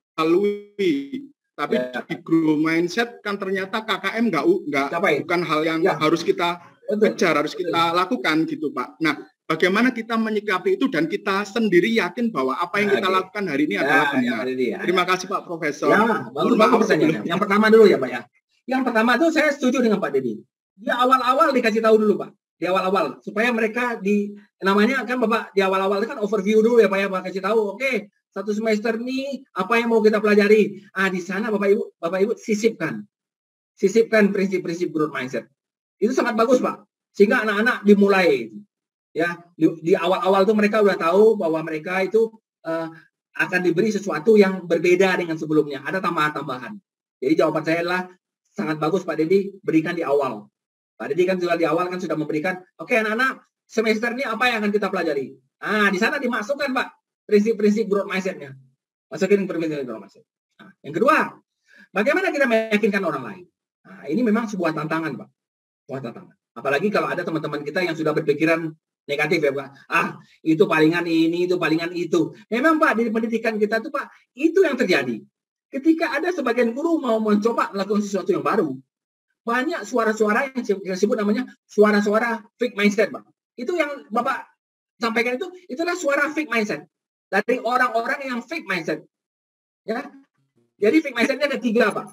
M: lalui. Tapi ya. di growth mindset kan ternyata K K M nggak nggak bukan hal yang ya. harus kita kejar, harus kita lakukan gitu Pak. Nah, bagaimana kita menyikapi itu dan kita sendiri yakin bahwa apa yang kita lakukan hari ini ya, adalah benar. Ya, Terima kasih Pak Profesor.
I: Ya, bagus Pak pertanyaannya. Yang pertama dulu ya Pak ya. Yang pertama itu saya setuju dengan Pak Dedi. Di awal-awal dikasih tahu dulu Pak, di awal-awal supaya mereka di namanya kan Bapak di awal-awal kan overview dulu ya Pak ya, Pak kasih tahu oke okay, satu semester nih apa yang mau kita pelajari. Ah di sana Bapak Ibu Bapak Ibu sisipkan, sisipkan prinsip-prinsip growth mindset. Itu sangat bagus Pak, sehingga anak-anak dimulai ya di, di awal-awal tuh mereka udah tahu bahwa mereka itu uh, akan diberi sesuatu yang berbeda dengan sebelumnya, ada tambahan-tambahan. Jadi jawaban saya adalah sangat bagus Pak Dedi, berikan di awal. Pak Dedi kan sudah di awal kan sudah memberikan, oke okay, anak-anak semester ini apa yang akan kita pelajari? Ah di sana dimasukkan Pak prinsip-prinsip growth mindset-nya, masukin prinsip growth mindset. Nah, yang kedua, bagaimana kita meyakinkan orang lain? Nah, ini memang sebuah tantangan Pak, sebuah tantangan. Apalagi kalau ada teman-teman kita yang sudah berpikiran negatif ya Pak. Ah itu palingan ini, itu palingan itu. Memang Pak di pendidikan kita tuh Pak itu yang terjadi. Ketika ada sebagian guru mau mencoba melakukan sesuatu yang baru, banyak suara-suara yang kita sebut namanya suara-suara fixed mindset, Pak. Itu yang Bapak sampaikan itu, itulah suara fixed mindset dari orang-orang yang fixed mindset. Ya, jadi fixed mindsetnya ada tiga, Pak.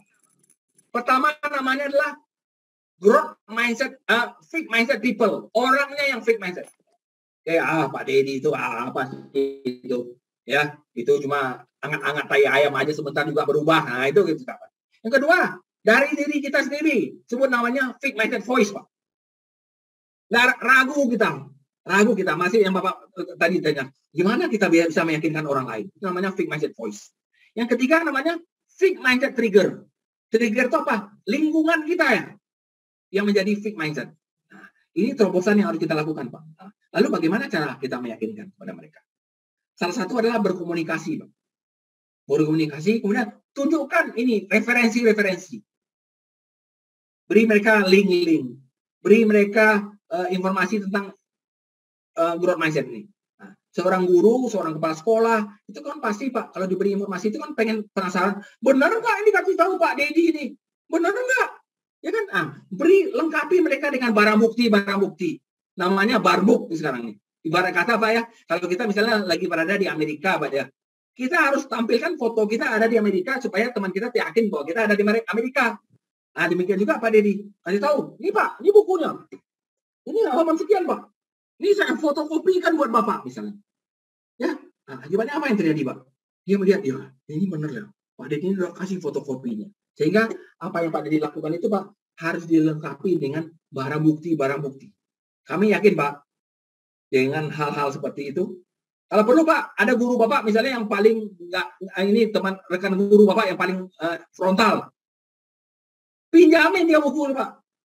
I: Pertama namanya adalah growth mindset, uh, fixed mindset people, orangnya yang fixed mindset. Ya, ah, Pak Dedi itu ah, apa itu? Ya, itu cuma angat-angat tai ayam aja sebentar juga berubah. Nah, itu gitu, Pak. Yang kedua, dari diri kita sendiri, sebut namanya fixed mindset voice, Pak. Nah, ragu kita, ragu kita masih yang Bapak tadi tanya, gimana kita bisa meyakinkan orang lain? Itu namanya fixed mindset voice. Yang ketiga namanya fixed mindset trigger. Trigger itu apa? Lingkungan kita ya, yang menjadi fixed mindset. Nah, ini terobosan yang harus kita lakukan, Pak. Nah, lalu bagaimana cara kita meyakinkan kepada mereka? Salah satu adalah berkomunikasi, Pak. Berkomunikasi, kemudian tunjukkan ini referensi-referensi. Beri mereka link-link, beri mereka uh, informasi tentang uh, growth mindset ini. Nah, seorang guru, seorang kepala sekolah, itu kan pasti Pak, kalau diberi informasi itu kan pengen penasaran, benar nggak ini kasih tahu Pak Dedi ini? Benar nggak? Ya kan? Ah, beri lengkapi mereka dengan barang bukti, barang bukti. Namanya barbuk sekarang ini. Ibarat kata Pak ya, kalau kita misalnya lagi berada di Amerika Pak ya, kita harus tampilkan foto kita ada di Amerika supaya teman kita yakin bahwa kita ada di Amerika. Nah, demikian juga Pak Dedi. Kasih tahu, ini Pak, ini bukunya. Ini halaman sekian Pak. Ini saya fotokopikan buat Bapak misalnya. Ya, nah, akibatnya apa yang terjadi Pak? Dia melihat, ya ini benar ya. Pak Dedi ini udah kasih fotokopinya. Sehingga apa yang Pak Dedi lakukan itu Pak, harus dilengkapi dengan barang bukti-barang bukti. Kami yakin Pak, dengan hal-hal seperti itu, kalau perlu Pak, ada guru Bapak misalnya yang paling enggak, ini teman rekan guru Bapak yang paling uh, frontal. Pinjamin dia buku Pak.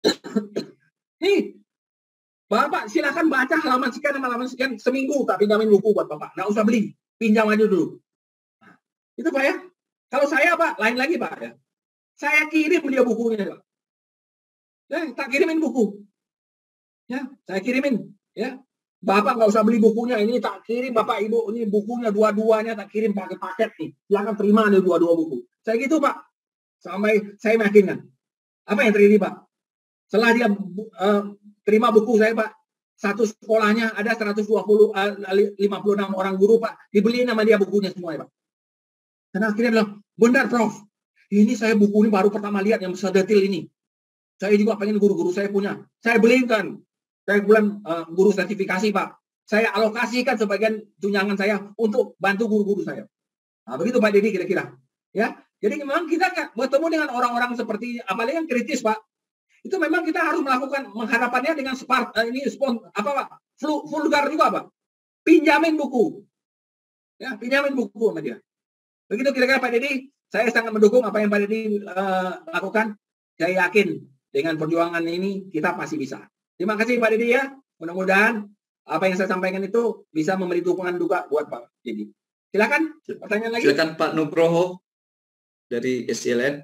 I: Nih, Bapak silakan baca halaman sekian halaman sekian seminggu tak pinjamin buku buat Bapak. Nggak usah beli, pinjam aja dulu. Nah, itu Pak ya. Kalau saya Pak, lain lagi Pak ya. Saya kirim dia bukunya Pak. Ya, tak kirimin buku. Ya, saya kirimin. Ya, Bapak nggak usah beli bukunya, ini tak kirim Bapak Ibu, ini bukunya dua-duanya tak kirim pakai paket nih. Silakan terima nih dua-dua buku. Saya gitu Pak, sampai saya meyakinkan. Apa yang terjadi Pak? Setelah dia uh, terima buku saya Pak, satu sekolahnya ada seratus dua puluh, uh, lima puluh enam orang guru Pak, dibeliin sama dia bukunya semua ya Pak. Dan akhirnya bilang, benar Prof, ini saya buku ini baru pertama lihat yang sedetil ini. Saya juga pengen guru-guru saya punya. Saya beliin kan. Saya bulan uh, guru sertifikasi Pak. Saya alokasikan sebagian tunjangan saya untuk bantu guru-guru saya. Nah, begitu Pak Dedi kira-kira. Ya, jadi memang kita bertemu dengan orang-orang seperti apalagi yang kritis Pak. Itu memang kita harus melakukan menghadapannya dengan smart uh, ini spon apa Pak? Vulgar juga Pak. Pinjamin buku. Ya, pinjamin buku sama dia. Begitu kira-kira Pak Dedi, saya sangat mendukung apa yang Pak Dedi uh, lakukan. Saya yakin dengan perjuangan ini kita pasti bisa. Terima kasih Pak Dedi ya. Mudah-mudahan apa yang saya sampaikan itu bisa memberi dukungan juga buat Pak Dedi. Silakan pertanyaan lagi.
B: Silakan Pak Nugroho dari S C L N.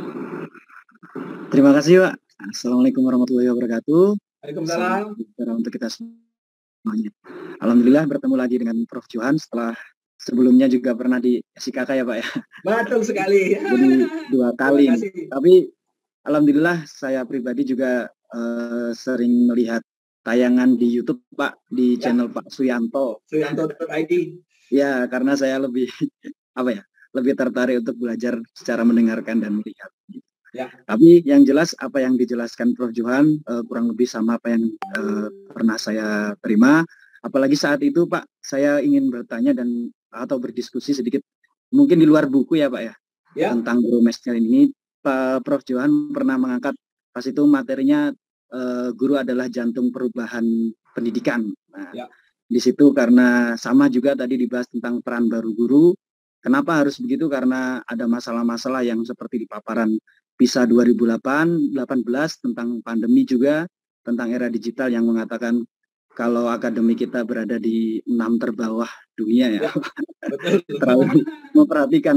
N: Terima kasih Pak. Assalamualaikum warahmatullahi wabarakatuh.
I: Waalaikumsalam.
N: Salam untuk kita semuanya. Alhamdulillah bertemu lagi dengan Prof Johan setelah sebelumnya juga pernah di S I K K ya Pak ya.
I: Betul sekali.
N: Jadi dua kali. Tapi alhamdulillah saya pribadi juga Uh, sering melihat tayangan di YouTube Pak di ya. Channel Pak Suyanto.
I: Suyanto titik I D.
N: Ya, karena saya lebih apa ya, lebih tertarik untuk belajar secara mendengarkan dan melihat.
I: Ya.
N: Tapi yang jelas apa yang dijelaskan Prof Johan uh, kurang lebih sama apa yang uh, pernah saya terima. Apalagi saat itu Pak, saya ingin bertanya dan atau berdiskusi sedikit, mungkin di luar buku ya Pak ya, ya. Tentang guru master ini. Pak Prof Johan pernah mengangkat pas itu materinya Uh, guru adalah jantung perubahan pendidikan. Nah, ya. Di situ karena sama juga tadi dibahas tentang peran baru guru. Kenapa harus begitu? Karena ada masalah-masalah yang seperti di paparan PISA dua ribu delapan belas tentang pandemi juga, tentang era digital yang mengatakan kalau akademi kita berada di enam terbawah dunia ya. Ya betul. Terlalu memperhatikan.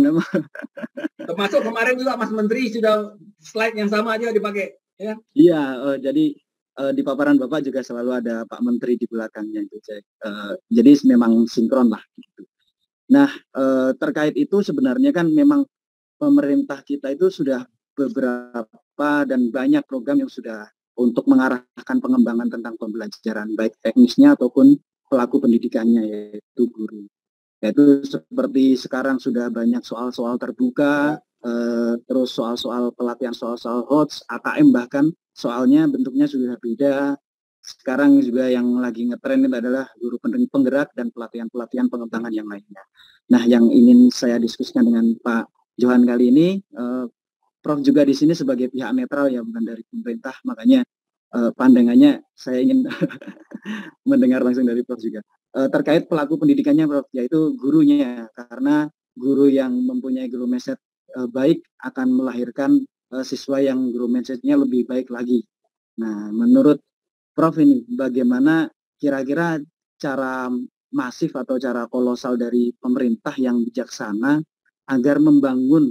I: Termasuk kemarin juga Mas Menteri sudah slide yang sama aja dipakai. Ya.
N: Iya, uh, jadi uh, di paparan Bapak juga selalu ada Pak Menteri di belakangnya itu. Uh, jadi memang sinkron lah. Gitu. Nah, uh, terkait itu sebenarnya kan memang pemerintah kita itu sudah beberapa dan banyak program yang sudah untuk mengarahkan pengembangan tentang pembelajaran baik teknisnya ataupun pelaku pendidikannya yaitu guru. Yaitu seperti sekarang sudah banyak soal-soal terbuka. Uh, terus soal-soal pelatihan, soal-soal H O T S, A K M bahkan soalnya bentuknya sudah beda. Sekarang juga yang lagi ngetren itu adalah guru penggerak dan pelatihan-pelatihan pengembangan yang lainnya. Nah, yang ingin saya diskusikan dengan Pak Johan kali ini, uh, Prof juga di sini sebagai pihak netral ya, bukan dari pemerintah, makanya uh, pandangannya saya ingin mendengar langsung dari Prof juga. Uh, terkait pelaku pendidikannya Prof, yaitu gurunya, karena guru yang mempunyai guru mindset baik akan melahirkan uh, siswa yang guru mindset-nya lebih baik lagi. Nah, menurut Prof ini bagaimana kira-kira cara masif atau cara kolosal dari pemerintah yang bijaksana agar membangun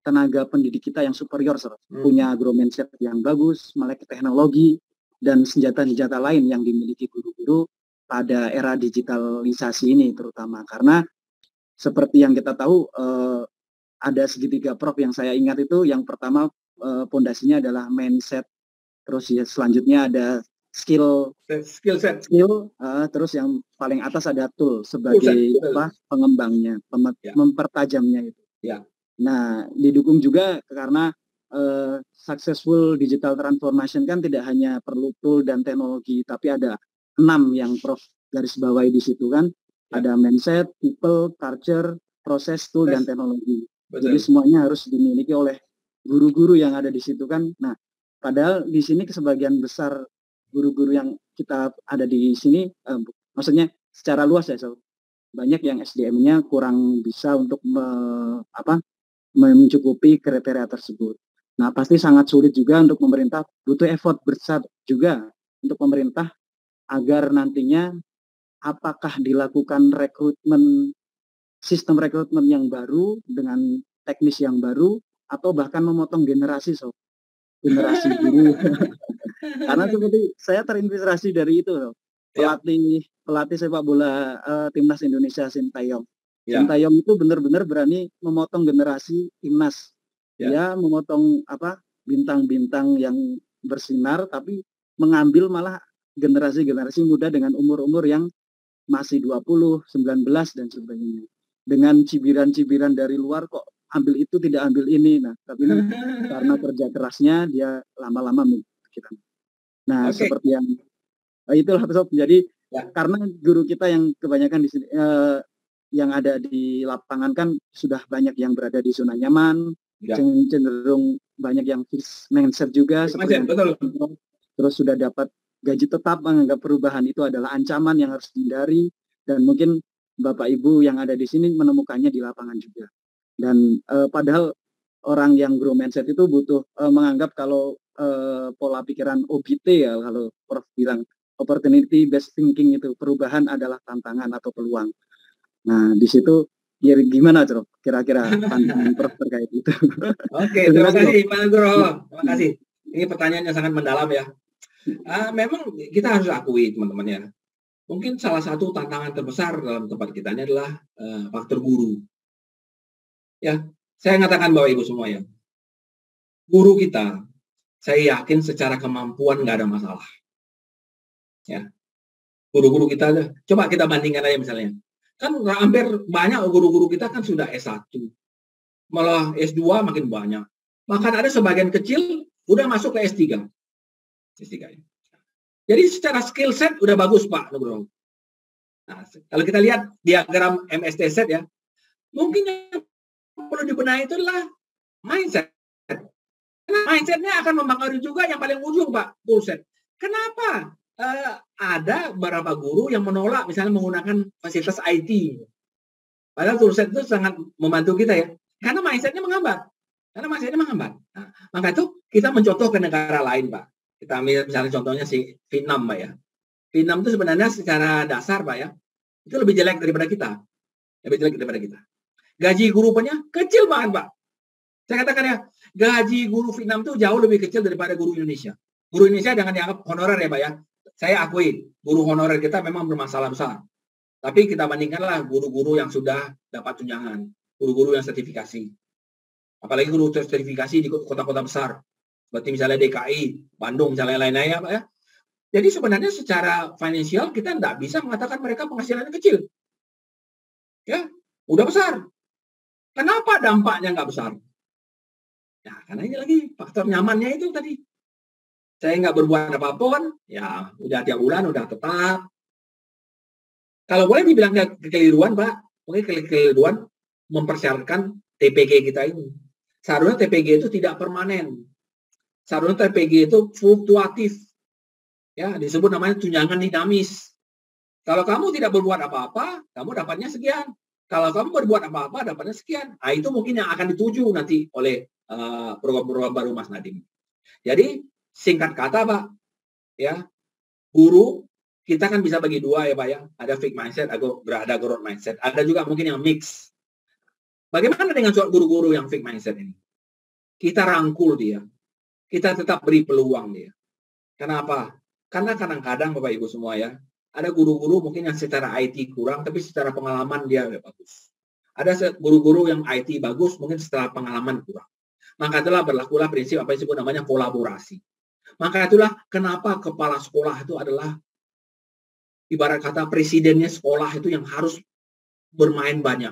N: tenaga pendidik kita yang superior, Sir.
I: Hmm.
N: Punya grow mindset yang bagus, melek teknologi, dan senjata-senjata lain yang dimiliki guru-guru pada era digitalisasi ini terutama. Karena seperti yang kita tahu, eh, ada segitiga Prof yang saya ingat itu, yang pertama eh, pondasinya adalah mindset, terus ya selanjutnya ada skill,
I: skill set,
N: skill, eh, terus yang paling atas ada tool sebagai
I: Tool set,
N: apa pengembangnya, pem-
I: Ya.
N: mempertajamnya itu.
I: Ya.
N: Nah, didukung juga karena uh, successful digital transformation kan tidak hanya perlu tool dan teknologi, tapi ada enam yang Prof garis bawahi di situ kan.
I: Ya.
N: Ada mindset, people, culture, proses, tool, dan teknologi.
I: Betul.
N: Jadi semuanya harus dimiliki oleh guru-guru yang ada di situ kan. Nah, padahal di sini sebagian besar guru-guru yang kita ada di sini, uh, maksudnya secara luas ya, so, banyak yang S D M-nya kurang bisa untuk me, apa mencukupi kriteria tersebut. Nah, pasti sangat sulit juga untuk pemerintah, butuh effort besar juga untuk pemerintah agar nantinya apakah dilakukan rekrutmen, sistem rekrutmen yang baru dengan teknis yang baru, atau bahkan memotong generasi, so. Generasi guru. Karena seperti saya terinspirasi dari itu, so. Pelatih pelatih sepak bola uh, timnas Indonesia Sintayong.
I: Ya.
N: Sintayong itu benar-benar berani memotong generasi timnas.
I: Ya.
N: Dia memotong apa bintang-bintang yang bersinar, tapi mengambil malah generasi-generasi muda dengan umur-umur yang masih dua puluh, sembilan belas dan sebagainya. Dengan cibiran-cibiran dari luar kok ambil itu tidak ambil ini. Nah, tapi ini karena kerja kerasnya dia lama-lama kita. Nah,
I: Oke.
N: seperti yang eh, itulah Sob. Jadi
I: Ya.
N: karena guru kita yang kebanyakan di sini eh, yang ada di lapangan kan sudah banyak yang berada di zona nyaman,
I: Ya.
N: cenderung banyak yang fixed mindset juga,
I: Fixed
N: seperti
I: mindset,
N: yang
I: betul.
N: terus sudah dapat gaji tetap, menganggap perubahan itu adalah ancaman yang harus dihindari, dan mungkin Bapak Ibu yang ada di sini menemukannya di lapangan juga. Dan eh, padahal orang yang grow mindset itu butuh eh, menganggap kalau eh, pola pikiran O B T ya, kalau Prof bilang opportunity based thinking itu, perubahan adalah tantangan atau peluang. Nah, di situ ya gimana, Prof? Kira-kira pandangan Prof terkait itu.
I: Oke, terima kasih Pak Nugro. Terima kasih. Ini pertanyaan yang sangat mendalam ya. Uh, memang kita harus akui teman-teman ya. Mungkin salah satu tantangan terbesar dalam tempat kita ini adalah uh, faktor guru. Ya, saya mengatakan Bapak Ibu semua ya. Guru kita, saya yakin secara kemampuan nggak ada masalah. Ya, guru-guru kita, coba kita bandingkan aja misalnya. Kan hampir banyak guru-guru kita kan sudah S satu. Malah S dua makin banyak. Bahkan ada sebagian kecil udah masuk ke S tiga. S tiga ya. Jadi secara skill set udah bagus Pak Nugroho. Nah, kalau kita lihat diagram M S T set ya, mungkin yang perlu dibenahi itu adalah mindset. Karena mindsetnya akan mempengaruhi juga yang paling ujung Pak, tool set. Kenapa? Uh, ada beberapa guru yang menolak misalnya menggunakan fasilitas I T. Padahal tool set itu sangat membantu kita ya. Karena mindsetnya menghambat. Karena mindsetnya menghambat. Nah, maka itu kita mencontoh ke negara lain Pak. Kita ambil misalnya contohnya si Vietnam Pak ya. Vietnam itu sebenarnya secara dasar Pak ya, itu lebih jelek daripada kita. Lebih jelek daripada kita. Gaji guru punya kecil banget Pak. Saya katakan ya, gaji guru Vietnam itu jauh lebih kecil daripada guru Indonesia. Guru Indonesia jangan dianggap honorer ya Pak ya. Saya akui, guru honorer kita memang bermasalah besar. Tapi kita bandingkanlah guru-guru yang sudah dapat tunjangan, guru-guru yang sertifikasi. Apalagi guru sertifikasi di kota-kota besar, seperti misalnya D K I, Bandung, misalnya lain-lainnya Pak ya. Jadi sebenarnya secara finansial kita tidak bisa mengatakan mereka penghasilannya kecil. Ya, udah besar. Kenapa dampaknya nggak besar? Ya, karena ini lagi faktor nyamannya itu tadi. Saya nggak berbuat apapun, ya udah tiap bulan udah tetap. Kalau boleh dibilang kekeliruan, Pak, mungkin kekeliruan mempersyaratkan T P G kita ini. Seharusnya T P G itu tidak permanen. Seharusnya T P G itu fluktuatif. Ya, disebut namanya tunjangan dinamis. Kalau kamu tidak berbuat apa-apa, kamu dapatnya sekian. Kalau kamu berbuat apa-apa, dapatnya sekian. Nah, itu mungkin yang akan dituju nanti oleh uh, program-program baru Mas Nadiem. Jadi, singkat kata Pak, ya guru kita kan bisa bagi dua ya Pak ya, ada fixed mindset, ada growth mindset, ada juga mungkin yang mix. Bagaimana dengan guru-guru yang fixed mindset ini? kita rangkul dia, kita tetap beri peluang dia. Kenapa? Karena kadang-kadang Bapak Ibu semua ya, ada guru-guru mungkin yang secara I T kurang, tapi secara pengalaman dia bagus. Ada guru-guru yang I T bagus, mungkin secara pengalaman kurang. Maka itulah berlakulah prinsip apa yang disebut namanya kolaborasi. Maka itulah kenapa kepala sekolah itu adalah ibarat kata presidennya sekolah itu yang harus bermain banyak.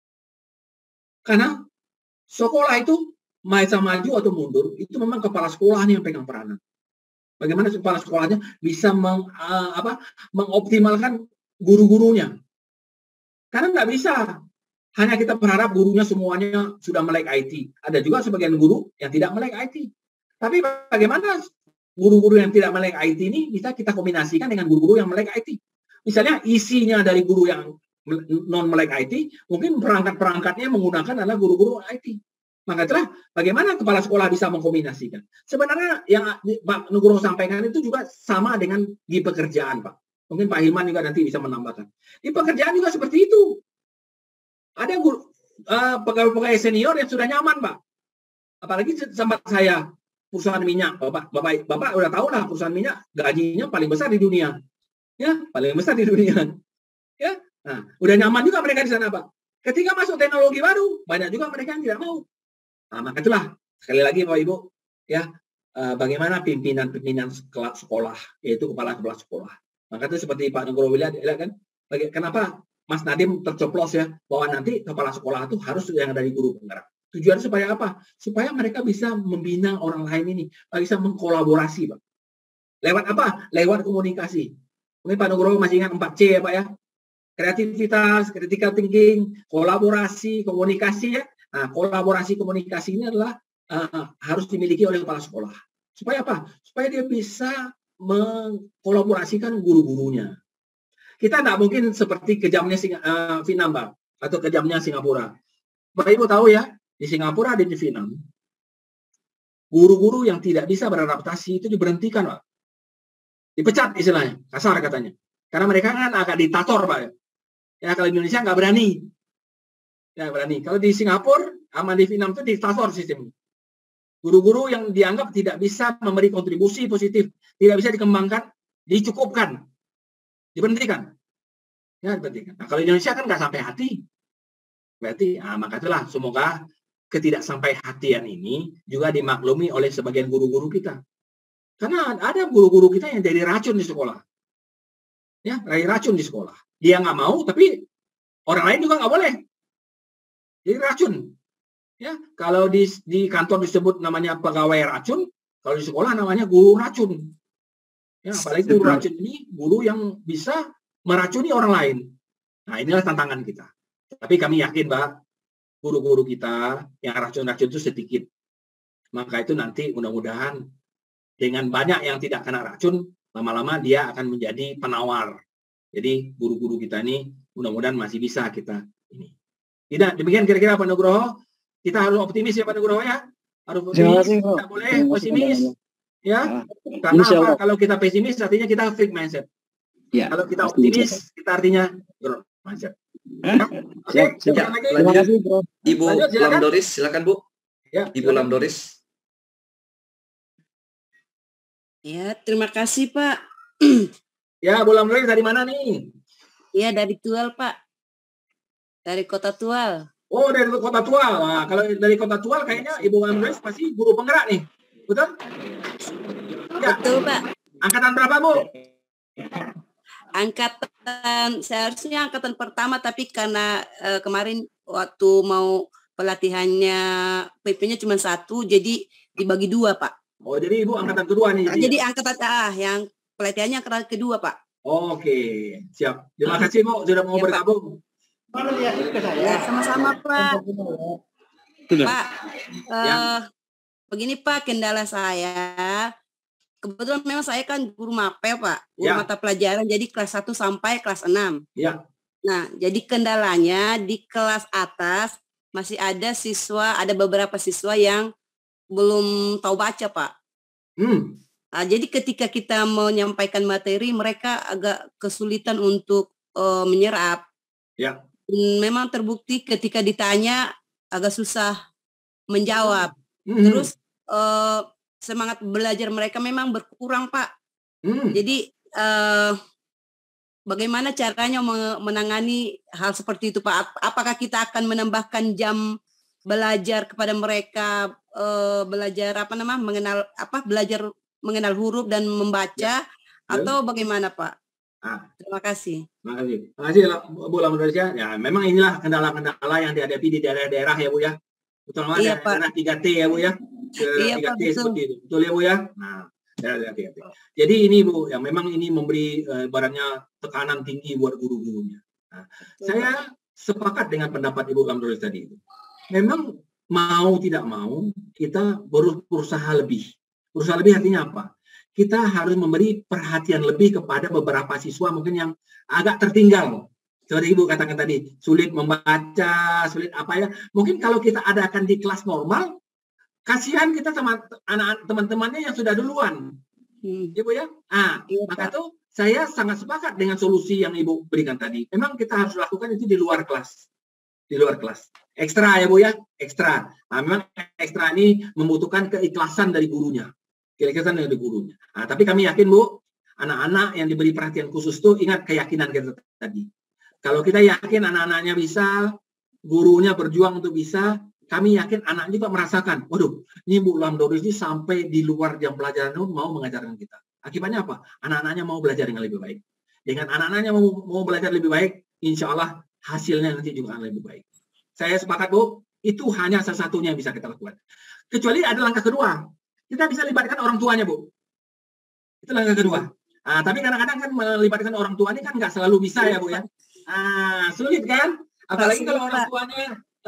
I: Karena sekolah itu bisa maju atau mundur, itu memang kepala sekolahnya yang pegang peranan. Bagaimana kepala sekolahnya bisa meng, uh, apa, mengoptimalkan guru-gurunya. Karena nggak bisa. Hanya kita berharap gurunya semuanya sudah melek I T. Ada juga sebagian guru yang tidak melek I T. Tapi bagaimana guru-guru yang tidak melek I T ini bisa kita kombinasikan dengan guru-guru yang melek I T. Misalnya isinya dari guru yang non melek I T, mungkin perangkat-perangkatnya menggunakan adalah guru-guru I T. Maka itulah bagaimana kepala sekolah bisa mengkombinasikan. Sebenarnya yang Pak Nugroho sampaikan itu juga sama dengan di pekerjaan, Pak. Mungkin Pak Hilman juga nanti bisa menambahkan. Di pekerjaan juga seperti itu. Ada guru, uh, pegawai-pegawai senior yang sudah nyaman, Pak. Apalagi sempat saya perusahaan minyak, Bapak, Bapak, Bapak udah tahu lah perusahaan minyak gajinya paling besar di dunia. Ya, paling besar di dunia. Ya, nah, udah nyaman juga mereka di sana, Pak. Ketika masuk teknologi baru, banyak juga mereka yang tidak mau. Nah, maka itulah sekali lagi, Bapak Ibu, ya, uh, bagaimana pimpinan-pimpinan sekolah, yaitu kepala-kepala sekolah. Maka itu seperti Pak Nugroho lihat, kan, bagi, kenapa Mas Nadiem tercoplos ya, bahwa nanti kepala sekolah itu harus yang dari guru penggerak. Tujuannya supaya apa? Supaya mereka bisa membina orang lain ini, bisa mengkolaborasi, Pak. Lewat apa? Lewat komunikasi. Mungkin Pak Nugroho masih ingat empat C ya, Pak ya. Kreativitas, critical thinking, kolaborasi, komunikasi ya. Nah, kolaborasi komunikasi ini adalah uh, harus dimiliki oleh kepala sekolah. Supaya apa? Supaya dia bisa mengkolaborasikan guru-gurunya. Kita tidak mungkin seperti kejamnya uh, Vietnam, Pak, atau kejamnya Singapura. Bapak Ibu tahu ya, di Singapura dan di Vietnam, guru-guru yang tidak bisa beradaptasi itu diberhentikan, Pak. Dipecat istilahnya, kasar katanya. Karena mereka kan agak diktator, Pak. Ya, kalau di Indonesia nggak berani. Ya, berani. Kalau di Singapura, sama di Vietnam itu diktator sistemnya. Guru-guru yang dianggap tidak bisa memberi kontribusi positif, tidak bisa dikembangkan, dicukupkan, diberhentikan. Ya, diberhentikan. Nah, kalau di Indonesia kan nggak sampai hati. Berarti, nah, maka itulah semoga ketidaksampai hatian ini juga dimaklumi oleh sebagian guru-guru kita. Karena ada guru-guru kita yang jadi racun di sekolah. Ya, jadi racun di sekolah. Dia nggak mau, tapi orang lain juga nggak boleh. Jadi racun. Ya, kalau di, di kantor disebut namanya pegawai racun, kalau di sekolah namanya guru racun. Ya, apalagi guru racun ini guru yang bisa meracuni orang lain. Nah, inilah tantangan kita. Tapi kami yakin, Pak, guru-guru kita yang racun-racun itu sedikit. Maka itu nanti mudah-mudahan dengan banyak yang tidak kena racun, lama-lama dia akan menjadi penawar. Jadi guru-guru kita ini mudah-mudahan masih bisa kita ini. Tidak, demikian kira-kira Pak Nugroho. Kita harus optimis ya Pak Nugroho ya. Harus optimis, tidak boleh pesimis. Ya, karena apa? Kalau kita pesimis artinya kita fixed mindset. Ya, kalau kita optimis, kita artinya growth mindset. Ya? Oke, silakan lagi.
O: Terima kasih, Bro. Ibu
I: Lanjut, silakan.
O: Lamdoris, silakan Bu.
I: Ya,
O: Ibu Lamdoris.
P: Ya, terima kasih Pak.
I: Ya, Bu Lamdoris dari mana nih?
P: Ya, dari Tual Pak. Dari Kota Tual.
I: Oh, dari Kota Tual. Nah, kalau dari Kota Tual kayaknya Ibu Lamdoris pasti guru penggerak nih. Betul? Ya.
P: Betul, Pak.
I: Angkatan berapa, Bu?
P: Angkatan, seharusnya angkatan pertama, tapi karena uh, kemarin waktu mau pelatihannya P P-nya cuma satu, jadi dibagi dua, Pak.
I: Oh, jadi Ibu angkatan kedua nih.
P: Nah, jadi angkatan ah, yang pelatihannya angkatan kedua, Pak.
I: Oke, siap. Terima kasih, Bu, sudah mau ya, bergabung.
P: Ya, sama-sama, Pak.
I: Sudah.
P: Pak, uh,
I: ya.
P: Begini, Pak, kendala saya. Kebetulan memang saya kan guru mapel, Pak. Guru
I: ya.
P: Mata pelajaran, jadi kelas satu sampai kelas enam.
I: Ya.
P: Nah, jadi kendalanya di kelas atas masih ada siswa, ada beberapa siswa yang belum tahu baca, Pak.
I: Hmm.
P: Nah, jadi ketika kita menyampaikan materi, mereka agak kesulitan untuk uh, menyerap.
I: Ya.
P: Memang terbukti ketika ditanya agak susah menjawab.
B: Hmm.
P: Terus eh, semangat belajar mereka memang berkurang, Pak.
B: Hmm.
P: Jadi eh, bagaimana caranya menangani hal seperti itu, Pak? Apakah kita akan menambahkan jam belajar kepada mereka, eh, belajar apa nama, mengenal apa, belajar mengenal huruf dan membaca,
B: ya.
P: atau bagaimana, Pak?
B: Ah.
P: Terima kasih.
B: Terima kasih. Terima kasih Bu Lam Indonesia. Ya, memang inilah kendala-kendala yang dihadapi di daerah-daerah ya Bu ya. Betul mas,
P: Iya,
B: daerah tiga T ya Bu ya.
P: Iya,
B: tiga T
P: Pak, betul.
B: seperti itu. Betul ya Bu ya. Nah, daerah tiga T. Jadi ini Bu, yang memang ini memberi eh, ibaratnya tekanan tinggi buat guru-gurunya. Nah, saya sepakat dengan pendapat Ibu Lam Indonesia tadi itu. Memang mau tidak mau kita berusaha lebih. Berusaha lebih artinya apa? Kita harus memberi perhatian lebih kepada beberapa siswa mungkin yang agak tertinggal. Seperti Ibu katakan tadi, sulit membaca, sulit apa ya. Mungkin kalau kita adakan di kelas normal, kasihan kita sama anak teman-temannya yang sudah duluan. Hmm. Ibu ya? Ah, iya, maka tuh saya sangat sepakat dengan solusi yang Ibu berikan tadi. Memang kita harus lakukan itu di luar kelas. Di luar kelas. Ekstra ya Bu ya, ekstra. Nah, memang ekstra ini membutuhkan keikhlasan dari gurunya. Keikhlasan dari gurunya. Nah, tapi kami yakin Bu, anak-anak yang diberi perhatian khusus tuh ingat keyakinan kita tadi. Kalau kita yakin anak-anaknya bisa, gurunya berjuang untuk bisa, kami yakin anak juga merasakan, waduh, ini Bu Lam Doris ini sampai di luar jam pelajaran itu mau mengajarkan kita. Akibatnya apa? Anak-anaknya mau belajar dengan lebih baik. Dengan anak-anaknya mau, mau belajar lebih baik, insya Allah hasilnya nanti juga akan lebih baik. Saya sepakat Bu, itu hanya salah satunya yang bisa kita lakukan. Kecuali ada langkah kedua. Kita bisa libatkan orang tuanya, Bu. Itu langkah kedua. Nah, tapi kadang-kadang kan melibatkan orang tua ini kan nggak selalu bisa ya, Bu ya. Ah, sulit kan? Apalagi kalau orang tuanya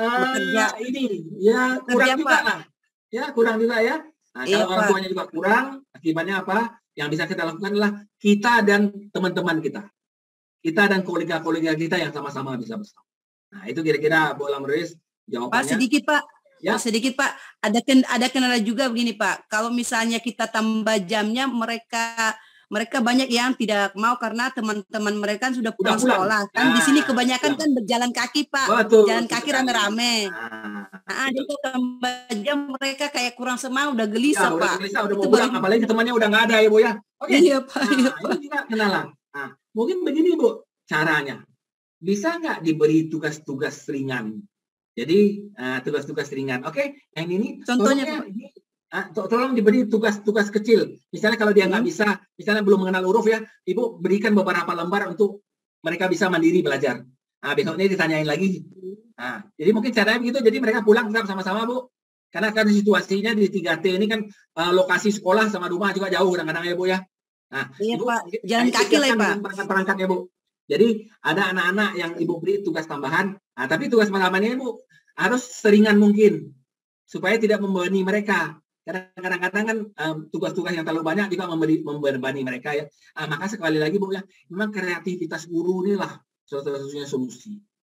B: uh, ini ya kurang juga lah. Ya, kurang juga ya. Nah, kalau orang tuanya juga kurang, akibatnya apa? Yang bisa kita lakukan adalah kita dan teman-teman kita. Kita dan kolega-kolega kita yang sama-sama bisa bersama. Nah, itu kira-kira Bu Lam Doris jawabannya.
P: Pak, sedikit Pak.
B: Ya.
P: Sedikit Pak, ada ken, ada kendala juga begini Pak. Kalau misalnya kita tambah jamnya, mereka mereka banyak yang tidak mau karena teman-teman mereka kan sudah pulang, pulang. sekolah. Kan nah, di sini kebanyakan ya. kan berjalan kaki Pak,
B: betul,
P: jalan kaki rame-rame.
B: Nah,
P: nah jadi tambah jam mereka kayak kurang semangat, udah gelisah
B: ya,
P: Pak.
B: Udah gelisah, udah mau pulang, apalagi temannya udah nggak ada ya Bu ya. Oke.
P: Iya Pak.
B: Nah,
P: iya, Pak.
B: Ini juga kenalan. Nah, mungkin begini Bu caranya. Bisa nggak diberi tugas-tugas ringan? Jadi tugas-tugas uh, ringan, oke? Okay? Yang ini contohnya, ini, uh, to tolong diberi tugas-tugas kecil. Misalnya kalau dia nggak hmm. bisa, misalnya belum mengenal huruf ya, Ibu berikan beberapa lembar untuk mereka bisa mandiri belajar. Nah, besoknya ditanyain lagi. Nah, jadi mungkin caranya begitu. Jadi mereka pulang tetap sama-sama Bu. Karena kan situasinya di tiga T ini kan uh, lokasi sekolah sama rumah juga jauh kadang-kadang ya Bu ya. Nah,
P: iya,
B: Ibu,
P: Pak. Jalan kaki lah Pak.
B: Perangkat-perangkatnya Bu. Jadi ada anak-anak yang Ibu beri tugas tambahan, nah, tapi tugas tambahannya Ibu harus seringan mungkin supaya tidak membebani mereka. Kadang-kadang kan tugas-tugas um, yang terlalu banyak juga memberi, membebani mereka ya. Uh, maka sekali lagi Bu ya, memang kreativitas guru inilah satu-satunya solusi.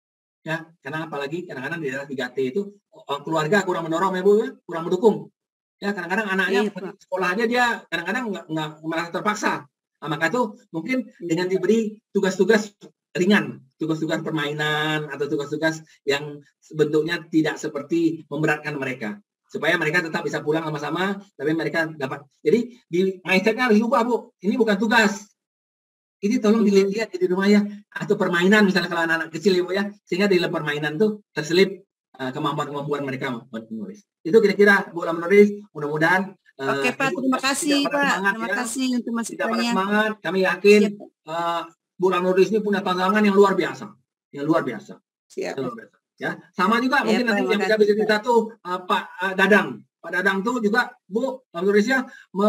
B: Ya, karena apalagi kadang-kadang di daerah tiga T itu keluarga kurang mendorong ya Bu ya, kurang mendukung. Ya, kadang-kadang anaknya iya, sekolah aja dia kadang-kadang nggak nggak merasa terpaksa. Nah, maka itu mungkin dengan diberi tugas-tugas ringan, tugas-tugas permainan atau tugas-tugas yang bentuknya tidak seperti memberatkan mereka, supaya mereka tetap bisa pulang sama-sama, tapi mereka dapat. Jadi di mindsetnya harus ubah Bu. Ini bukan tugas. Ini tolong dilihat di rumah ya, atau permainan misalnya kalau anak-anak kecil ya Bu ya, sehingga di dalam permainan tuh terselip uh, kemampuan-kemampuan mereka menulis. Itu kira-kira Bu Lam Doris, mudah-mudahan.
P: Oke Pak, terima kasih Pak. Terima
B: ya.
P: kasih untuk masukannya.
B: Semangat, kami yakin uh, Bu Lam Doris ini punya tantangan yang luar biasa, yang luar biasa.
P: Siap.
B: Yang luar biasa. Ya, sama juga
P: ya,
B: mungkin
P: Pak,
B: nanti yang bisa bisa kita tuh uh, Pak uh, Dadang, Pak Dadang tuh juga Bu Lam Doris ya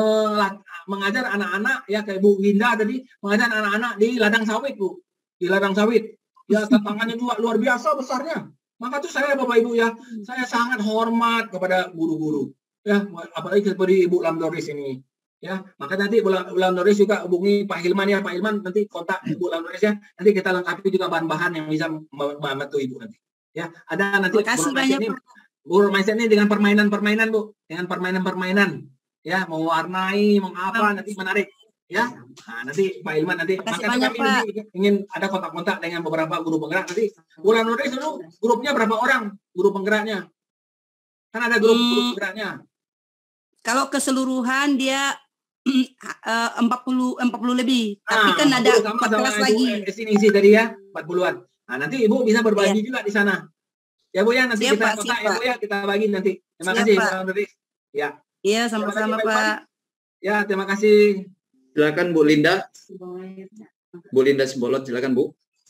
B: mengajar anak-anak ya kayak Bu Winda tadi mengajar anak-anak di ladang sawit Bu, di ladang sawit. Ya tantangannya juga luar biasa besarnya. Maka tuh saya Bapak Ibu ya, saya sangat hormat kepada guru-guru. Ya, apalagi seperti Ibu Lam Doris ini. Ya, maka nanti Bu Lam Doris juga hubungi Pak Hilman ya, Pak Hilman nanti kontak Ibu Lam Doris ya. Nanti kita lengkapi juga bahan-bahan yang bisa membantu Ibu nanti. Ya, ada nanti
P: Terima kasih banyak,
B: ini, Bu mindset ini dengan permainan-permainan Bu, dengan permainan-permainan. Ya, mau warnai, mau apa nanti menarik. Ya, nah, nanti Pak Hilman nanti
P: maka
B: kami nanti ingin ada kontak-kontak dengan beberapa guru penggerak nanti. Bu Lam Doris dulu grupnya berapa orang guru penggeraknya?
I: Kan ada grup-grup
P: Hmm,
I: penggeraknya.
P: kalau keseluruhan dia eh, empat puluh empat puluh lebih, tapi
I: Ah,
P: kan
I: empat
P: ada
I: puluh sama
P: empat
I: sama
P: belas
I: Ibu
P: lagi.
I: eh, sini isi tadi ya, empat puluhan. Nah, nanti Ibu bisa berbagi
P: Iya.
I: juga di sana. Ya Bu ya, nanti
P: Siap,
I: kita
P: Pak,
I: kotak
P: siap,
I: ya Bu
P: Pak.
I: ya, kita bagi nanti. Terima
P: Siap,
I: kasih
P: Pak.
I: Pak Nurdis. Ya.
P: Iya,
I: Terima kasih
P: sama-sama,
I: Pak Irfan.
P: Pak.
I: Ya, terima kasih.
B: Silakan Bu Linda. Bu Linda Simbolon, silakan Bu.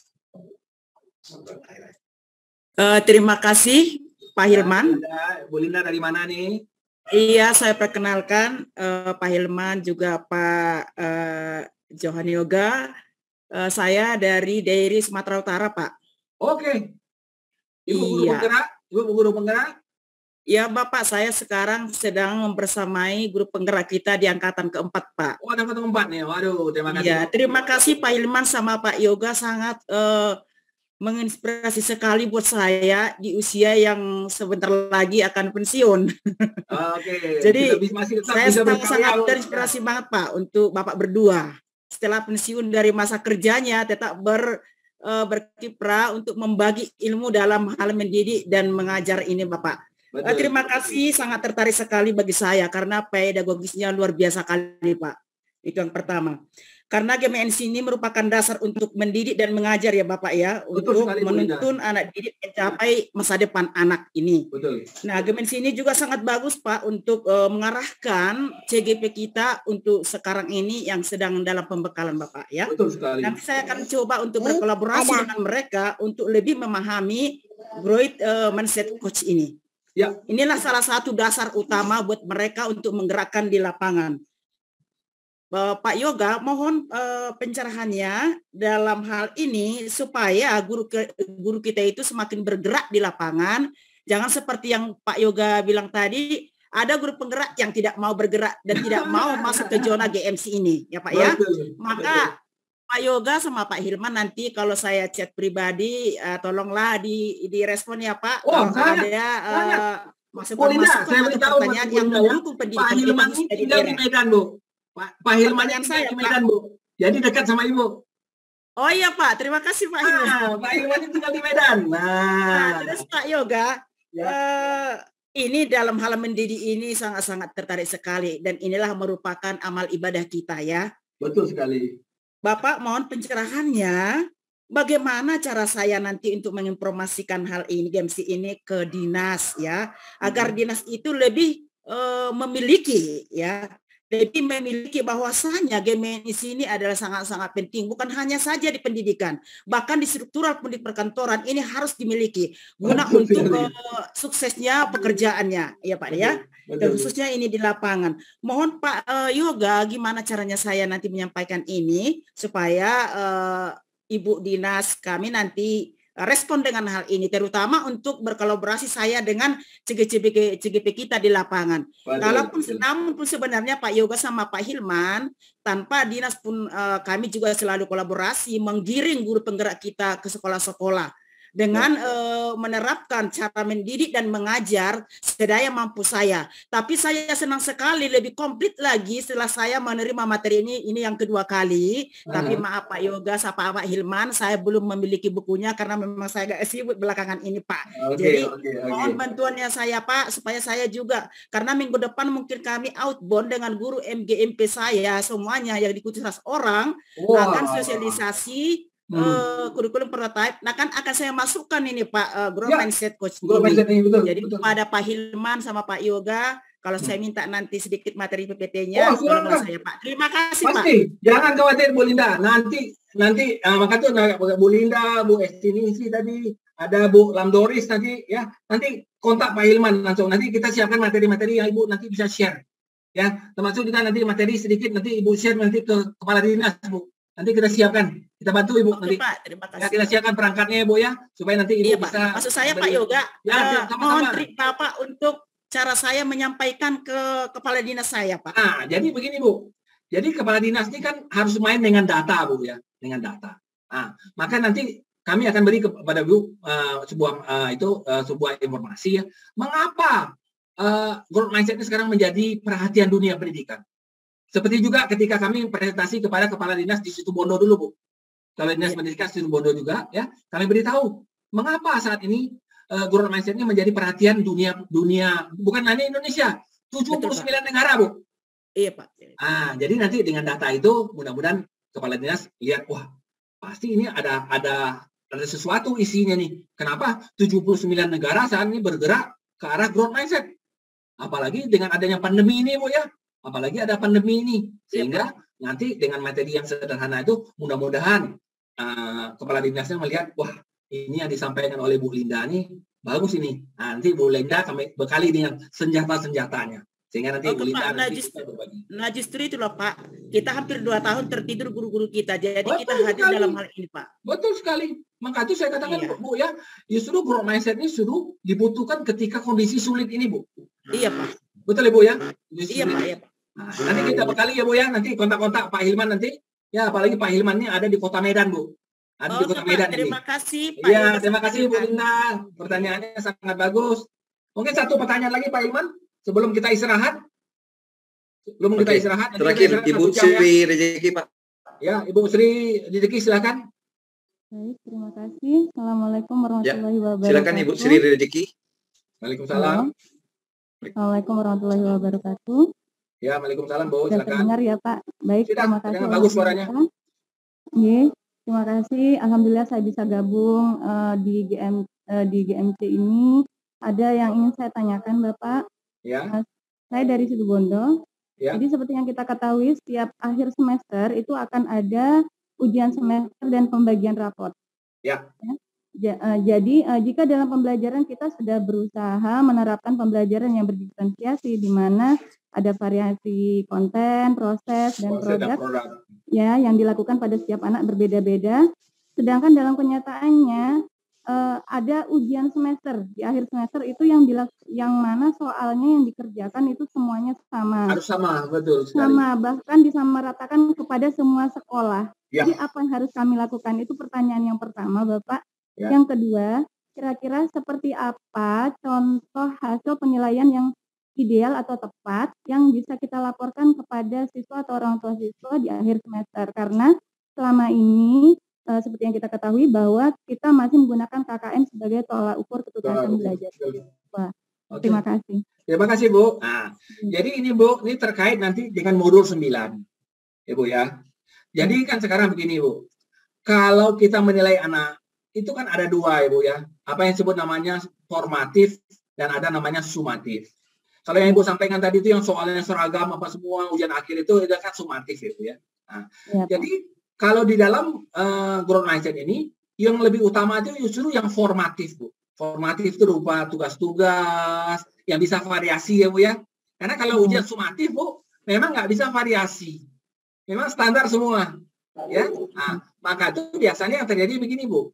G: Eh, terima kasih Pak Hilman.
I: Ada Bu Linda dari mana nih?
G: Iya, saya perkenalkan eh, Pak Hilman juga Pak eh, Johan Yoga. Eh, saya dari Dairi Sumatera Utara, Pak.
I: Oke. Ibu guru
G: Iya.
I: penggerak, Ibu guru penggerak.
G: Ya, Bapak, saya sekarang sedang membersamai grup penggerak kita di angkatan keempat, Pak.
I: Oh, ada keempat nih. Waduh, terima kasih.
G: Iya, terima kasih Pak Hilman sama Pak Yoga, sangat eh, menginspirasi sekali buat saya di usia yang sebentar lagi akan pensiun.
I: Oke.
G: Jadi
I: kita bisa- masih tetap
G: saya
I: bisa
G: sangat,
I: berkarya
G: sangat
I: loh.
G: terinspirasi banget Pak untuk Bapak berdua. Setelah pensiun dari masa kerjanya tetap ber eh, berkiprah untuk membagi ilmu dalam hal mendidik dan mengajar ini Bapak. Eh,
I: Betul.
G: terima kasih, sangat tertarik sekali bagi saya karena pedagogisnya luar biasa kali Pak. Itu yang pertama. Karena G M N S ini merupakan dasar untuk mendidik dan mengajar ya Bapak ya,
I: Betul
G: untuk
I: sekali, Bu Linda.
G: menuntun anak didik mencapai masa depan anak ini.
I: Betul.
G: Nah, G M N S ini juga sangat bagus Pak untuk eh, mengarahkan C G P kita untuk sekarang ini yang sedang dalam pembekalan Bapak ya.
I: Betul sekali.
G: Nanti saya akan coba untuk berkolaborasi dengan mereka untuk lebih memahami growth eh, mindset coach ini.
I: Ya.
G: Inilah salah satu dasar utama buat mereka untuk menggerakkan di lapangan. Eh, Pak Yoga, mohon eh, pencerahannya dalam hal ini supaya guru ke, guru kita itu semakin bergerak di lapangan. Jangan seperti yang Pak Yoga bilang tadi, ada guru penggerak yang tidak mau bergerak dan tidak mau masuk ke zona G M C ini, ya Pak ya.
I: Betul.
G: Maka Pak Yoga sama Pak Hilman nanti kalau saya chat pribadi, eh, tolonglah di direspon ya Pak.
I: Oh,
G: Kalau
I: sangat,
G: ada
I: sangat.
G: eh,
I: Bu
G: masukan-masukan
I: Linda, saya
G: atau
I: beritahu
G: pertanyaan
I: Bu
G: yang
I: Linda ya,
G: mendukung
I: Pak
G: pendidikan
I: Hilman
G: kita
I: ini
G: di
I: tinggal di
G: daerah.
I: Medan Bu. Pak, Pak Hilman ini
G: Pertanyaan
I: tinggal
G: saya,
I: di
G: Pak.
I: Medan Bu. Jadi dekat sama Ibu.
G: Oh iya Pak, terima kasih Pak Hilman.
I: Ah, Pak Hilman ini tinggal di Medan.
G: Nah,
I: Nah,
G: terus Pak Yoga,
I: Ya.
G: eh, ini dalam hal mendidik ini sangat-sangat tertarik sekali dan inilah merupakan amal ibadah kita ya.
I: betul sekali.
G: Bapak mohon pencerahannya, bagaimana cara saya nanti untuk menginformasikan hal ini, G M C ini ke dinas ya, agar dinas itu lebih eh, memiliki ya, lebih memiliki bahwasanya G M N S ini adalah sangat-sangat penting, bukan hanya saja di pendidikan, bahkan di struktural pendidik perkantoran ini harus dimiliki guna
I: Betul
G: untuk
I: sekali.
G: eh, suksesnya pekerjaannya, ya Pak ya. Dan
I: Betul.
G: khususnya ini di lapangan. Mohon Pak eh, Yoga, gimana caranya saya nanti menyampaikan ini supaya eh, Ibu Dinas kami nanti eh, respon dengan hal ini, terutama untuk berkolaborasi saya dengan C G P C G P kita di lapangan.
I: Betul,
G: Kalaupun
I: betul.
G: namun pun sebenarnya Pak Yoga sama Pak Hilman, tanpa dinas pun eh, kami juga selalu kolaborasi menggiring guru penggerak kita ke sekolah-sekolah dengan eh, menerapkan cara mendidik dan mengajar sedaya mampu saya. Tapi saya senang sekali lebih komplit lagi setelah saya menerima materi ini ini yang kedua kali. Tapi
I: Ah.
G: maaf Pak Yoga sama Pak Hilman, saya belum memiliki bukunya karena memang saya agak sibuk belakangan ini Pak.
I: Oke,
G: Jadi
I: oke, oke.
G: mohon bantuannya saya Pak supaya saya juga, karena minggu depan mungkin kami outbound dengan guru M G M P saya semuanya yang diikuti seratus orang
I: Wah.
G: akan sosialisasi
I: Hmm.
G: eh, kurikulum prototype. Nah kan akan saya masukkan ini Pak eh, Growth
I: Ya,
G: Mindset Coach
I: Growth
G: ini.
I: Mindset ini, betul,
G: Jadi
I: betul.
G: kepada Pak Hilman sama Pak Yoga, kalau saya minta nanti sedikit materi P P T-nya,
I: Oh,
G: tolonglah
I: silakan.
G: saya Pak. Terima kasih Pak.
I: Pasti, jangan khawatir Bu Linda. Nanti nanti uh, maka tuh nah, Bu Linda, Bu Estinisi tadi, ada Bu Lamdoris tadi ya. Nanti kontak Pak Hilman langsung. Nanti kita siapkan materi-materi yang Ibu nanti bisa share. Ya, termasuk juga nanti materi sedikit nanti Ibu share nanti ke kepala dinas Bu. Nanti kita siapkan, kita bantu Ibu
G: Oke
I: nanti.
G: Pak, terima
I: Ya,
G: kasih.
I: kita siapkan perangkatnya ya Bu ya, supaya nanti Ibu
G: Iya Pak.
I: bisa.
G: Maksud saya Pak
I: beri-
G: Yoga,
I: Ya,
G: eh,
I: sama-sama.
G: mohon trik Bapak untuk cara saya menyampaikan ke kepala dinas saya Pak.
I: Nah, jadi begini Bu. Jadi kepala dinas ini kan harus main dengan data Bu ya, dengan data. Nah, maka nanti kami akan beri kepada Bu uh, sebuah uh, itu uh, sebuah informasi ya. Mengapa uh, growth mindset ini sekarang menjadi perhatian dunia pendidikan? Seperti juga ketika kami presentasi kepada kepala dinas di Situbondo dulu Bu. Kepala dinas pendidikan Situbondo juga ya, kami beritahu mengapa saat ini uh, growth mindset ini menjadi perhatian dunia dunia bukan hanya Indonesia, tujuh puluh sembilan negara, Bu.
G: Iya, Pak.
I: Ah, jadi nanti dengan data itu mudah-mudahan kepala dinas lihat, wah, pasti ini ada ada ada sesuatu isinya nih. Kenapa tujuh puluh sembilan negara saat ini bergerak ke arah growth mindset? Apalagi dengan adanya pandemi ini, Bu ya. Apalagi ada pandemi ini. Sehingga ya, nanti dengan materi yang sederhana itu mudah-mudahan uh, kepala dinasnya melihat, wah, ini yang disampaikan oleh Bu Linda nih bagus ini. Nah, nanti Bu Linda kami bekali dengan senjata-senjatanya. Sehingga nanti
G: Oh,
I: Bu Linda
G: Pak,
I: nanti
G: Najis,
I: kita berbagi.
G: nah justru itu loh Pak, kita hampir dua tahun tertidur guru-guru kita, jadi
I: Betul
G: kita hadir
I: sekali.
G: dalam hal ini Pak.
I: Betul sekali. Maka itu saya katakan,
G: Iya.
I: Bu ya, justru growth mindset ini sudah dibutuhkan ketika kondisi sulit ini, Bu.
G: Iya Pak.
I: Betul ya, Bu ya? Kondisi
G: Iya
I: sulit.
G: Pak, iya Pak.
I: Nah, nanti kita bekali ya, Bu ya, nanti kontak-kontak Pak Hilman nanti. Ya, apalagi Pak Hilman ini ada di Kota Medan, Bu. Ada di
G: Oke
I: Kota
G: Pak,
I: Medan
G: terima
I: ini.
G: kasih Pak.
I: Iya,
G: Yoga
I: terima kasih Bu
G: sampaikan.
I: Linda. Pertanyaannya sangat bagus. Mungkin satu pertanyaan lagi Pak Hilman sebelum kita istirahat. Sebelum kita
O: Oke,
I: istirahat. nanti
O: terakhir
I: kita istirahat
O: Ibu
I: satu jam, ya.
O: Sri Rezeki, Pak.
I: Ya, Ibu Sri Rezeki silakan.
Q: Baik, terima kasih. Assalamualaikum
O: Ya,
Q: warahmatullahi wabarakatuh.
O: silakan Ibu Sri Rezeki.
I: Waalaikumsalam.
Q: Assalamualaikum warahmatullahi wabarakatuh.
I: Ya, Waalaikumsalam Bu,
Q: Sudah
I: silakan.
Q: terdengar ya Pak. Baik,
I: Sudah,
Q: terima kasih.
I: terdengar bagus suaranya.
Q: Iya, terima kasih. Alhamdulillah saya bisa gabung eh, di G M eh, di G M C ini. Ada yang ingin saya tanyakan Bapak.
I: Ya.
Q: Eh, saya dari Situbondo.
I: Ya.
Q: Jadi seperti yang kita ketahui, setiap akhir semester itu akan ada ujian semester dan pembagian raport.
I: Ya.
Q: Ja- eh, jadi eh, jika dalam pembelajaran kita sudah berusaha menerapkan pembelajaran yang berdiferensiasi di mana ada variasi konten, proses dan
I: Proses dan
Q: produk
I: produk.
Q: ya yang dilakukan pada setiap anak berbeda-beda. Sedangkan dalam kenyataannya eh, ada ujian semester di akhir semester itu yang dilak- yang mana soalnya yang dikerjakan itu semuanya sama.
I: Harus sama, betul sekali.
Q: Sama, bahkan disamaratakan kepada semua sekolah.
I: Ya.
Q: Jadi apa yang harus kami lakukan? Itu pertanyaan yang pertama, Bapak.
I: Ya.
Q: Yang kedua, kira-kira seperti apa contoh hasil penilaian yang ideal atau tepat yang bisa kita laporkan kepada siswa atau orang tua siswa di akhir semester? Karena selama ini eh, seperti yang kita ketahui bahwa kita masih menggunakan K K N sebagai tolak ukur ketuntasan
I: Tolak
Q: belajar. Wah,
I: Oke.
Q: terima kasih.
I: Terima kasih Bu. Nah, jadi ini Bu, ini terkait nanti dengan modul sembilan. Ya Bu ya. Jadi kan sekarang begini Bu. Kalau kita menilai anak, itu kan ada dua ya Bu ya. Apa yang disebut namanya formatif dan ada namanya sumatif. Kalau yang Ibu sampaikan tadi itu yang soalnya seragam apa semua ujian akhir itu itu kan sumatif ya Bu ya. Nah,
Q: Ya, Pak.
I: jadi kalau di dalam uh, growth mindset ini yang lebih utama itu justru yang formatif Bu. Formatif itu berupa tugas-tugas yang bisa variasi ya Bu ya. Karena kalau ujian sumatif Bu, memang nggak bisa variasi. Memang standar semua. Ya, nah, maka itu biasanya yang terjadi begini Bu.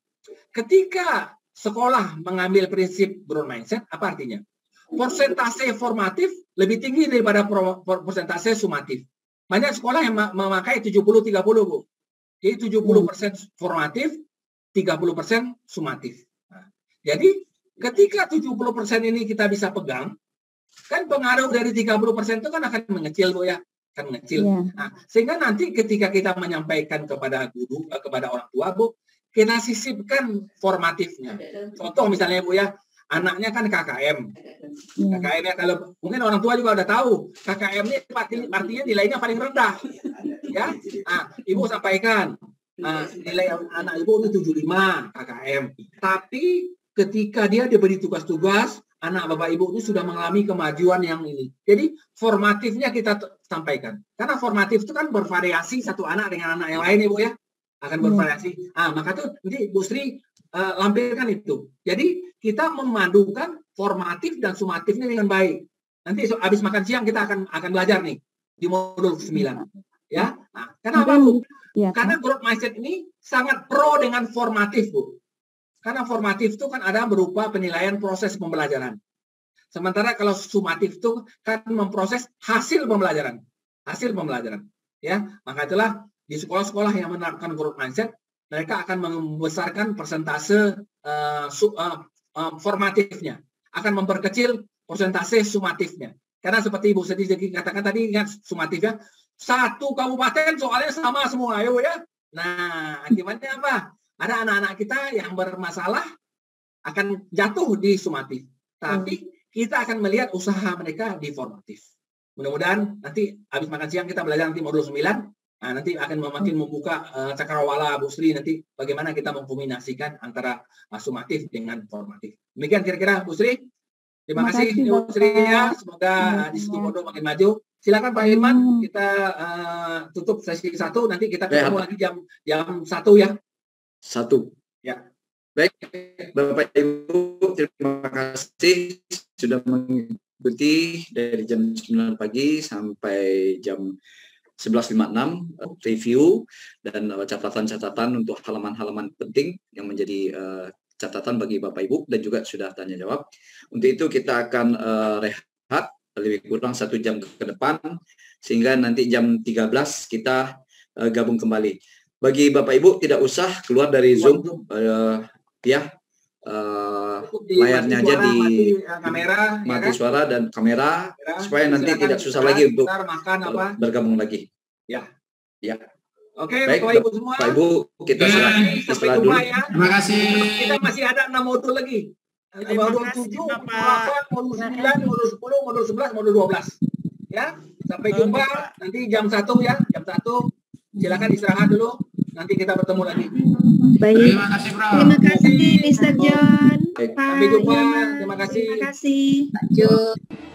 I: Ketika sekolah mengambil prinsip growth mindset, apa artinya? Persentase formatif lebih tinggi daripada pro, pro, persentase sumatif. Banyak sekolah yang memakai tujuh puluh tiga puluh Bu. Jadi tujuh puluh persen formatif, tiga puluh persen sumatif. Nah, jadi ketika tujuh puluh persen ini kita bisa pegang, kan pengaruh dari tiga puluh persen itu kan akan mengecil Bu ya. Kan mengecil.
Q: Ya.
I: Nah, sehingga nanti ketika kita menyampaikan kepada guru, kepada orang tua Bu, kita sisipkan formatifnya. Contoh misalnya Bu ya, anaknya kan K K M. K K M-nya kalau mungkin orang tua juga udah tahu, K K M ini artinya nilainya paling rendah. Ya. Nah, Ibu sampaikan, nah, nilai anak Ibu itu tujuh puluh lima K K M. Tapi ketika dia diberi tugas-tugas, anak Bapak Ibu ini sudah mengalami kemajuan yang ini. Jadi formatifnya kita sampaikan. Karena formatif itu kan bervariasi satu anak dengan anak yang lain Ibu ya. Akan bervariasi. Ah, maka tuh nanti Bu Sri uh, lampirkan itu. Jadi kita memadukan formatif dan sumatifnya dengan baik. Nanti so, habis makan siang kita akan akan belajar nih di modul sembilan. Ya. Nah, kenapa Bu?
Q: Ya,
I: Karena growth mindset ini sangat pro dengan formatif Bu. Karena formatif itu kan ada berupa penilaian proses pembelajaran. Sementara kalau sumatif itu kan memproses hasil pembelajaran. Hasil pembelajaran. Ya, maka itulah di sekolah-sekolah yang menerapkan growth mindset, mereka akan membesarkan persentase uh, su, uh, uh, formatifnya. Akan memperkecil persentase sumatifnya. Karena seperti Ibu Sri katakan tadi, kan sumatifnya, satu kabupaten soalnya sama semua. Ayo ya. Nah, akibatnya apa? Ada anak-anak kita yang bermasalah akan jatuh di sumatif. Tapi kita akan melihat usaha mereka di formatif. Mudah-mudahan nanti habis makan siang kita belajar nanti modul sembilan. Nah, nanti akan makin membuka uh, cakrawala Bu Sri nanti bagaimana kita mengkombinasikan antara uh, sumatif dengan formatif. Demikian kira-kira Bu Sri. Terima, Terima kasih, kasih Bu Sri ya. Semoga uh, di situ Pondok makin maju. Silakan Pak Hilman, kita uh, tutup sesi satu. Nanti kita ketemu ya. lagi jam jam satu ya.
B: Satu.
I: Ya.
B: Baik, Bapak Ibu, terima kasih sudah mengikuti dari jam sembilan pagi sampai jam sebelas lima puluh enam review dan catatan-catatan untuk halaman-halaman penting yang menjadi uh, catatan bagi Bapak Ibu dan juga sudah tanya jawab. Untuk itu kita akan uh, rehat lebih kurang satu jam ke depan sehingga nanti jam tiga belas kita uh, gabung kembali. Bagi Bapak Ibu tidak usah keluar dari Zoom, uh, ya uh, layarnya aja di
I: mati, uh, kamera,
B: mati
I: ya kan?
B: suara dan kamera, kamera supaya nanti tidak susah lagi untuk makan, apa? bergabung lagi.
I: Ya,
B: ya.
I: Oke,
B: baik,
I: Bapak Ibu semua.
B: Bapak Ibu kita ya,
I: sampai jumpa ya.
K: Terima kasih.
I: Kita masih ada enam modul lagi. Modul tujuh, delapan, modul sembilan, modul sepuluh, modul sebelas, modul dua belas. Ya, sampai jumpa nanti jam satu ya, jam satu. Silakan istirahat dulu. Nanti kita bertemu lagi.
J: Baik. Terima kasih, Bro. Terima kasih, mister John.
I: Sampai jumpa. Terima kasih.
J: Terima kasih. Lanjut.